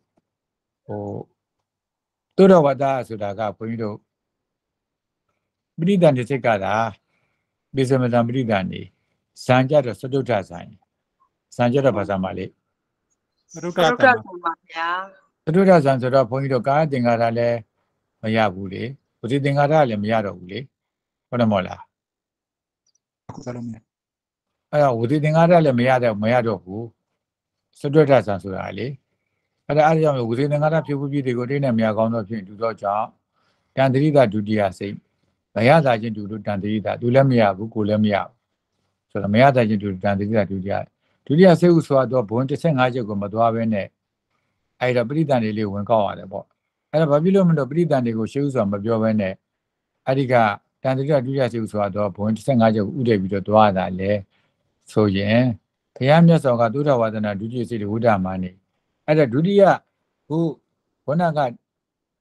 သုဒ္ဓဝါဒဆိုတာကဘုန်းကြီးတို့ပဋိသန္ဓေစိတ်ကတာပိစမတံပဋိသန္ဓေဇံကြတော့သတုဋ္ဌဇံကြတော့ဘာသာမလေးသရုပ်ဟုတ်ကကဲ့ပါဗျာသတုဋ္ဌဇံဆိုတော့ဘုန်းကြီးတို့ကာယသင်္ကာရလည်းမရဘူးလေဝစီသင်္ကာရလည်းမရတော့ဘူးလေဟုတ်တယ်မဟုတ်လားအခုစလုံးမြင်အဲ့တော့ဝစီသင်္ကာရလည်းမရတော့ဘူးသတုဋ္ဌဇံဆိုတာလေအဲ့ဒါကြောင့်ဝစီသင်္ကာရဖြစ်ဖို့ပြီးတွေကိုတိတ်နဲ့မရကောင်းတော့ဖြစ်တူတော့ကြောင့်တန်တရိတာဒုတိယစိတ်မရတာချင်းတူလို့တန်တရိတာသူလည်းမရဘူးကိုလည်းမရဘူးဆိုတော့မရတာချင်းတူတန်တရိတာဒုတိယစိတ်ဥဆိုတော့ဘုံ15ချက်ကိုမသွားဘဲနဲ့အဲ့တော့ပဋိသန္ဓေလေးဝင်ကောက်ရတယ်ပေါ့အဲ့တော့ဘာဖြစ်လို့မလို့ပဋိသန္ဓေကိုရှေးဥစွာမပြောဘဲနဲ့အဲ့ဒီကတန်တရိတာဒုတိယစိတ်ဥဆိုတော့ဘုံ15ချက်ကိုဥတည်ပြီးတော့သွားတာလေဆိုရင်ဘုရားမြတ်စွာကသုဒ္ဓဝါဒနာဒုတိယစိတ်ဝိဒ္ဓမာနေအဲ့ဒါဒုတိယခုခုနက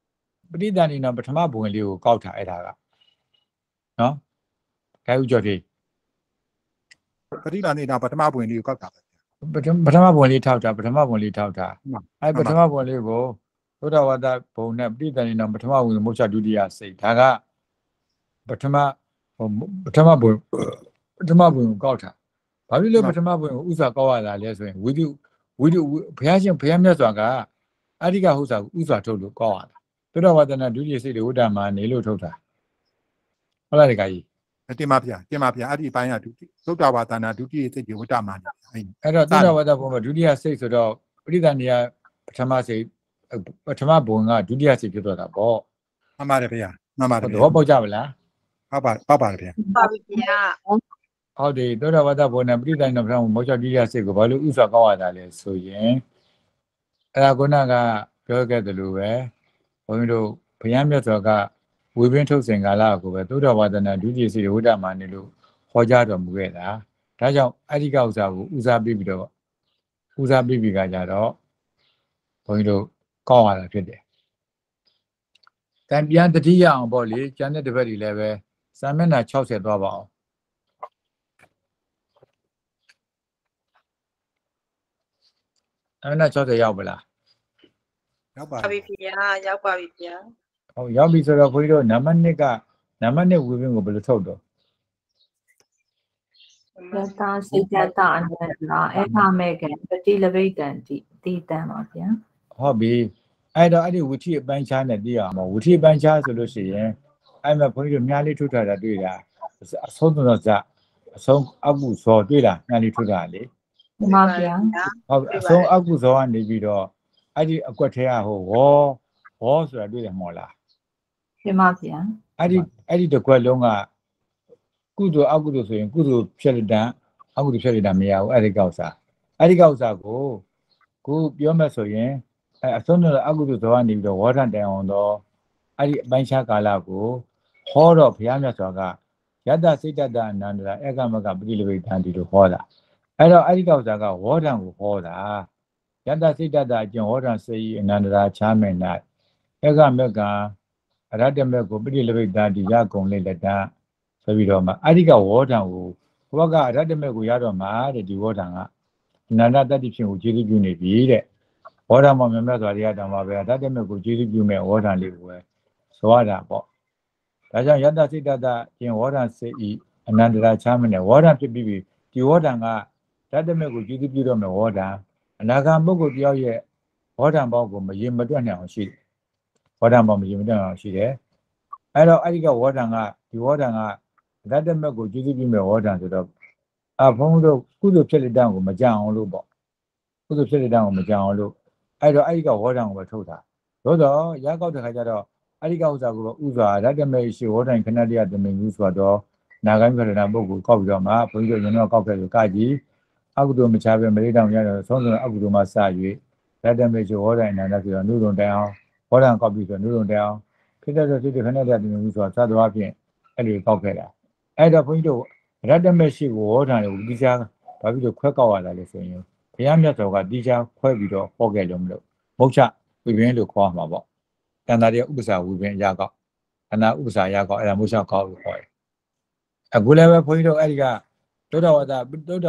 ပဋိသန္ဓေနာပထမဘဝင်လေးကိုကောက်ထားအဲ့ဒါကနော်ခိုင်ဦးကျော်ထေးပရိဒါနေတာပထမပွင့်လေးကိုကောက်တာပဲပထမဘဝင်လေးထောက်တာပထမဘဝင်လေးထောက်တာအဲ့ပထမဘဝင်လေးကိုသုဒ္ဓဝါဒဘုံနဲ့ပဋိသန္ဓေနာပထမဘဝင်မုတ်ချဒုတိယစိတ်ဒါကပထမဘဝင်ကိုကောက်တာဘာဖြစ်လို့ပထမဘဝင်ကိုဥစွာကောက်ရတာလဲဆိုရင်ဝိတုဘုရားရှင်ဘုရားမြတ်စွာကအဓိကဟုတ်စာကိုဥစွာထုတ်လို့ကောက်ရတာသုဒ္ဓဝါဒနာဒုတိယစိတ်တွေဝိတ္တမှာနေလို့ထုတ်တာဟုတ်လားဒီကကြီးတင်ပါဗျာအဲ့ဒီအပိုင်းကသုဒ္ဓဝါဒနာဒုတိယစိတ်ကိုဝတ္တမာနေအဲ့တော့သုဒ္ဓဝါဒဘုံမှာဒုတိယစိတ်ဆိုတော့ပဋိသန္ဓေယပထမစိတ်ပထမဘုံကဒုတိယစိတ်ဖြစ်သွားတာပေါ့မှန်ပါတယ်ဗျာမှန်ပါတယ်သဘောပေါက်ကြပါလားဟုတ်ပါတယ်ဗျာပါပြီဗျာဟုတ်တယ်သုဒ္ဓဝါဒဘုံနဲ့ပဋိသန္ဓေယပထမမောချဒုတိယစိတ်ကိုဘာလို့ဥစွာကောက်ရတာလဲဆိုရင်အဲ့ဒါကုဏကပြောခဲ့တယ်လို့ပဲဘုန်းကြီးတို့ဘုရားမြတ်စွာကဝေဘင်းထုတ်စဉ်ကာလကိုပဲသုဒ္ဓဝါဒနာဒုတိယစိတ်ဝိတ္တမှာနေလို့ဟောကြားတော်မူခဲ့တာဒါကြောင့်အဓိကဥစ္စာကိုဦးစားပေးပြီးကကြတော့ဘုန်းကြီးတို့ကောက်ရတာဖြစ်တယ်။တန်ပြန်တတိယအောင်ပေါ့လေကျန်တဲ့တစ်ပတ်တွေလည်းပဲစာမျက်နှာ60သွားပါအောင်။စာမျက်နှာ60ရောက်ပါလား။ရောက်ပါပြီဗျာရောက်ပါပြီဗျာ။ဟုတ်ရောက်ပြီဆိုတော့ဘုန်းကြီးတို့နံပါတ်1ဝေဘင်းကိုဘယ်လိုထုတ်တော့ယတာစိတ်တအနန္တရာအခမဲ့ကံပတိလပိတံတိတံပါဗျာဟုတ်ပြီအဲ့တော့အဲ့ဒီဝိထိအပိုင်းခြားနဲ့သိရအောင်ဝိထိအပိုင်းခြားဆိုလို့ရှိရင်အဲ့မှာဘုန်းကြီးတို့မြားလေးထုတ်ထားတာတွေ့တာအဆုံးတော့ဇအဆုံးအကုဇောတွေ့လားမြားလေးထုတ်တာလေမှန်ပါဗျာဟုတ်အဆုံးအကုဇောကနေပြီးတော့အဲ့ဒီအကွက်ထဲကဟိုဝေါဆိုတာတွေ့တယ်မဟုတ်လားမှန်ပါဗျာအဲ့ဒီတစ်ခွက်လုံးကကုသိုလ်အကုသိုလ်ဆိုရင်ကုသိုလ်ဖြစ်လက်တံအကုသိုလ်ဖြစ်လက်တံမရဘူးအဲ့ဒီကောက်စားကိုခုပြောမှဆိုရင်အဆုံးတော့အကုသိုလ်ဇောကနေပြီးတော့ဝါဒတန်အောင်တော့အဲ့ဒီအပိုင်းခြားကာလကိုဟောတော့ဘုရားမြတ်စွာကယတ္တစိတ္တတအနန္တရာဧကမကပฏิလပိတံဒီလိုဟောတာအဲ့တော့အဲ့ဒီကောက်စားကဝါဒံကိုဟောတာယတ္တစိတ္တတအကျင့်ဝါဒံစေဤအနန္တရာချားမယ်၌ဧကမကအရတ္တမေကိုပฏิလပိတံဒီရကုံလေးလက်တံဆိုပြီးတော့မှအဓိကဝေါဒံကိုဘုရားကအရတ္တမေကိုရတော့မှာတဲ့ဒီဝေါဒံကအနန္တတတ္တိဖြင့်ကိုကျေးဇူးပြုနေပြီတဲ့ဝေါဒံမှာမြတ်စွာဘုရားတော်မှာပဲအရတ္တမေကိုကျေးဇူးပြုမဲ့ဝေါဒံလေးကိုပဲဆိုရတာပေါ့ဒါကြောင့်ယတ္တစိတ္တတကျင်ဝေါဒံစေဤအနန္တရာချမ်းမနဲ့ဝေါဒံဖြစ်ပြီးဒီဝေါဒံကတတ္တမေကိုကျေးဇူးပြုတော့မဲ့ဝေါဒံအနာဂတ်ပုဂ္ဂိုလ်တယောက်ရဲ့ဝေါဒံပေါက်ကိုမရင်မတွက်နိုင်အောင်ရှိတယ်ဝေါဒံပေါက်မရင်မတွက်နိုင်အောင်ရှိတယ်အဲ့တော့အဲ့ဒီကဝေါဒံကဒီဝေါဒံကရတ္တမက်ကိုကျေးဇူးပြုမဲ့ဝေါဒံဆိုတော့ဘုန်းတို့ကုသိုလ်ဖြစ်လက်တံကိုမကြအောင်လို့ပေါ့ကုသိုလ်ဖြစ်လက်တံကိုမကြအောင်လို့အဲ့တော့အဲ့ဒီကဝေါဒံကိုပဲထုတ်တာသို့တော့ရကောက်တဲ့ခါကျတော့အဲ့ဒီကဥစ္စာကိုဥစွာရတ္တမက်ရှိဝေါဒံခဏတည်းသမင်ကြီးဆိုတော့နာဂိုင်းပြရဏပုဂ္ဂိုလ်ကောက်ပြီးတော့မှဘုန်းကြီးတို့ရင်တော့ကောက်ခဲ့လို့ကကြီးအကုသိုလ်မချပဲမလေးတောင်ရတော့ဆုံးဆုံးအကုသိုလ်မှစ၍ရတ္တမက်ရှိဝေါဒံအနန္တဆိုတော့နုရုံတိုင်အောင်ဝေါဒံကောက်ပြီးဆိုနုရုံတိုင်အောင်ဖြစ်တဲ့စိတ်ခဏတည်းသမင်ကြီးဆိုတော့သတ်သွားဖြင့်အဲ့လိုကောက်ခဲ့တာအဲ့တော့ဘုန်းကြီးတို့ရတ္တမက်ရှိကိုဝေါဒံကိုဒီချာဘာဖြစ်လို့ခွဲကောက်ရတာလဲဆိုရင်ဘုရားမြတ်စွာကဒီချာခွဲပြီးတော့ဟောခဲ့လို့မလို့မုတ်ချဝိပင်းလို့ခေါ်မှာပေါ့တန်တာရဲ့ဥပ္ပစာဝိပင်းရကောက်အနာဥပ္ပစာရကောက်အဲ့ဒါမုတ်ချကောက်လို့ခေါ်တယ်အခုလည်းပဲဘုန်းကြီးတို့အဲ့ဒီကသုဒ္ဓဝါဒ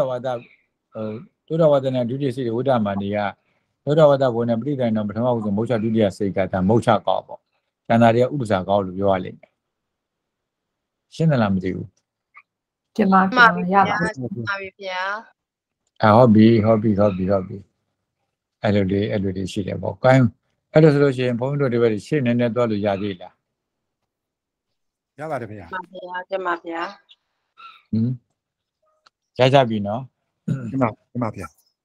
နဲ့ဒုတိယစိတ်ဝိတ္တမာနီကသုဒ္ဓဝါဒဘုံနဲ့ပဋိသန္ဓေပထမဦးဆုံးမုတ်ချဒုတိယစိတ်ကဒါမုတ်ချကောက်ပေါ့တန်တာရဲ့ဥပ္ပစာကောက်လို့ပြောရလိမ့်မယ်ရှင်းတယ်လားမသိဘူးကျမရပါပြီဗျာဟုတ်ပြီအဲ့လိုလေးရှိတယ်ပေါ့ကိုင်းအဲ့လိုဆိုလို့ရှိရင်ဘုန်းကြီးတို့ဒီဘက်ရှင်းနေနေသွားလို့ရသေးလားရပါတယ်ဗျာကျမဗျာရကြပြီနော်ကျမဗျာ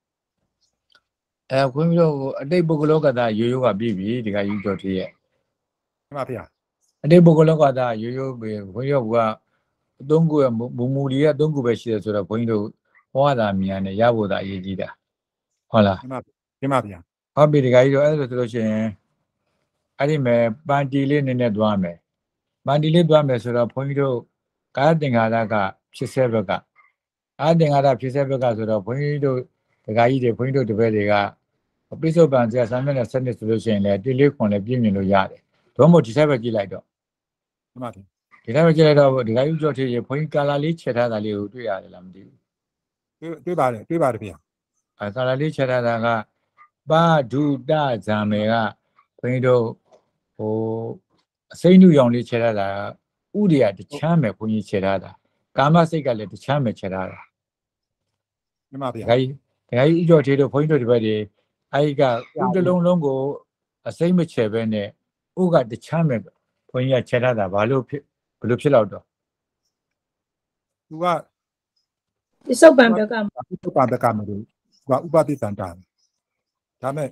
ဘုန်းကြီးတို့အတိတ်ပုဂ္ဂလောကတာရိုးရိုးကပြီးပြီဒီကယူတော်တည်းရဲ့ကျမဗျာအတိတ်ပုဂ္ဂလောကတာရိုးရိုးပဲဘုန်းကြီးတို့ကအသုံးကိုမူလီကအသုံးကိုပဲရှိတယ်ဆိုတော့ဘုန်းကြီးတို့ဟောတာမြန်နဲ့ရဖို့သာအရေးကြီးတာဟုတ်လားကျမဗျာဟုတ်ပြီဒီကကြီးတို့အဲ့လိုဆိုလို့ရှိရင်အဲ့ဒီမဲ့ပန်တီလေးနည်းနည်းသွားမယ်ပန်တီလေးသွားမယ်ဆိုတော့ဘုန်းကြီးတို့ကာယသင်္ခါရကဖြစ်ဆဲဘက်ကအာသင်္ခါရဖြစ်ဆဲဘက်ကဆိုတော့ဘုန်းကြီးတို့ဒီကကြီးတွေဘုန်းကြီးတို့တပည့်တွေကပိဿုပန်ဆရာဆမ်းမြတ်နဲ့ဆက်နေဆိုလို့ရှိရင်လည်းတိလေးခွန်လည်းပြည့်မြင်လို့ရတယ်တော့မို့ဒီတိုင်းပဲကြည့်လိုက်တော့ဒီမှာတင်ဒီတိုင်းပဲကြည့်လိုက်တော့ဒီကကြီးကြော့ထေးရေဘုန်းကြီးကာလာလေးချက်ထားတာလေးကိုတွေ့ရတယ်လားမသိဘူးတွေ့ပါတယ်ဗျာကာလာလေးချက်ထားတာကပါဒုတဇံမေကဘုန်းကြီးတို့ဟိုအစိမ့်နုရောင်လေးချက်ထားတာဥရိယတချမ်းပဲဘုန်းကြီးချက်ထားတာကာမစိတ်ကလည်းတချမ်းပဲချက်ထားတာဒီမှာဗျာဒီကကြီးဥကြော့ထေးတို့ဘုန်းကြီးတို့ဒီဘက်တွေအဲ့ကဥတလုံးလုံးကိုအစိမ့်မချယ်ပဲနဲ့ဥကတချမ်းပဲဘုန်းကြီးကချက်ထားတာဘာလို့ဖြစ်လောက်တော့သူကဒီစုပ်ပံဘက်ကသူပါဘက်ကမလို့သူကဥပတိတန်တာဒါမဲ့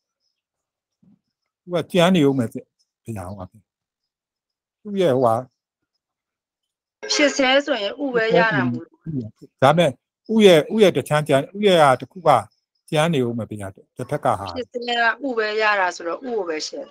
သူကကြမ်းနေဦးမယ်ဗျာဟုတ်ပါသူရဲ့ဟိုဟာဖြစ်ဆဲဆိုရင်ဥပဲရတာမဟုတ်ဒါမဲ့ဥရဲ့တချမ်းကြမ်းဥရဲ့ဟာတစ်ခုကကြမ်းနေဦးမယ်ဗျာတစ်ဖက်ကဟာဖြစ်ဆဲကဥပဲရတာဆိုတော့ဥကိုပဲရှင်း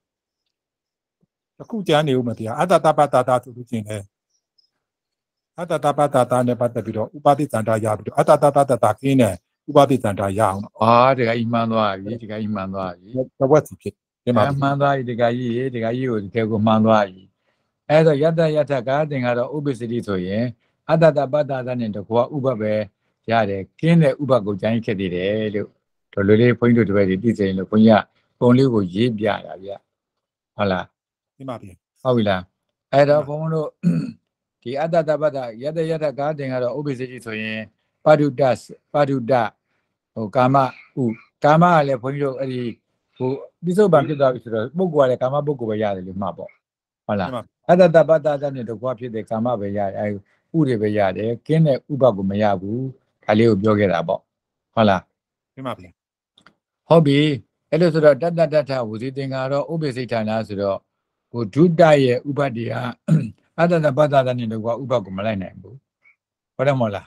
တစ်ခုကြမ်းနေဦးမယ်ဗျာအတ္တတပ္ပတာတာဆိုလို့ချင်းလေအတ္တတပ္ပတာတာနဲ့ပတ်သက်ပြီးတော့ဥပတိတန်တာရပြီးတော့အတ္တတပ္ပတာခင်းနဲ့ဥပတိတန်တာရအောင်ဒီကကြီးမှန်းသွားပြီဒီကကြီးမှန်းသွားပြီတဝက်စီဖြစ်ဒီမှာမှန်းသွားပြီဒီကကြီးကိုဒီကကိုမှန်းသွားပြီအဲ့တော့ယတ္တကာသင်္ကတော့ဥပ္ပစ္စတိဆိုရင်အတ္တတပတ္တတာနဲ့တကွာဥပ္ပပဲရတယ်ကင်းတဲ့ဥပ္ပကိုကြိုင်းခဲ့သေးတယ်လို့တော်လိုလေးဘုန်းကြီးတို့တပည့်တွေသိစေလို့ဘုန်းကြီးကပုံလေးကိုရေးပြတာဗျဟုတ်လားဒီမှာဗျာဟုတ်ပြီလားအဲ့တော့ဘုန်းတို့ဒီအတ္တတပတ္တယတ္တကာသင်္ကတော့ဥပ္ပစ္စတိဆိုရင်ပါဒုတဟိုကာမဥကာမကလည်းဘုန်းကြီးတို့အဲ့ဒီဟိုပိစုပန်ဖြစ်သွားပြီဆိုတော့ပုဂ္ဂိုလ်ကလည်းကာမပုဂ္ဂိုလ်ပဲရတယ်လို့မှတ်ပေါ့ဟုတ်လားအတ္တတပတ္တနဲ့တကွာဖြစ်တဲ့ကာမပဲရတယ်အဲဥတွေပဲရတယ်ကင်းတဲ့ဥပကိုမရဘူးဒါလေးကိုပြောခဲ့တာပေါ့ဟုတ်လားဒီမှာဗျာဟုတ်ပြီအဲ့လိုဆိုတော့တတ္ထဝစီသင်္ကာရောဥပ္ပစိဋ္ဌာနာဆိုတော့ဟိုဒုတရဲ့ဥပတ္တိဟာအတ္တတပတ္တနဲ့တကွာဥပကိုမလိုက်နိုင်ဘူးဟုတ်တယ်မဟုတ်လား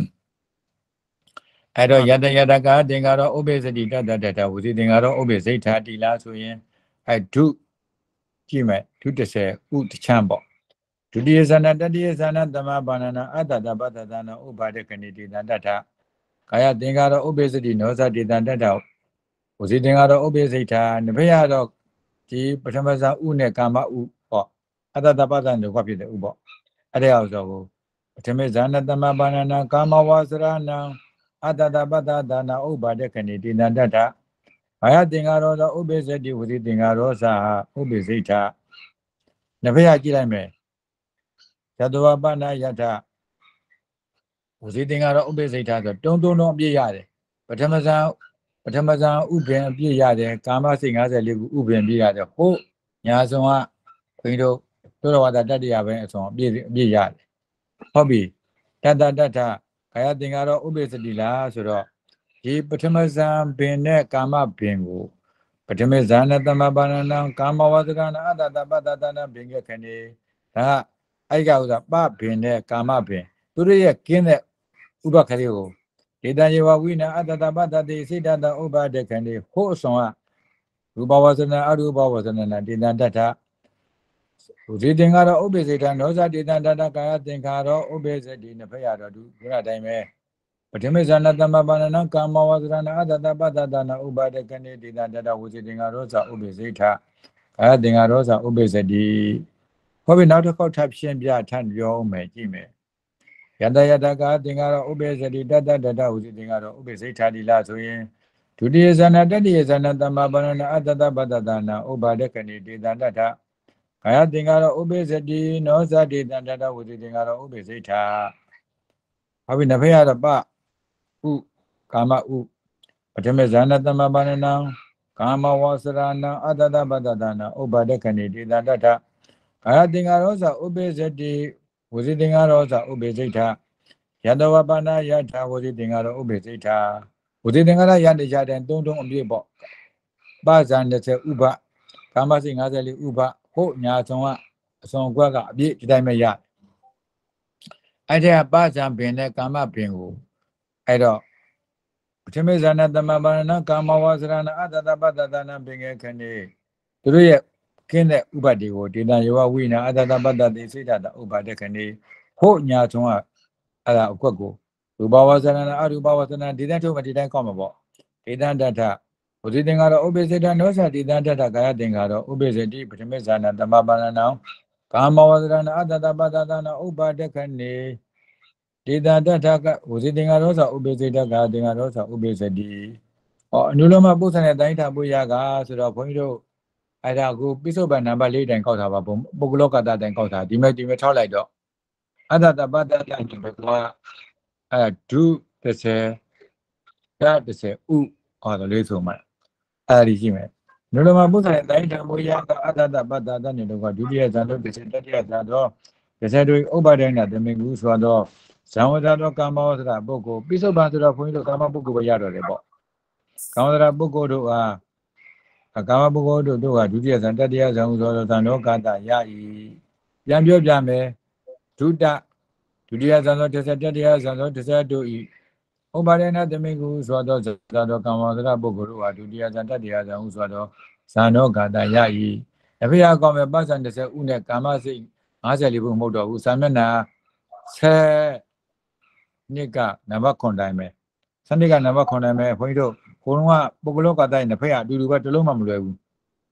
အဲ့တော့ယတကာသင်္ကာရောဥပ္ပစတိတတ္ထဝစီသင်္ကာရောဥပ္ပစိဋ္ဌာတိလားဆိုရင်အဲဒုကြည့်မယ်ဒု30ဥတချမ်းပေါ့ဒုတိယဇာနတတိယဇာနသမဘာနနာအတ္တတပတ္တနာဥပါဒကနိတိတတ္ထကာယသင်္ကာရောဥပ္ပစတိနောဇတိတတ္ထဝစီသင်္ကာရောဥပ္ပစိဋ္ဌာနဘယတော့ဒီပထမဇာဥနဲ့ကာမဥပေါ့အတ္တတပတ္တနဲ့ကွာဖြစ်တဲ့ဥပေါ့အဲ့ဒါဆိုကိုပထမဇာနသမဘာနနာကာမဝါစရဏံအတ္တတပတ္တနာဥပါဒကနိတိတတ္ထကာယသင်္ကာရောဥပ္ပစတိဝစီသင်္ကာရောဇာဥပ္ပစိဋ္ဌာနဘယကြည့်လိုက်မယ်ယတဝပနာယထဝစီသင်္ကာရောဥပ္ပစိဋ္ဌာဆိုတုံးအပြည့်ရတယ်ပထမဇာဥပ္ပင်အပြည့်ရတယ်ကာမစိတ်54ခုဥပ္ပင်ပြည့်ရတယ်ဟုတ်ညာဆုံးကခွင်းတို့သောတော်ဝါဒတတ္တရာပဲအဆုံးအပြည့်ရတယ်ဟုတ်ပြီတတ္ထကာယသင်္ကာရောဥပ္ပစတိလားဆိုတော့ဒီပထမဇာဘင်နဲ့ကာမဘင်ကိုပထမဇာနသမဘာနနာကာမဝါဒကနာအတ္တတပတ္တနာဘင်ကခဏေဒါအဲ့ကဥစ္စာပဘင်နဲ့ကာမဘင်သူတို့ရဲ့ကင်းတဲ့ဥပခလေးကိုဒေတယေဝဝိနာအတ္တတပတ္တတိစိတ္တဥပါဒခဏေဟိုအဆောင်ကရူပဝါစနာအရူပဝါစနာဒေတတ္ထဝစီသင်္ကာရောဥပ္ပစိဋ္ဌာနောဇဒေတတ္ထကာယသင်္ခါရောဥပ္ပစတိနဖရတော်သူဘုရားတိုင်းပဲပထမဇာနသမဘာနနာကာမဝါစနာအတ္တတပတ္တနာဥပါဒခဏေဒေတတ္ထဝစီသင်္ကာရောဇဥပ္ပစိဋ္ဌာကာယသင်္ခါရောဇဥပ္ပစတိဟုတ်ပြီနောက်တစ်ခေါက်ထပ်ရှင်းပြထပ်ပြောမယ်ကြည့်မယ်ယတကာသင်္ကာရောဥပ္ပစတိတတ္တဝစီသင်္ကာရောဥပ္ပစိဋ္ဌာတိလားဆိုရင်ဒုတိယဇာနတတိယဇာနသမဘာနနာအတ္တတပတ္တနာဥပါဒခဏေဒေတတ္ထကာယသင်္ကာရောဥပ္ပစတိနောဇဒေတတ္ထဝစီသင်္ကာရောဥပ္ပစိဋ္ဌာဟုတ်ပြီနဖေရတော့ပဥကာမဥပထမဇာနသမဘာနနာကာမဝါစရဏအတ္တတပတ္တနာဥပါဒခဏေဒေတတ္ထကာယသင်္ကာရောဇဥပ္ပစတိဝစီသင်္ကာရောဇဥပ္ပစိဋ္ဌာယတဝပနာယထဝစီသင်္ကာရောဥပ္ပစိဋ္ဌာဝစီသင်္ကာရယတရတဲ့တုံးအပြည့်ပေါ့ပဇာ20ဥပကာမစိတ်54ဥပဟုတ်ညာဆုံးကအဆုံးကွက်ကအပြည့်ဒီတိုင်းပဲရအဲ့ဒီပဇာဘင်နဲ့ကာမဘင်ကိုအဲ့တော့ပထမဇာနသမဘာနနာကာမဝါစရဏအတ္တတပတ္တနာဘင်ငယ်ခဏေသူတို့ရဲ့ကင်းတဲ့ဥပဒေကိုဒေတယောဝိနာအတ္တတပတ္တတိစိတ္တဥပါဒခဏေဟုတ်ညာဆုံးကအဲ့ဒါအကွက်ကိုရူပဝါစရဏအရူပဝါစရဏဒီတိုင်းထုတ်မှဒီတိုင်းကောက်မှာပေါ့ဒေတတ္ထဝစီသင်္ကာရောဥပိစေတနောသတိတတ္တကာယသင်္ကာရောဥပိစတိပထမဇာနာသမပါဏနံကာမဝဇရဏအတ္တတပတ္တသနာဥပါဒခဏေဒေတတ္တကဝစီသင်္ကာရောဥပိစေတကာယသင်္ကာရောဥပိစတိအနုလောမပု္ပ္ပနဲ့တိုင်းထားဖို့ရကဆိုတော့ဘုန်းကြီးတို့အဲ့ဒါကိုပိဿုပန်နံပါတ်4တိုင်ကောက်ထားပါဘုံပုဂ္ဂလောကတတိုင်ကောက်ထားဒီမဲ့ထောက်လိုက်တော့အတ္တတပတ္တသညဘကဒု30တ30ဥဟောတယ်လေးဆိုမှအဲ့ဒီရှိမယ်နုလမပု္ပ္ပနဲ့တိုင်းထားဖို့ရကအတ္တတပတ္တသညတို့ကဒုတိယဇာတု30တတိယဇာတော့30တို့ဥပ္ပါဒိဏတမေကုဆိုတော့ဇံဝဇာတော့ကာမဝဇ္ဇပုဂ္ဂိုလ်ပိဿုပန်ဆိုတော့ဘုန်းကြီးတို့ကာမပုဂ္ဂိုလ်ပဲရတော့တယ်ပေါ့ကာမဝဇ္ဇပုဂ္ဂိုလ်တို့ဟာကာမပုဂ္ဂိုလ်တို့ကဒုတိယဇံတတိယဇံဆိုတော့ဇံတော်ကာတရဤပြန်ပြောပြမယ်ဒုတိယဇံသော30တတိယဇံသော30တို့ဤဥပါဒနာတမေကုဆိုတော့ဇာတော်ကာမဝဇ္ဇပုဂ္ဂိုလ်တို့ဟာဒုတိယဇံတတိယဇံဆိုတော့ဇံတော်ကာတရဤအဖေအကောင်မဲ့ပတ်စံ30ဥနဲ့ကာမစိတ်54ဘုံမဟုတ်တော့ဘူးစာမျက်နှာ10နှစ်ကနံပါတ်9တိုင်းပဲစနစ်ကနံပါတ်9တိုင်းပဲဘုန်းကြီးတို့ကိုလုံးကပုဂ္ဂလောကတိုင်းနှစ်ဖက်အတူတူပဲတလုံးမှမလွယ်ဘူး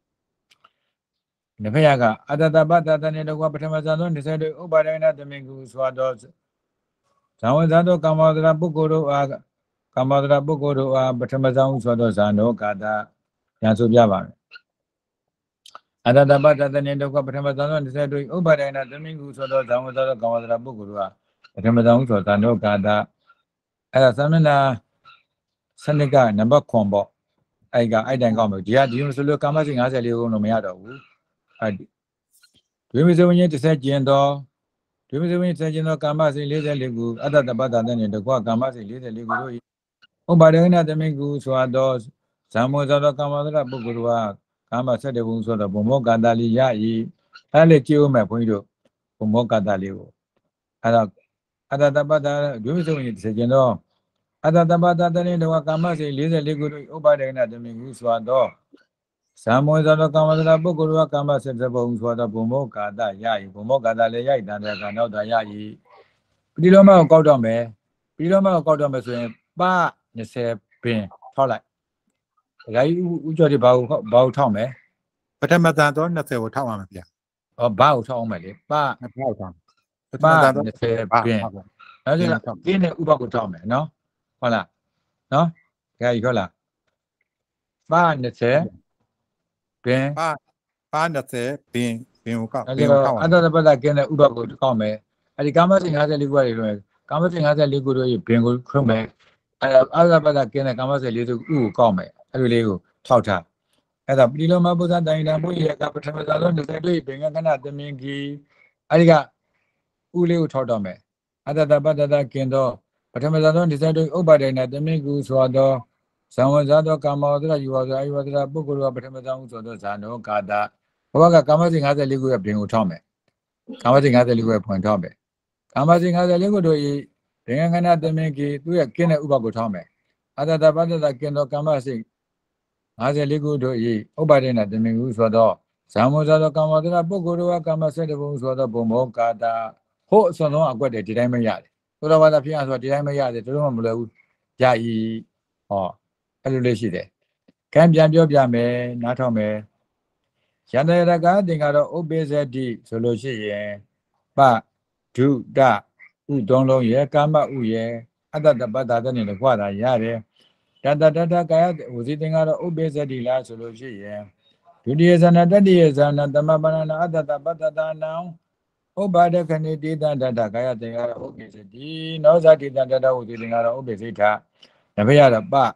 နှစ်ဖက်ကအတ္တတပတ္တတနေတော့ပထမဇာသော20တို့ဥပါဒိဏတမေကုဆိုတော့ဇံဝဇာသောကာမဝဇ္ဇပုဂ္ဂိုလ်တို့အားပထမဇာဟုဆိုတော့ဇာနောကာတညာဆိုပြပါမယ်အတ္တတပတ္တတနေတော့ပထမဇာသော20တို့ဥပါဒိဏတမေကုဆိုတော့ဇံဝဇာသောကာမဝဇ္ဇပုဂ္ဂိုလ်တို့အားပထမဇာဟုဆိုတော့ဇာနောကာတအဲ့ဒါသမဏစနစ်ကနံပါတ်9ပေါ့အဲ့တိုင်ကောက်မယ်ဒီလိုဆိုလို့ကာမစိတ်54ခုလုံးမရတော့ဘူးဒွေမဇဝဉ္ဇ30ကျင်တော့ဒွေမဇဝဉ္ဇ30ကျင်တော့ကာမစိတ်44ခုအတ္တတပတ္တတဲ့နဲ့တကွကာမစိတ်44ခုတို့ဥပါဒိဏတမေကုဆိုတော့ဇံမောဇောကာမဝဇ္ဇပုဂ္ဂိုလ်တို့ကကာမ7ခုဆိုတော့ဘုံမောကာတလီရဤအဲ့လေကြည့်ဦးမယ်ဘုန်းကြီးတို့ဘုံမောကာတလီကိုအဲ့တော့အတ္တတပတ္တဒွေမဇဝဉ္ဇ30ကျင်တော့အတ္တတပတ္တတနေတော့ကာမစိတ်44ခုတို့ဥပါဒိဏတမေကုဆိုတော့ဇံမောဇောကာမဝဇ္ဇပုဂ္ဂိုလ်တို့ကကာမ7ဘုံဆိုတော့ဘုံမောကာတရဤဘုံမောကာတလည်းရဤတန်တဲ့ကနောက်တာရဤပတိလောမကိုကောက်တော့မယ်ဆိုရင်ပ20ပင်ထောက်လိုက်ဒါကြီးဥကျော်ဒီဘာကိုထောက်မယ်ပထမဇာသော20ကိုထောက်ပါမယ်ဗျာဘာကိုထောက်အောင်မယ်လေပ 20ထောက်ပ20ပင်အဲ့ဒါကင်းတဲ့ဥပကိုထောက်မယ်နော်ဟုတ်လားနော်ဒါကြီးဟုတ်လားပ20ပင် 20ပင်ကိုကောက်အတ္တတပတ္တကင်းတဲ့ဥပကိုကောက်မယ်အဲ့ဒီကာမစိတ်54ခုတွေလို့ကာမစိတ်54ခုတို့ရဲ့ဘင်ကိုခွင့်မယ်အတ္တပတ္တကင်းတဲ့ကာမစိတ်40ခုကိုကောက်မယ်အဲ့လိုလေးကိုထောက်ထားအဲ့ဒါပတိလောမပုဇ္ဇတိုင်တံဘုရားကပထမဇာသော20တွေ့ဘင်္ဂကနသမင်ကြီးအဲ့ဒီကဥလေးကိုထောက်တော့မယ်အတ္တပတ္တကင်းတော့ပထမဇာသော20တွေ့ဥပါဒိဏသမင်ကူဆိုတော့ဇံဝဇာသောကာမဝဇ္ဇယူဝဇာအယဝဇ္ဇပုဂ္ဂိုလ်ကပထမဇာဟုဆိုတော့ဇာနောကာတဘဝကကာမစိတ်54ခုရဲ့ဘင်ကိုထောက်မယ်ကာမစိတ်54ခုရဲ့ဖွင့်ထောက်မယ်ကာမစိတ်54ခုတို့ဤဘင်္ဂကနသမင်ကြီးသူရဲ့ကင်းတဲ့ဥပကိုထောက်မယ်အတ္တပတ္တကင်းတော့ကာမစိတ်54ခုတို့ဤဥပါဒိဏသမင်ကူဆိုတော့ဇံဝဇာသောကာမဝဇ္ဇပုဂ္ဂိုလ်ကကာမ7ဘုံဆိုတော့ဘုံမောကာတဟိုအစွန်ဆုံးအကွက်တယ်ဒီတိုင်းမရတယ်သောတာပတ္တဖြစ်အောင်ဆိုဒီတိုင်းမရတယ်တို့မှမလွယ်ဘူးရဤဟောအဲ့လိုလေးရှိတယ်ကံပြန်ပြောပြမယ်နားထောင်မယ်ယန္တရကသင်္ကာတော့ဥပိသတိဆိုလို့ရှိရင်ပဒုတဥသုံးလုံးရဲ့ကာမဥရဲ့အတ္တပတ္တတဲ့နဲ့ခွာတာရတယ်တတကာယဝစီသင်္ကာတော့ဥပိသတိလားဆိုလို့ရှိရင်ဒုတိယဇာနာတတိယဇာနာသမပဏနာအတ္တပတ္တနံဥပါဒခဏိတိတတကာယသင်္ကာတော့ဥပိသတိနောဇာတိတတဝစီသင်္ကာတော့ဥပိသိထနဘရတော့ပဥ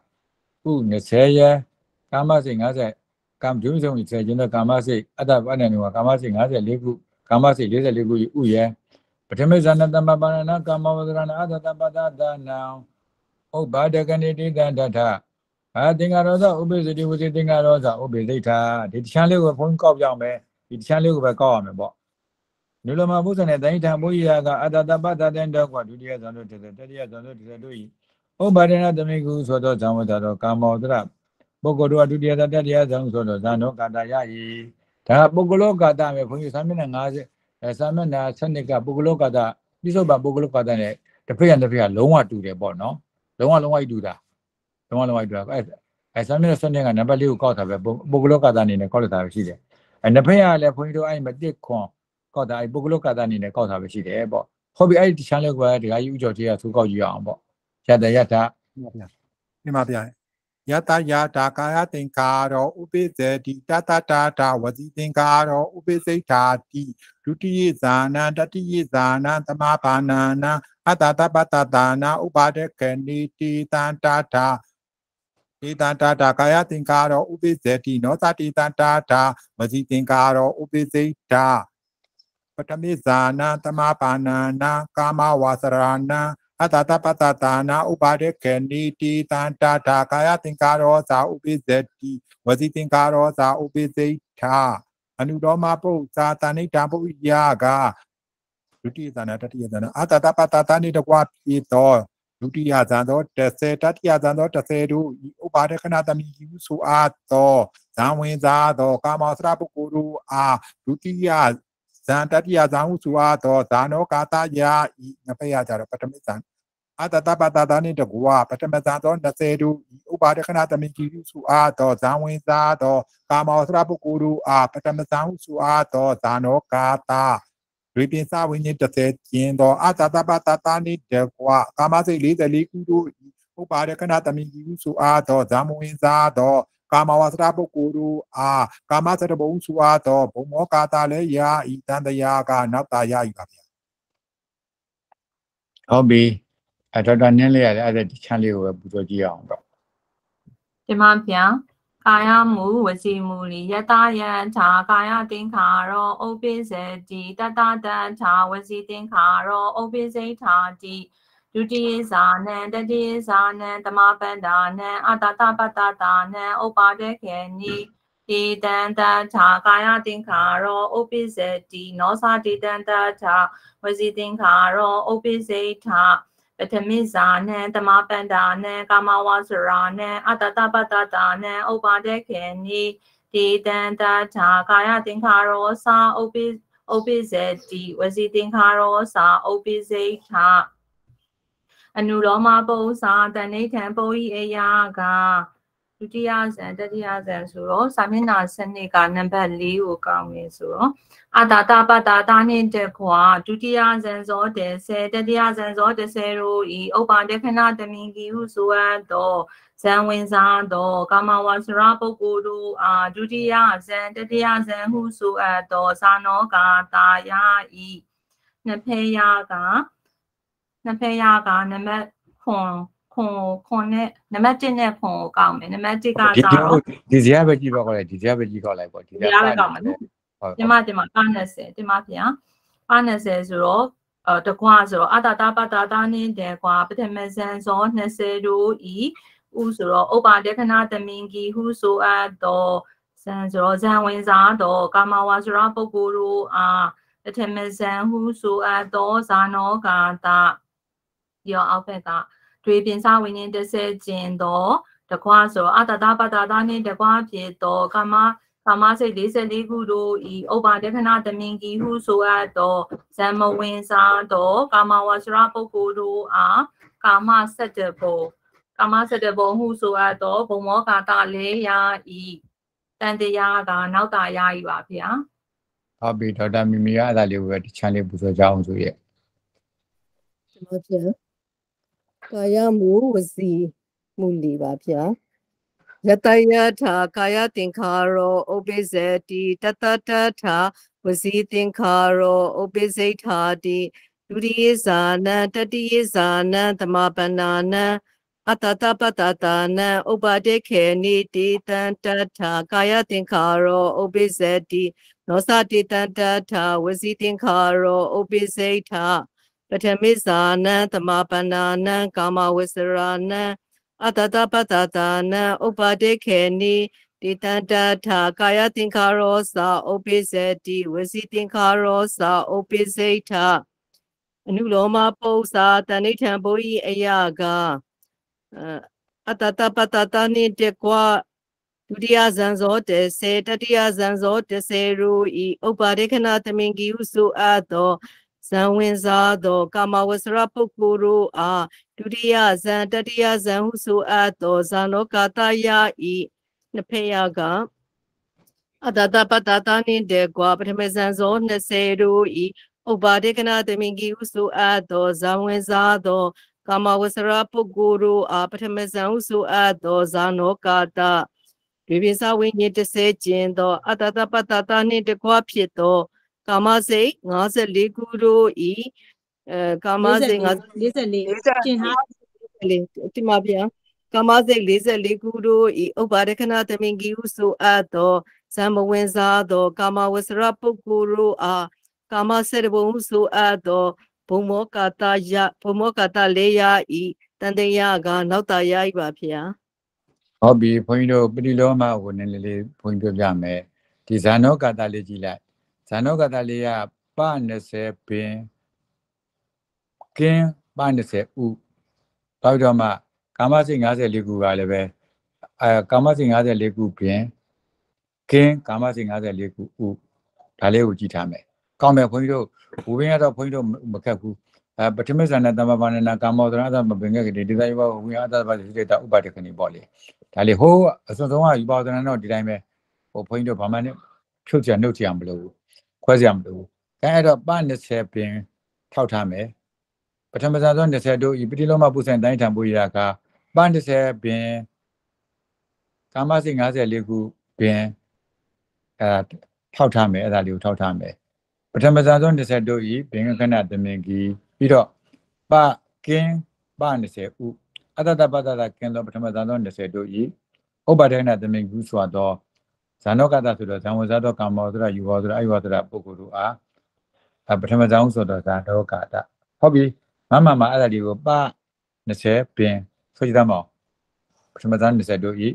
20ရဲ့ကာမစိတ်50ကာမဒုစုံ20ကျင်းတော့ကာမစိတ်အတ္တပဏ္ဏကကာမစိတ်54ခုကာမစိတ်44ခုဥရဲ့ပထမဇာနသမပဏနာကာမဝဇ္ဇရဏအတ္တပတ္တနံဥပါဒကနိတိတတသင်္ကာရောဇဥပိသတိဝစီသင်္ကာရောဇဥပိသိထဒီတချမ်းလေးကိုဘုန်းကောက်ပြအောင်မယ်ဒီတချမ်းလေးကိုပဲကောက်ရမယ်ပေါ့နုလမဘုဇ္ဇနဲ့တိုင်းထံဘုရားကအတ္တပတ္တတဲ့တော့ကဒုတိယဇာနတို့တတိယဇာနတို့တို့ဤဥပါဒနာတမိကုဆိုတော့ဇံဝတ္တတော့ကာမောတရပုဂ္ဂိုလ်တို့ဒုတိယတတိယဇံဆိုတော့ဇာနောကာတရဤဒါပုဂ္ဂလောကာတပဲဘုန်းကြီးစာမျက်နှာ50စာမျက်နှာ7ကပုဂ္ဂလောကာတပြစ္ဆုတ်ပါပုဂ္ဂလောကာတနဲ့တစ်ဖက်ကလုံးဝတူတယ်ပေါ့နော်လုံးဝတူတာ 3မိနစ်စနစ်ကနံပါတ်4ကိုကောက်တာပဲပုဂ္ဂလောကာသအနေနဲ့ကောက်လိုက်တာပဲရှိတယ်နှစ်ဖက်ကလည်းဘုန်းကြီးတို့အဲ့မတစ်ခွန်ကောက်တာအဲ့ပုဂ္ဂလောကာသအနေနဲ့ကောက်တာပဲရှိတယ်ပေါ့ဟုတ်ပြီအဲ့ဒီ channel ကဒကာကြီးဥကျော်ကြီးကသူကောက်ကြည့်အောင်ပေါ့ရတရတဒီမှာဗျာယတယတာကာယသင်္ခါရောဥပိစ္ဆေတိတတတာတာဝစီသင်္ခါရောဥပိစ္စိတာတိဒုတိယဇာနံတတိယဇာနံသမဘာနာနံအတတပတတာနာဥပါဒကနိတိတံတာတာဧတံတာတာကာယသင်္ခါရောဥပိစ္ဆေတိနောသတိတံတာတာဝစီသင်္ခါရောဥပိစ္စိတာပထမိဇာနံသမဘာနာနံကာမဝါစရဏံအတတပတတာနာဥပါဒကေနိတိတံတာတာကာယသင်္ခါရောသာဥပိစ္ဆေတိဝစီသင်္ခါရောသာဥပိစ္စိတာအနုတော်မပု္ပ္ပာတဏိတံပုရိယာကဒုတိယဇာနာတတိယဇာနာအတတပတတာနိတကွာပြေသောဒုတိယဇာသော30တတိယဇာသော30တို့ဥပါဒခဏတမိဟုဆိုအားသောဇံဝင်စားသောကာမောစရပုဂ္ဂိုလ်တို့အားဒုတိယဇံတတိယဇံဟုဆိုအားသောဇာနောကာတယာဤနှစ်ဖက်ရကြတော့ပထမဇံအတတပတတာနိတကွာပထမဇံသော20တို့ဥပါဒခဏတမိဟုဆိုအားသောဇံဝင်စားသောကာမောစရပုဂ္ဂိုလ်တို့အားပထမဇံဟုဆိုအားသောဇာနောကာတဝိပင်္စဝိညာဉ်30ကျင်းသောအတတပတတာနိတကွာကာမစိတ်44ခုတို့ဥပါဒခဏတမိဟုဆိုအားသောဇံဝင်စားသောကာမဝါစရပုဂ္ဂိုလ်တို့အားကာမစရဘုံဆိုအားသောဘုံမောကာတာလည်းယာဤတန်တရားကနောက်တာရယူပါဗျာဟုတ်ပြီဒေါက်တာနင်းလေးရတယ်အဲ့ဒီ channel လေးကိုပဲပူဇော်ကြည့်အောင်တော့ဒီမှာဗျာကာယမူဝစီမူလီယတယံသာကာယသင်္ခါရောဥပိစ္ဆေတိတတတံသာဝစီသင်္ခါရောဥပိစ္စိထာတိဒုတိယဇာနံတတိယဇာနံသမပန္ဒာနံအတတပတတာနံဥပါဒခေနိတိတံတသာကာယသင်္ခါရောဥပိစ္ဆေတိနောသတိတံတသာဝစီသင်္ခါရောဥပိစ္စိထာပထမိဇာနံသမပန္ဒာနံကာမဝါစရာနံအတတပတတာနံဥပါဒခေနိတိတံတသာကာယသင်္ခါရောသာဥပိစ္ဆေတိဝစီသင်္ခါရောသာဥပိစ္စိထာအနုလောမပု္ပ္ပာတဏိဋ္ဌံပုရိအယာကဒုတိယဇန်တတိယဇန်ဆိုတော့စာမျက်နှာစနစ်ကနံပါတ်4ကိုကောင်းနေဆိုတော့အတတပတတာနှင့်တကွာဒုတိယဇန်ဇော30တတိယဇန်ဇော30တို့ဤဥပ္ပါဒခဏတမိကိဟုဆိုအပ်သောဇံဝင်စားသောကာမဝါစရပုဂ္ဂိုလ်တို့အားဒုတိယဇန်တတိယဇန်ဟုဆိုအပ်သောဇာနောကာတာယဤနှစ်ဖက်ရာကနံပါတ်ခွန်နဲ့နံပါတ်1နဲ့ခွန်ကိုကောက်မယ်နံပါတ်1ကစားတော့ဒီဇာပဲကြည့်ပါခေါ်လိုက်ဒီဇာပဲကြည့်ခေါ်လိုက်ပေါ့ဒီဇာပဲကောက်မယ်နော်ဒီမှာ90ဒီမှာဗျာ90ဆိုတော့တကွာဆိုတော့အတတပတတာနှင့်တကွာပထမဇန်ဇော20တို့ဤဥဆိုတော့ဥပ္ပါဒခဏတမိန်ကြီးဟုဆိုအပ်သောဇန်ဆိုတော့ဇန်ဝင်စားသောကာမဝါစရပုဂ္ဂိုလ်တို့အားပထမဇန်ဟုဆိုအပ်သောဇာနောကာတရောအောက်ဘက်ကတွေပင်စဝိညာဉ်30ကျင်သောတကွာဆိုအတတပတတာနှင့်တကွာဖြစ်သောကာမစိတ်44ခုတို့ဤဥပ္ပါဒခဏတမိန်ကြီးဟုဆိုအပ်သောဇံမဝင်စားသောကာမဝါစရပုဂ္ဂိုလ်တို့အားကာမ17ဘုံဟုဆိုအပ်သောဘုံမောကာတလေးရာဤတန်တရားကနောက်တာရဤပါဗျာဟုတ်ပြီဒေါက်တာမီမီကအဲ့ဒါလေးကိုပဲဒီ channel လေးပူဇော်ကြအောင်ဆိုရဲ့ဒီမှာဗျာကာယမူဝစီမူလီပါဗျာယတယထာကာယသင်္ခါရောဥပိစ္ဆေတိတတတထာဝစီသင်္ခါရောဥပိစ္စိထာတိဒုတိယဇာနံတတိယဇာနံသမပန္နာနံအတတပတတာနံဥပါဒေခေနိတိတံတထာကာယသင်္ခါရောဥပိစ္ဆေတိနောသတိတံတထာဝစီသင်္ခါရောဥပိစ္စိထာပထမိဇာနံသမပန္နာနံကာမဝစရဏံအတတပတတာနံဥပါဒေခေနိတိတံတထာကာယသင်္ခါရောသာဥပိစ္ဆေတိဝစီသင်္ခါရောသာဥပိစ္စိထာအနုလောမပု္ပ္ပာတဏိဋ္ဌံပုရိအယာကအတတပတတာနှင့်တကွာဒုတိယဇန်ဇော30တတိယဇန်ဇော30တို့ဤဥပ္ပါဒခဏတမိန်ကိဟုဆိုအပ်သောဇံဝင်စားသောကာမဝဆရာပုဂ္ဂိုလ်တို့အားဒုတိယဇံတတိယဇံဟုဆိုအပ်သောဇာနောကာတယဤနှစ်ဖက်ရကအတတပတတနှင့်တဲ့ကွာပထမဇန်ဇော20တို့ဤဥပါဒေကနာတမင်ကြီးဟုဆိုအပ်သောဇံဝင်စားသောကာမဝဆရာပုဂ္ဂိုလ်တို့အားပထမဇန်ဟုဆိုအပ်သောဇာနောကာတဒီပိစာဝိညာဉ်30ကျင်သောအတတပတတနှင့်တကွာဖြစ်သောကာမစိတ်54ခုတို့ဤကာမစိတ်44ကျင်ဟာဒီမှာပြန်ကာမစိတ်44ခုတို့ဤဥပါဒကနာတမင်ကြီးဟုဆိုအပ်သောဇံမဝင်စားသောကာမဝဆရပုဂ္ဂိုလ်တို့အားကာမစေတဘုံဟုဆိုအပ်သောဘုံမောကာတ4ရာဤတန်တရာကနောက်တာရပါဗျာဟုတ်ပြီဘုန်းကြီးတို့ပရိလောမကိုနည်းနည်းလေးဘုန်းကြီးပြောပြမယ်ဒီဇာနောကာတလေးကြည့်လိုက်ဇာနောကာတလေးကပ20ပင်ကင်းပ20ဥတော့တော့မှကာမစိတ်54ခုကလည်းပဲကာမစိတ်54ခုပင်ကင်းကာမစိတ်54ခုဥဒါလေးကိုကြည့်ထားမယ်ကောင်းမယ်ဘုန်းကြီးတို့ဘုရင်ကတော့ဘုန်းကြီးတို့မခက်ဘူးပထမဇာနတမဘာနနာကာမောဒနာသမပင်ကဒီတိုင်းဘောဝိဟာတဘာစိတ္တဥပါဒခဏီပေါ့လေဒါလေးဟိုးအစွန်ဆုံးကယူပါဒနာတော့ဒီတိုင်းပဲဟိုဘုန်းကြီးတို့ဘာမှနဲ့ဖြုတ်ချနှုတ်ချမလို့ခွဲစရာမလိုဘူးအဲ့တော့ပ20ပင်ထောက်ထားမယ်ပထမဇာသော20တို့ဤပတိလောမပုစံတိုင်းထံပုရိယာကပ20ပင်ကာမစိတ်54ခုပင်ထောက်ထားမယ်အဲ့ဒါလေးကိုထောက်ထားမယ်ပထမဇာသော20တို့ဤဘင်္ဂခဏတမင်ကြီးပြီးတော့ပကင်းပ20ဥအတတပတတကင်းသောပထမဇာသော20တို့ဤဥပဒေနာတမင်ကြီးဆိုတော့ဇာနောကတဆိုတော့ဇံဝဇာသောကာမောသရယူဘောသရအယဝသရပုဂ္ဂိုလ်တို့အားပထမဇာဟုဆိုတော့ဇာနောကတဟုတ်ပြီမမအဲ့ဒါလေးကိုပ20ပင်ဆိုကြည့်သမောပထမဇာ20တို့ဤ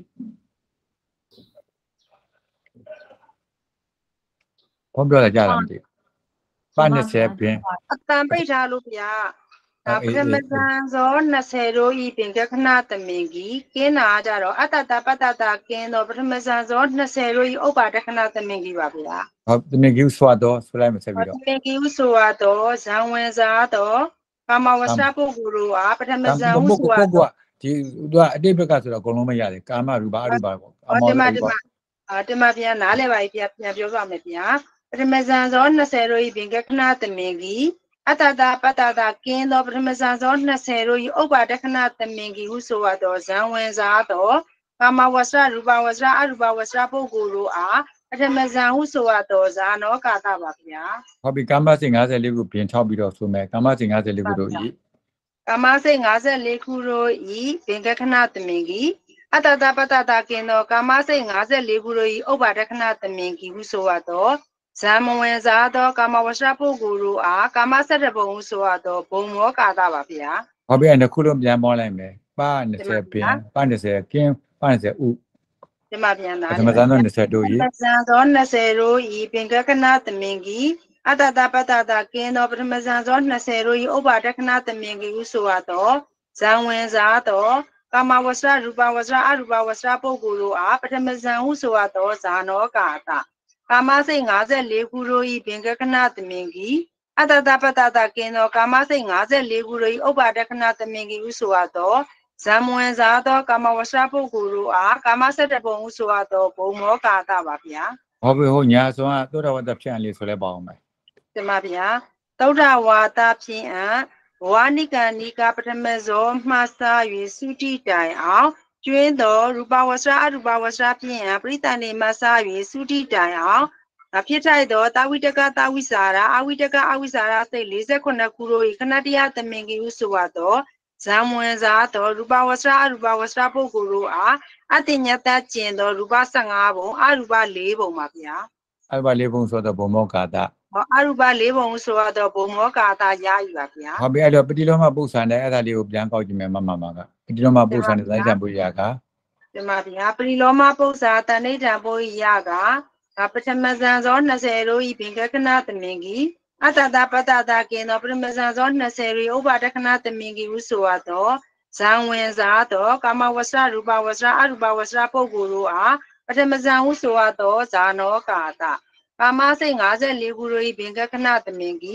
ဘုံပြောရကြလားမသိပ20ပင်အတန်ပိတ်ထားလို့ဗျာဒါပထမဇန်ဇော20တို့ဤပင်ကခဏတမင်ကြီးကင်းတာကြတော့အတတပတတကင်းတော့ပထမဇန်ဇော20တို့ဤဥပါဒခဏတမင်ကြီးပါဗျာဟုတ်တမင်ကြီးဆိုတော့ဆိုလိုက်မဆက်ပြီးတော့တမင်ကြီးဆိုတော့ဇံဝင်စားတော့ကာမဝဆပုဂ္ဂိုလ်တို့အားပထမဇန်ဟုဆိုတော့ဒီသူကအတိတ်ဘက်ကဆိုတော့အကုန်လုံးမရတယ်ကာမရူပအရူပပေါ့ဒီမှာပြန်နားလဲပါပြီပြန်ပြောပါမယ်ဗျာပထမဇန်ဇော20တို့ဤပင်ကခဏတမင်ကြီးအတတပတတကင်းသောပထမဇန်ဇော20တို့ဤဥပါဒခဏတမင်ကြီးဟုဆိုတော့ဇံဝင်စားတော့ကာမဝဆရူပဝဆရအရူပဝဆရပုဂ္ဂိုလ်တို့အားပထမဇန်ဟုဆိုတော့ဇာနောကာတပါဗျာဟုတ်ပြီကာမစိတ်54ခုပြင်ထောက်ပြီးတော့ဆိုမယ်ကာမစိတ်54ခုတို့ဤကာမစိတ်54ခုတို့ဤပင်ကခဏတမင်ကြီးအတတပတတကင်းသောကာမစိတ်54ခုတို့ဤဥပါဒခဏတမင်ကြီးဟုဆိုတော့ဇံမဝင်စားသောကာမဝဆပုဂ္ဂိုလ်တို့အားကာမဆက်တဘုံဟုဆိုတော့ဘုံမောကာတပါဗျာဟုတ်ပြီအဲ့ခုလုံးပြန်ပေါ်လိုက်မယ်ပ20ပင်ပ20ကင်းပ20ဥဒီမှာပြန်လာပထမဇန်သော20တို့ဤပထမဇန်သော20တို့ဤပင်ကခဏတမင်ကြီးအတတပတတကင်းသောပထမဇန်သော20တို့ဤဥပါဒခဏတမင်ကြီးဟုဆိုတော့ဇံဝင်စားတော့ကာမဝဆရူပဝဆရအရူပဝဆရပုဂ္ဂိုလ်တို့အားပထမဇန်ဟုဆိုတော့ဇာနောကာတကာမစိတ်54ခုတို့ဤပင်ကခဏတမင်ကြီးအတတပတတကင်းသောကာမစိတ်54ခုတို့ဤဥပါဒခဏတမင်ကြီးဟုဆိုတော့ဇံဝင်စားသောကာမဝဆပုဂ္ဂိုလ်တို့အားကာမဆက်တဘုံဟုဆိုတော့ဘုံမောကာတပါဗျာဟုတ်ပြီဟိုညာဆုံးကသုဒ္ဓဝတ္တဖြန့်လေးဆိုလဲပါအောင်မယ်ဒီမှာဗျာသုဒ္ဓဝါဒဖြင့်ဘဝနိကနိကပထမဇောမှစ၍သုတိတိုင်အောင်ကျွင်းသောရူပဝဆအရူပဝဆဖြင့်ပရိသန္တိမစ၍သုတိတိုင်အောင်ဖြစ်ထိုက်သောတာဝိတကတာဝိစာရအဝိတကအဝိစာရစိတ်48ခုတို့၏ခဏတရားတမင်ကြီးဟုဆိုတော့ဇံဝင်စားသောရူပဝဆအရူပဝဆပုဂ္ဂိုလ်တို့အားအတ္တညတကျင်သောရူပ15ဘုံအရူပ4ဘုံပါဗျာအရူပ4ဘုံဆိုတော့ဘုံမောကာတအရူပ4ဘုံဆိုတော့ဘုံမောကာတရယူပါဗျာဟုတ်ပြီအဲ့တော့ပတိလောမပု္ပ္ပာနဲ့အဲ့ဒါလေးကိုပြန်ကောက်ကြည့်မယ်မကပတိလောမပု္ပ္ပာနဲ့တိုင်းတံပုရိယကဒီမှာဗျာပတိလောမပု္ပ္ပာတဏိဋ္ဌံပုရိယကပထမဇန်ဇော20တို့ဤပင်ကခဏတမင်ကြီးအတတပတတကင်းသောပထမဇန်ဇော20ဤဥပါဒခဏတမင်ကြီးဟုဆိုတော့ဇံဝင်စားတော့ကာမဝဆရူပဝဆအရူပဝဆပုဂ္ဂိုလ်တို့အားပထမဇန်ဟုဆိုတော့ဇာနောကာတကာမစိတ်54ခုတို့ဤပင်ကခဏတမင်ကြီး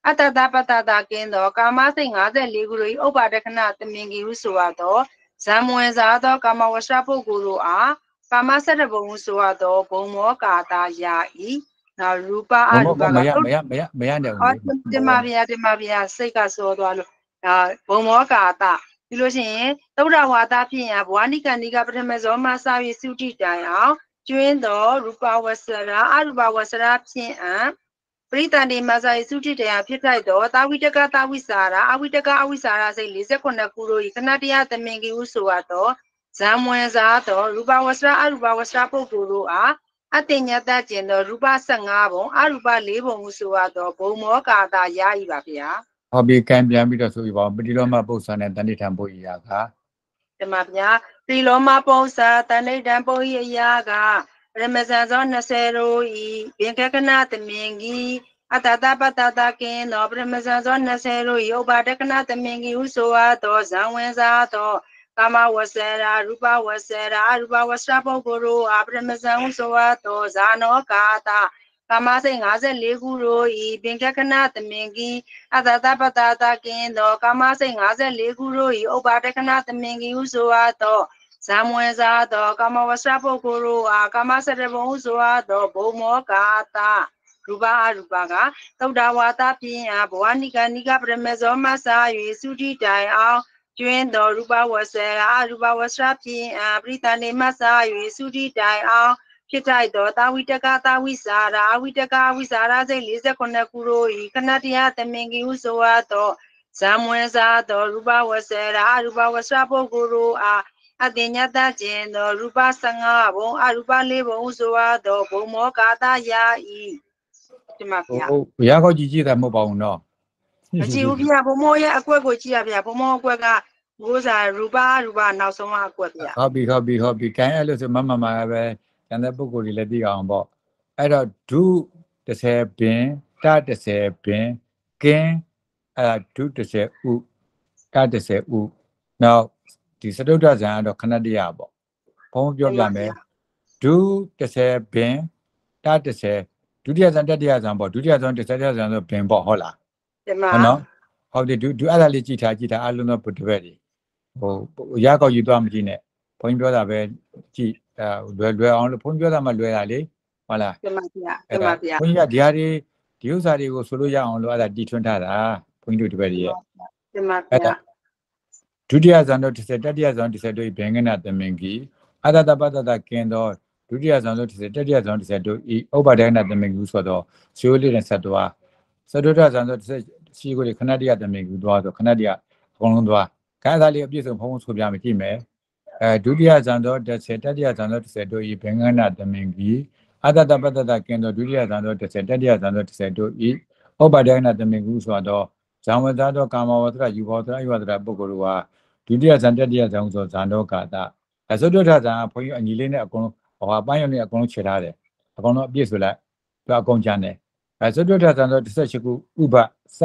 အတ္တပတ္တကင်းသောကာမစိတ်54ခုတို့၏ဥပါဒခဏသမင်ကြီးဟုဆိုရသောဇံမွေစားသောကာမဝဆပုဂ္ဂိုလ်တို့အားကာမ17ဘုံဟုဆိုရသောဘုံမောကာတာယာဤနောက်ရူပအရူပကမရနဲ့ဦးလေတင်ပါဗျာစိတ်ကစောသွားလို့ဘုံမောကာတာဒီလိုရှိရင်သုဒ္ဓဝါဒဖြင့်ဘဝနိကဏိကပထမဇောမစာ၍သုတိတိုင်အောင်ကျွင်းသောရူပဝဆရာအရူပဝဆရာဖြင့်ပရိသန္တိမစာ၏သုတိတရားဖြစ်ထိုက်သောတာဝိတကတာဝိစာရာအဝိတကအဝိစာရာစိတ်48ခုတို့၏ခဏတရားသမင်ကြီးဟုဆိုရသောဇံမွေစားသောရူပဝဆရာအရူပဝဆရာပုဂ္ဂိုလ်တို့အားအတ္တညတကျင်သောရူပ15ဘုံအရူပ4ဘုံဟုဆိုရသောဘုံမောကာတာယာဤပါဗျာဟုတ်ပြီကံပြန်ပြီးတော့ဆိုပြီးပါပတိလောမပု္ပ္ပာနဲ့တဏိဋ္ဌံပုရိယာကဒီမှာဗျာပတိလောမပု္ပ္ပာတဏိဋ္ဌံပုရိယာကပရမဇန်ဇော20တို့ဤဘင်္ဂကနာသမင်ကြီးအတ္တပတ္တကင်းသောပရမဇန်ဇော20တို့ဤဥပါဒကနာသမင်ကြီးဟုဆိုရသောဇံဝင်စားသောကာမဝဆရာရူပဝဆရာအရူပဝဆရာပုဂ္ဂိုလ်တို့အပရမဇန်ဟုဆိုရသောဇာနောကာတာကာမစိတ်54ခုတို့ဤပင်ကကနာသမင်ကြီးအတ္တပတ္တကင်းသောကာမစိတ်54ခုတို့ဤဥပါဒကနာသမင်ကြီးဟုဆိုရသောဇံမွေစားသောကာမဝဆရာပုဂ္ဂိုလ်တို့အားကာမ17ဘုံဟုဆိုရသောဘုံမောကာတာရူပအရူပကသုဒ္ဓဝါဒဖြင့်ဘဝနိကပရမဇောမစာ၍သုတိတိုင်အောင်ကျွင်းသောရူပဝဆရာအရူပဝဆရာဖြင့်ပရိသန္တိမစာ၍သုတိတိုင်အောင်ဖြစ်ထိုက်သောတာဝိတကတာဝိစာရာအဝိတကအဝိစာရာစိတ်48ခုတို့၏ခဏတရားသမင်ကြီးဟုဆိုရသောဇံမွေစားသောရူပဝဆရာအရူပဝဆရာပုဂ္ဂိုလ်တို့အားအတ္တညတကျင်သောရူပ15ဘုံအရူပ4ဘုံဟုဆိုရသောဘုံမောကာတာယာဤဒီမှာဗျာဘုရားကောက်ကြည့်တာမဟုတ်ပါဘူးနော်မကြည့်ဘူးဗျာဘုံမောရဲ့အကွက်ကိုကြည့်ရဗျာဘုံမောအကွက်ကဘိုးစာရူပနောက်ဆုံးအကွက်ဗျာဟုတ်ပြီကိုင်းအဲ့လို့ဆိုမမပဲကျန်တဲ့ပုဂ္ဂိုလ်တွေလည်းသိအောင်ပေါ့အဲ့တော့ဒု30ပင်တ30ပင်ကင်းဒု30ဥတ30ဥနောက်ဒီစတုတ္ထဇံကတော့ခဏတရပေါ့ဘုံပြောပြမယ်ဒု30ပင်တ30ဒုတိယဇံတတိယဇံပေါ့ဒုတိယဇံတတိယဇံဆိုပင်ပေါ့ဟုတ်လားဒီမှာနော်ဟုတ်တယ်ဒုအဲ့ဒါလေးကြည့်ထားအလုံးစုံပုတ္တပည့်တွေရကောက်ယူသွားမကြည့်နဲ့ဘုန်းကြီးပြောတာပဲကြည့်လွယ်အောင်လို့ဘုန်းကြီးပြောတာမှလွယ်တာလေဟုတ်လားဒီမှာဗျာဘုန်းကြီးကဒီဥစ္စာတွေကိုဆိုလို့ရအောင်လို့အဲ့ဒါတီထွန်းထားတာဘုန်းကြီးတို့တပည့်တွေရဲ့ဒီမှာဗျာဒုတိယဇံတို့30တတိယဇံ30တို့ဘင်္ဂနာသမင်ကြီးအတ္တပတ္တကင်းသောဒုတိယဇံတို့30တတိယဇံ30တို့ဤဥပဒေနာသမင်ကြီးဆိုတော့ရှိုးလေးနဲ့ဆက်သွားစတုတ္ထဇံတို့30ရှိကိုခဏတရသမင်ကြီးသွားဆိုခဏတရအကုန်လုံးသွားခါသားလေးအပြည့်စုံဖုံးဆိုပြမယ်ကြည့်မယ်ဒုတိယဇံတို့30တတိယဇံတို့30တို့ဤဘင်္ဂနာသမင်ကြီးအတ္တပတ္တကင်းသောဒုတိယဇံတို့30တတိယဇံတို့30တို့ဤဥပဒေနာသမင်ကြီးဆိုတော့ဇံဝတ္တသောကာမဝတ္တယူဘောတ္တအယဝတ္တပုဂ္ဂိုလ်တို့ဟာဒုတိယဇံတတိယဇံဆိုဇံတော်ကာတာစတုတ္ထဇံဘုန်းကြီးအညီလေးနဲ့အကုန်လုံးပန်းရုံနဲ့အကုန်လုံးခြေထားတယ်အကုန်လုံးအပြည့်ဆိုလိုက်သူအကုန်ကျန်တယ်စတုတ္ထဇံဆို18ခုဥပစ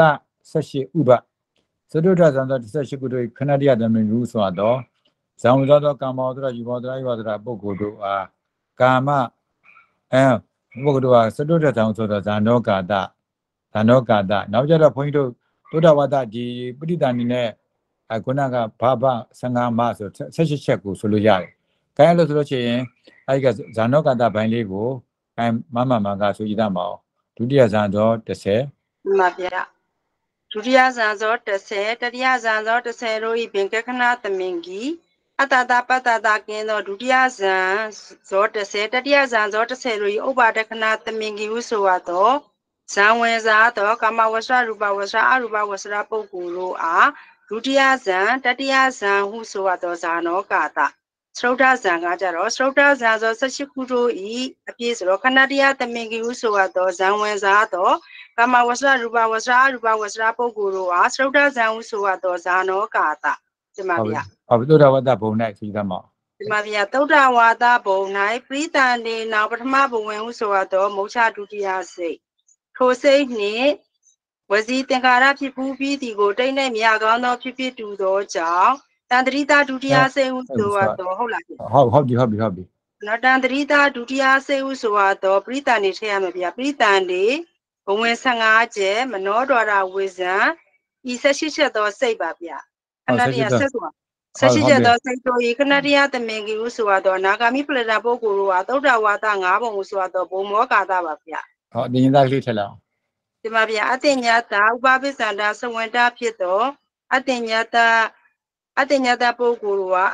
18ဥပစတုတ္ထဇံဆို18ခုတို့ခဏတရသမင်ရူဆိုတော့ဇံဝတ္တသောကာမဝတ္တယူဘောတ္တအယဝတ္တပုဂ္ဂိုလ်တို့အားကာမပုဂ္ဂိုလ်တို့ဟာစတုတ္ထဇံဆိုတော့ဇံတော်ကာတာနောက်ကြတော့ဘုန်းကြီးတို့သုဒ္ဓဝါဒဒီပဋိသန္ဓေနဲ့ခုနကဘာဘ15မဆို16ချက်ကိုဆိုလို့ရတယ်။အဲလို့ဆိုလို့ရှိရင်အဲဒီကဇာနောကတဘိုင်းလေးကိုမကဆိုကြည့်တတ်ပါအောင်။ဒုတိယဇာသော30 မှန်ပါဗျာ။ဒုတိယဇာသော30တတိယဇာသော30တို့ဤဘင်္ဂခဏသမင်ကြီးအတ္တပတ္တကင်းသောဒုတိယဇာသော30တတိယဇာသော30တို့ဤဥပါဒခဏသမင်ကြီးဟုဆိုရသောဇံဝင်စားသောကာမဝဆရူပဝဆရအရူပဝဆရပုဂ္ဂိုလ်တို့အားဒုတိယဇံတတိယဇံဟုဆိုရသောဇာနောကာတစရုဒ္ဓဇံကကြတော့စရုဒ္ဓဇံဆို18ခုတို့ဤအပြည့်ဆိုတော့ခဏတရားသမင်ကြီးဟုဆိုရသောဇံဝင်စားသောကာမဝဆရရူပဝဆရအရူပဝဆရပုဂ္ဂိုလ်တို့အားစရုဒ္ဓဇံဟုဆိုရသောဇာနောကာတဒီမှာဗျာသုဒ္ဓဝါဒဘုံ၌ဆိုကြမှာဒီမှာဗျာသုဒ္ဓဝါဒဘုံ၌ပရိသန္တေနောက်ပထမဘုံဝင်ဟုဆိုရသောမုတ်ချဒုတိယစိတ်ထိုစိတ်နှင့်ဝစီသင်္ကာရဖြစ်ပူးပြီးသည်ကိုတိတ်နဲ့မြကောင်းသောဖြစ်တူသောကြောင့်တန်တရိတာဒုတိယစိတ်ဟုဆိုရသောဟုတ်လားဟုတ်ပြီနော်တန်တရိတာဒုတိယစိတ်ဟုဆိုရသောပရိသန္တိထည့်ရမယ်ဗျာပရိသန္တိဝဝင်15ကျဲမနောတော်ရာဝိဇံဤ18ချက်သောစိတ်ပါဗျခဏတည်းဆက်ဆို18ချက်သောစိတ်တို့ဤခဏတည်းသမင်ကြီးဟုဆိုသောနာဂာမိပလတပုဂ္ဂိုလ်တို့ဟာသုဒ္ဓဝါဒ9ပုံဟုဆိုသောဘုံမောကာသပါဗျဟောအတင်သားကလေးထက်လောက်ဒီမှာဗျအတင်ညာတာဥပပိသန္တာသဝန္တာဖြစ်သောအတင်ညာတာပုဂ္ဂိုလ်တို့ဟာ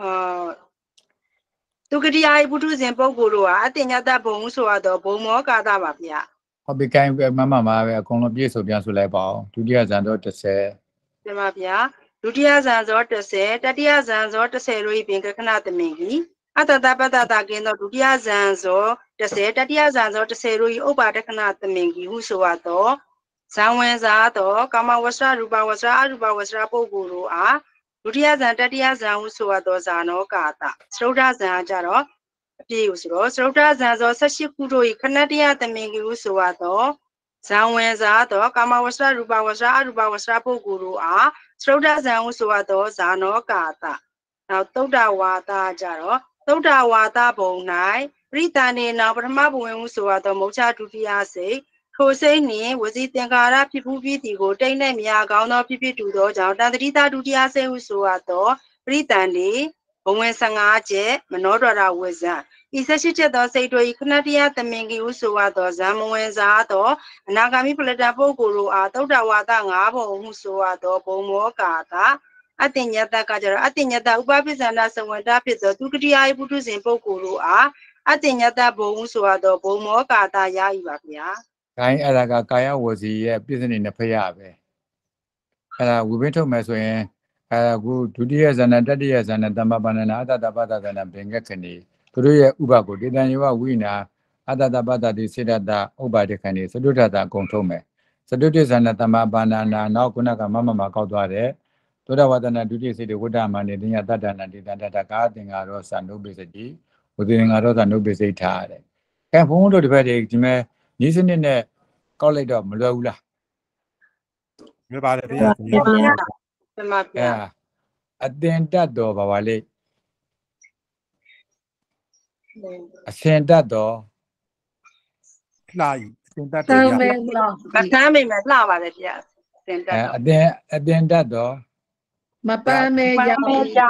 သူကတိယပုထုဇဉ်ပုဂ္ဂိုလ်တို့ဟာအတင်ညာတာဘုံဟုဆိုသောဘုံမောကာသပါဗျဟုတ်ပြီကိုင်းမမပဲအကုန်လုံးပြည့်စုံပြန်ဆိုလိုက်ပါအောင်ဒုတိယဇန်တော့30 ဒီမှာဗျဒုတိယဇန်ဇော30တတိယဇန်ဇော30တို့ဤပင်ကခဏသမင်ကြီးအတတပတ္တကင်းသောဒုတိယဇန်ဇော30တတိယဇန်ဇော30တို့ဤဥပပါဒခဏသမင်ကြီးဟုဆိုသောဇံဝင်စားသောကာမဝဆရရူပဝဆရအရူပဝဆရပုဂ္ဂိုလ်တို့အားဒုတိယဇန်တတိယဇန်ဟုဆိုသောဇာနောကာတသရုဒ္ဓဇန်ကြတော့အပြည့်ဟုဆိုတော့သရုဒ္ဓဇန်ဇော18ခုတို့ဤခဏတရသမင်ကြီးဟုဆိုသောဇံဝင်စားသောကာမဝဆရရူပဝဆရအရူပဝဆရပုဂ္ဂိုလ်တို့အားသရုဒ္ဓဇန်ဟုဆိုသောဇာနောကာတနောက်သုဒ္ဓဝါဒကြတော့သုဒ္ဓဝါဒဘုံ၌ပရိသန္နေနောပထမဘဝင်ဟုဆိုသောမုတ်ချဒုတိယစိတ်ထိုစိတ်နှင့်ဝစီသင်္ကာရဖြစ်ဖူးပြီးသည်ကိုတိတ်နှင့်မြာကောင်းသောဖြစ်ဖြစ်တူသောကြောင့်တန်တတိတာဒုတိယစိတ်ဟုဆိုသောပရိသန္နေဘဝင်15ကျက်မနောဒရဝိဇ္ဇဤ18ချက်သောစိတ်တို့ဤခဏတရသမင်ကြီးဟုဆိုသောဇံမဝင်စားသောအနာဂါမိပလတပုဂ္ဂိုလ်တို့အားသုဒ္ဓဝါဒ9ပုံဟုဆိုသောဘုံမောကာတာအတ္တညတကကြတော့အတ္တညတဥပပိစ္ဆန္ဒသဝန္တာဖြစ်သောသူကတိယပုထုဇဉ်ပုဂ္ဂိုလ်တို့အားအတ္တညတဘုံဟုဆိုသောဘုံမောကာတာရ၏ပါဗျာကိုင်းအဲ့ဒါကကာယဝစီရဲ့ပြည့်စုံနေတဲ့ဖရပဲအဲ့ဒါဝိပင်းထုတ်မယ်ဆိုရင်အဲ့ဒါကဒုတိယဇဏတတိယဇဏတမ္မပန္နနာအတ္တပတ္တဇဏဘင်္ဂခဏီသူတို့ရဲ့ဥပကိုဒေတံယောဝိနာအတ္တပတ္တတိစေတတဥပဒေခဏီသတုထတာအကုန်ထုတ်မယ်သတုတိဇဏတမ္မပန္နနာနောက်ခုနကမမကောက်သွားတဲ့သောတဝတနာဒုတိယစေတဝတ္တမနေတင်ယတတ္တနာဒေတံတတကာသင်္ဃာရောသနုပိစတိဝတိသင်္ဃာရောသနုပိစိတ်ထားတဲ့ကဲဘုန်းတို့ဒီဘက်ဒီမဲ့ဤစနစ်နဲ့ကောက်လိုက်တော့မလွယ်ဘူးလားလွယ်ပါတယ်ဗျာဒီမှာဗျာအတင်တတ်တော်ပါပါလေအစင်တတ်တော်လှယူအစင်တတ်တော်ဗျာမဆမ်းမိမယ်လှပါတယ်ဗျာအစင်တတ်တော်အတင်တတ်တော်မပန်းမဲရပါပါတယ်ဗျာ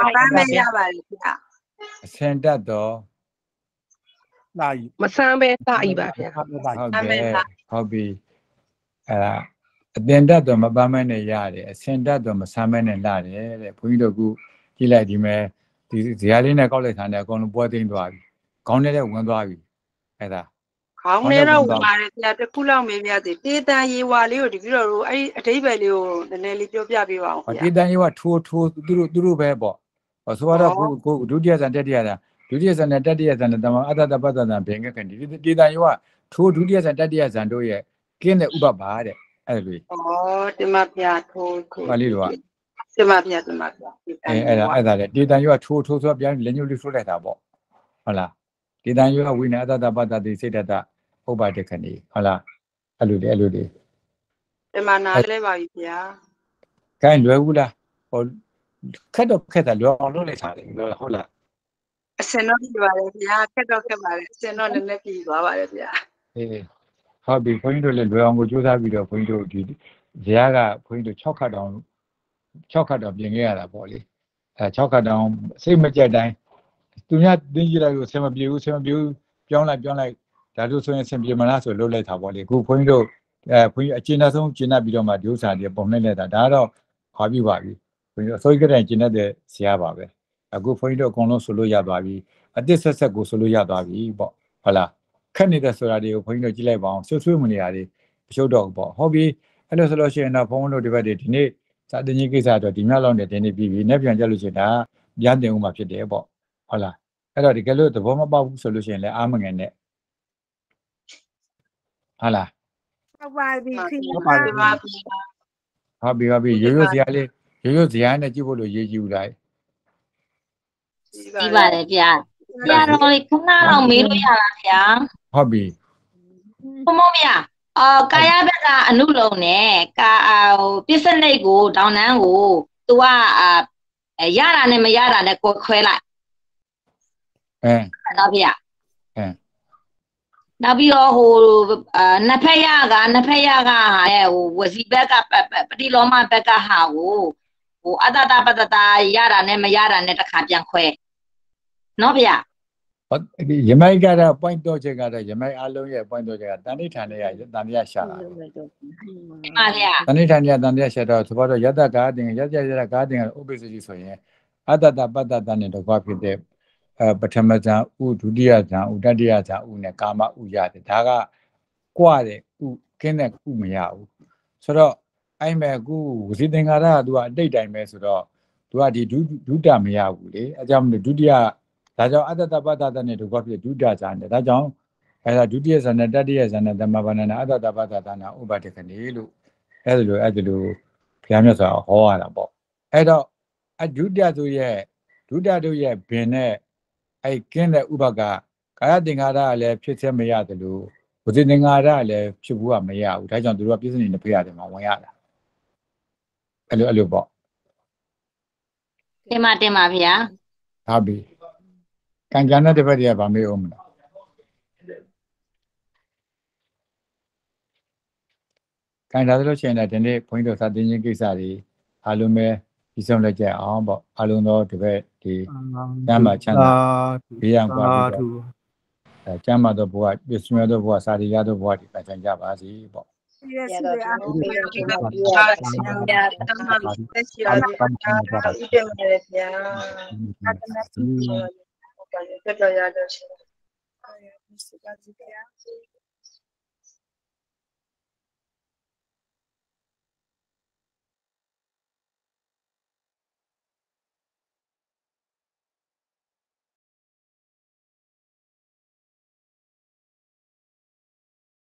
အစင်တတ်တော်လှယူမဆမ်းပဲလှဤပါဗျာဟုတ်ပြီအဲ့ဒါအတင်တတ်တော်မပန်းမဲနဲ့ရတယ်အစင်တတ်တော်မဆမ်းမဲနဲ့လှတယ်တဲ့ဘုန်းကြီးတို့ကကြည့်လိုက်ဒီမဲ့ဒီဇာလေးနဲ့ကောက်လိုက်တာနဲ့အကုန်လုံးပွဲသိမ်းသွားပြီခေါင်းထဲဝင်သွားပြီအဲ့ဒါခေါင်းထဲတော့ဝင်ပါတယ်ဗျာတစ်ခုလောက်မေးပြသေးတေတန်ရေဝါလေးကိုဒီပြီးတော့အဲ့အဓိပ္ပာယ်လေးကိုနည်းနည်းလေးပြောပြပေးပါအောင်ဗျာတေတန်ရေဝါထိုးသူတို့ပဲပေါ့ဆိုတော့ကိုဒုတိယဇန်တတိယဇန်ဒုတိယဇန်နဲ့တတိယဇန်နဲ့တမအတ္တပတ္တဇန်ဘင်္ဂခဏီတေတန်ရေဝါထိုးဒုတိယဇန်တတိယဇန်တို့ရဲ့ကင်းတဲ့ဥပပါတဲ့အဲ့လိုဒီမှာဗျာထိုးပါဠိတော်ကဒီမှာဗျာအဲ့ဒါလေတေတန်ရေဝါထိုးဆိုပြန်လက်ညှိုးလေးထိုးလိုက်တာပေါ့ဟုတ်လားဒေတံယောဝိနာအတ္တပတ္တတိစေတတဥပဒေခဏီဟုတ်လားအဲ့လိုလေဒီမှာနားလဲပါပြီဗျာခိုင်းလွယ်ဘူးလားဟိုခက်တော့ခက်တာလွယ်အောင်လုပ်လိုက်တာလေဟုတ်လားအစင်တော့ပြပါတယ်ဗျာခက်တော့ခက်ပါတယ်အစင်တော့နည်းနည်းပြီးသွားပါတယ်ဗျာဟုတ်ပြီခွင်းတို့လည်းလွယ်အောင်ကိုကြိုးစားပြီးတော့ခွင်းတို့ဒီဇာကခွင်းတို့6ခတ်တောင်ပြင်ခဲ့ရတာပေါ့လေ6ခတ်တောင်စိတ်မကြက်တိုင်းသူများတင်းကြည့်လိုက်လို့ဆင်မပြေဘူးပြောင်းလိုက်ဒါလို့ဆိုရင်ဆင်ပြေမလားဆိုလှုပ်လိုက်တာပေါ့လေအခုခွင်းတို့ခွင်းအကျဉ်းအဆုံးကျဉ်းပြီးတော့မှဒီဥစ္စာတွေပုံနှိမ့်လိုက်တာဒါကတော့ခါပြပါပြီခွင်းတို့အစိုးရကတည်းကကျဉ်းတဲ့ဆရာပါပဲအခုခွင်းတို့အကုန်လုံးဆိုလို့ရသွားပြီအတစ်ဆက်ကိုဆိုလို့ရသွားပြီပေါ့ဟုတ်လားခက်နေတဲ့ဆိုတာတွေကိုခွင်းတို့ကြည့်လိုက်ပါအောင်ဆွေးမနေရတွေမရှုပ်တော့ဘူးပေါ့ဟုတ်ပြီအဲ့လိုဆိုလို့ရှိရင်တော့ဘုန်းတို့ဒီဘက်ဒီနေ့စာတင်ကြီးကိစ္စတော့ဒီမြောက်လောက်နဲ့တင်နေပြီနေ့ပြန်ကြလို့ရှိရင်ဒါပြန်တင်ဦးမှာဖြစ်တယ်ပေါ့ဟုတ်လားအဲ့တော့ဒီကလို့သဘောမပေါက်ဘူးဆိုလို့ရှိရင်လည်းအားမငယ်နဲ့ဟုတ်လားဟုတ်ပါပြီခင်ဗျာဟုတ်ပြီရိုးဇာလေးဇာနဲ့ကြည့်ဖို့လို့ရေးကြည့်ဦးလိုက်ကြည့်ပါတယ်ဗျာဆရာတော်လေးခဏတော့မေးလို့ရလားဗျာဟုတ်ပြီဘုံဗျာကာယဘက်ကအနုလုံးနဲ့ပစ္စနိတ်ကိုဒေါင်းနန်းကိုသူကရတာနဲ့မရတာနဲ့ကိုခွဲလိုက်နော်ဗျာနောက်ပြီးတော့ဟိုနှစ်ဖက်ရကဟာရဲ့ဟိုဝစီဘက်ကပတိလောမဘက်ကဟာကိုဟိုအတ္တပတ္တတာရတာနဲ့မရတာနဲ့တစ်ခါပြန်ခွဲနော်ဗျာယမိုက်ကတော့ point တော့ချက်ကတော့ယမိုက်အလုံးရဲ့ point တော့ချက်ကတဏိဌာန်ရဲ့တန်တရားရှာတာမှန်ပါဗျာတဏိဌာန်ရဲ့တန်တရားရှာတော့သဘောတော့ယတ္တကာတင်ယတ္တကာတင်ဥပ္ပစ္စတိဆိုရင်အတ္တပတ္တတနဲ့တကွာဖြစ်တဲ့ပထမဇန်ဥဒုတိယဇန်ဥတတိယဇန်ဥနဲ့ကာမဥရတယ်ဒါကကွာတဲ့ဥကင်းတဲ့ဥမရဘူးဆိုတော့အဲ့မဲ့အခုဝစီသင်္ကာရကသူကအတိတ်တိုင်းပဲဆိုတော့သူကဒီဒုတမရဘူးလေအဲကြောင့်မလို့ဒုတိယဒါကြောင့်အတ္တပတ္တနဲ့တကွာဖြစ်ဒုတဇန်နဲ့ဒါကြောင့်အဲဒါဒုတိယဇန်နဲ့တတိယဇန်နဲ့သမဘာနာအတ္တပတ္တနာဥပဒကနေလို့အဲ့လိုဘုရားမြတ်စွာဟောရတာပေါ့အဲ့တော့အဒုတိယတို့ရဲ့ဘင်နဲ့အဲ့ကင်းတဲ့ဥပကကာယသင်္ခါရကလည်းဖြစ်ချက်မရတယ်လို့ဝစီသင်္ခါရကလည်းဖြစ်ဘူးကမရဘူးဒါကြောင့်သူတို့ကပြည့်စုံနေပြရတယ်မှာဝင်ရတာအဲ့လိုပေါ့တင်ပါဗျာဟုတ်ပြီကံကြမ်းတဲ့တစ်ဖက်တည်းကဗာမေးအောင်မလားကံဒါဆိုလို့ရှိရင်လည်းဒီနေ့ဘုန်းကြီးတို့စာသင်ခြင်းကိစ္စတွေအားလုံးပဲပြီးဆုံးလက်ကြအောင်ပေါ့အားလုံးသောတစ်ဖက်ဒီကျမ်းမှာချမ်းသာဘေးရန်ကွာပြီးတော့ကျမ်းမှာတော့ဘုရားပြည့်စုံသောဘုရားစာရီရသောဘုရားဒီပန်ချင်ကြပါစေပေါ့ရတော့ဒီလိုပြောတာတမန်တက်ရှိရတာဥပ္ပမေရဗျာအတ္တနာစီတော်ရတော့ရှိတယ်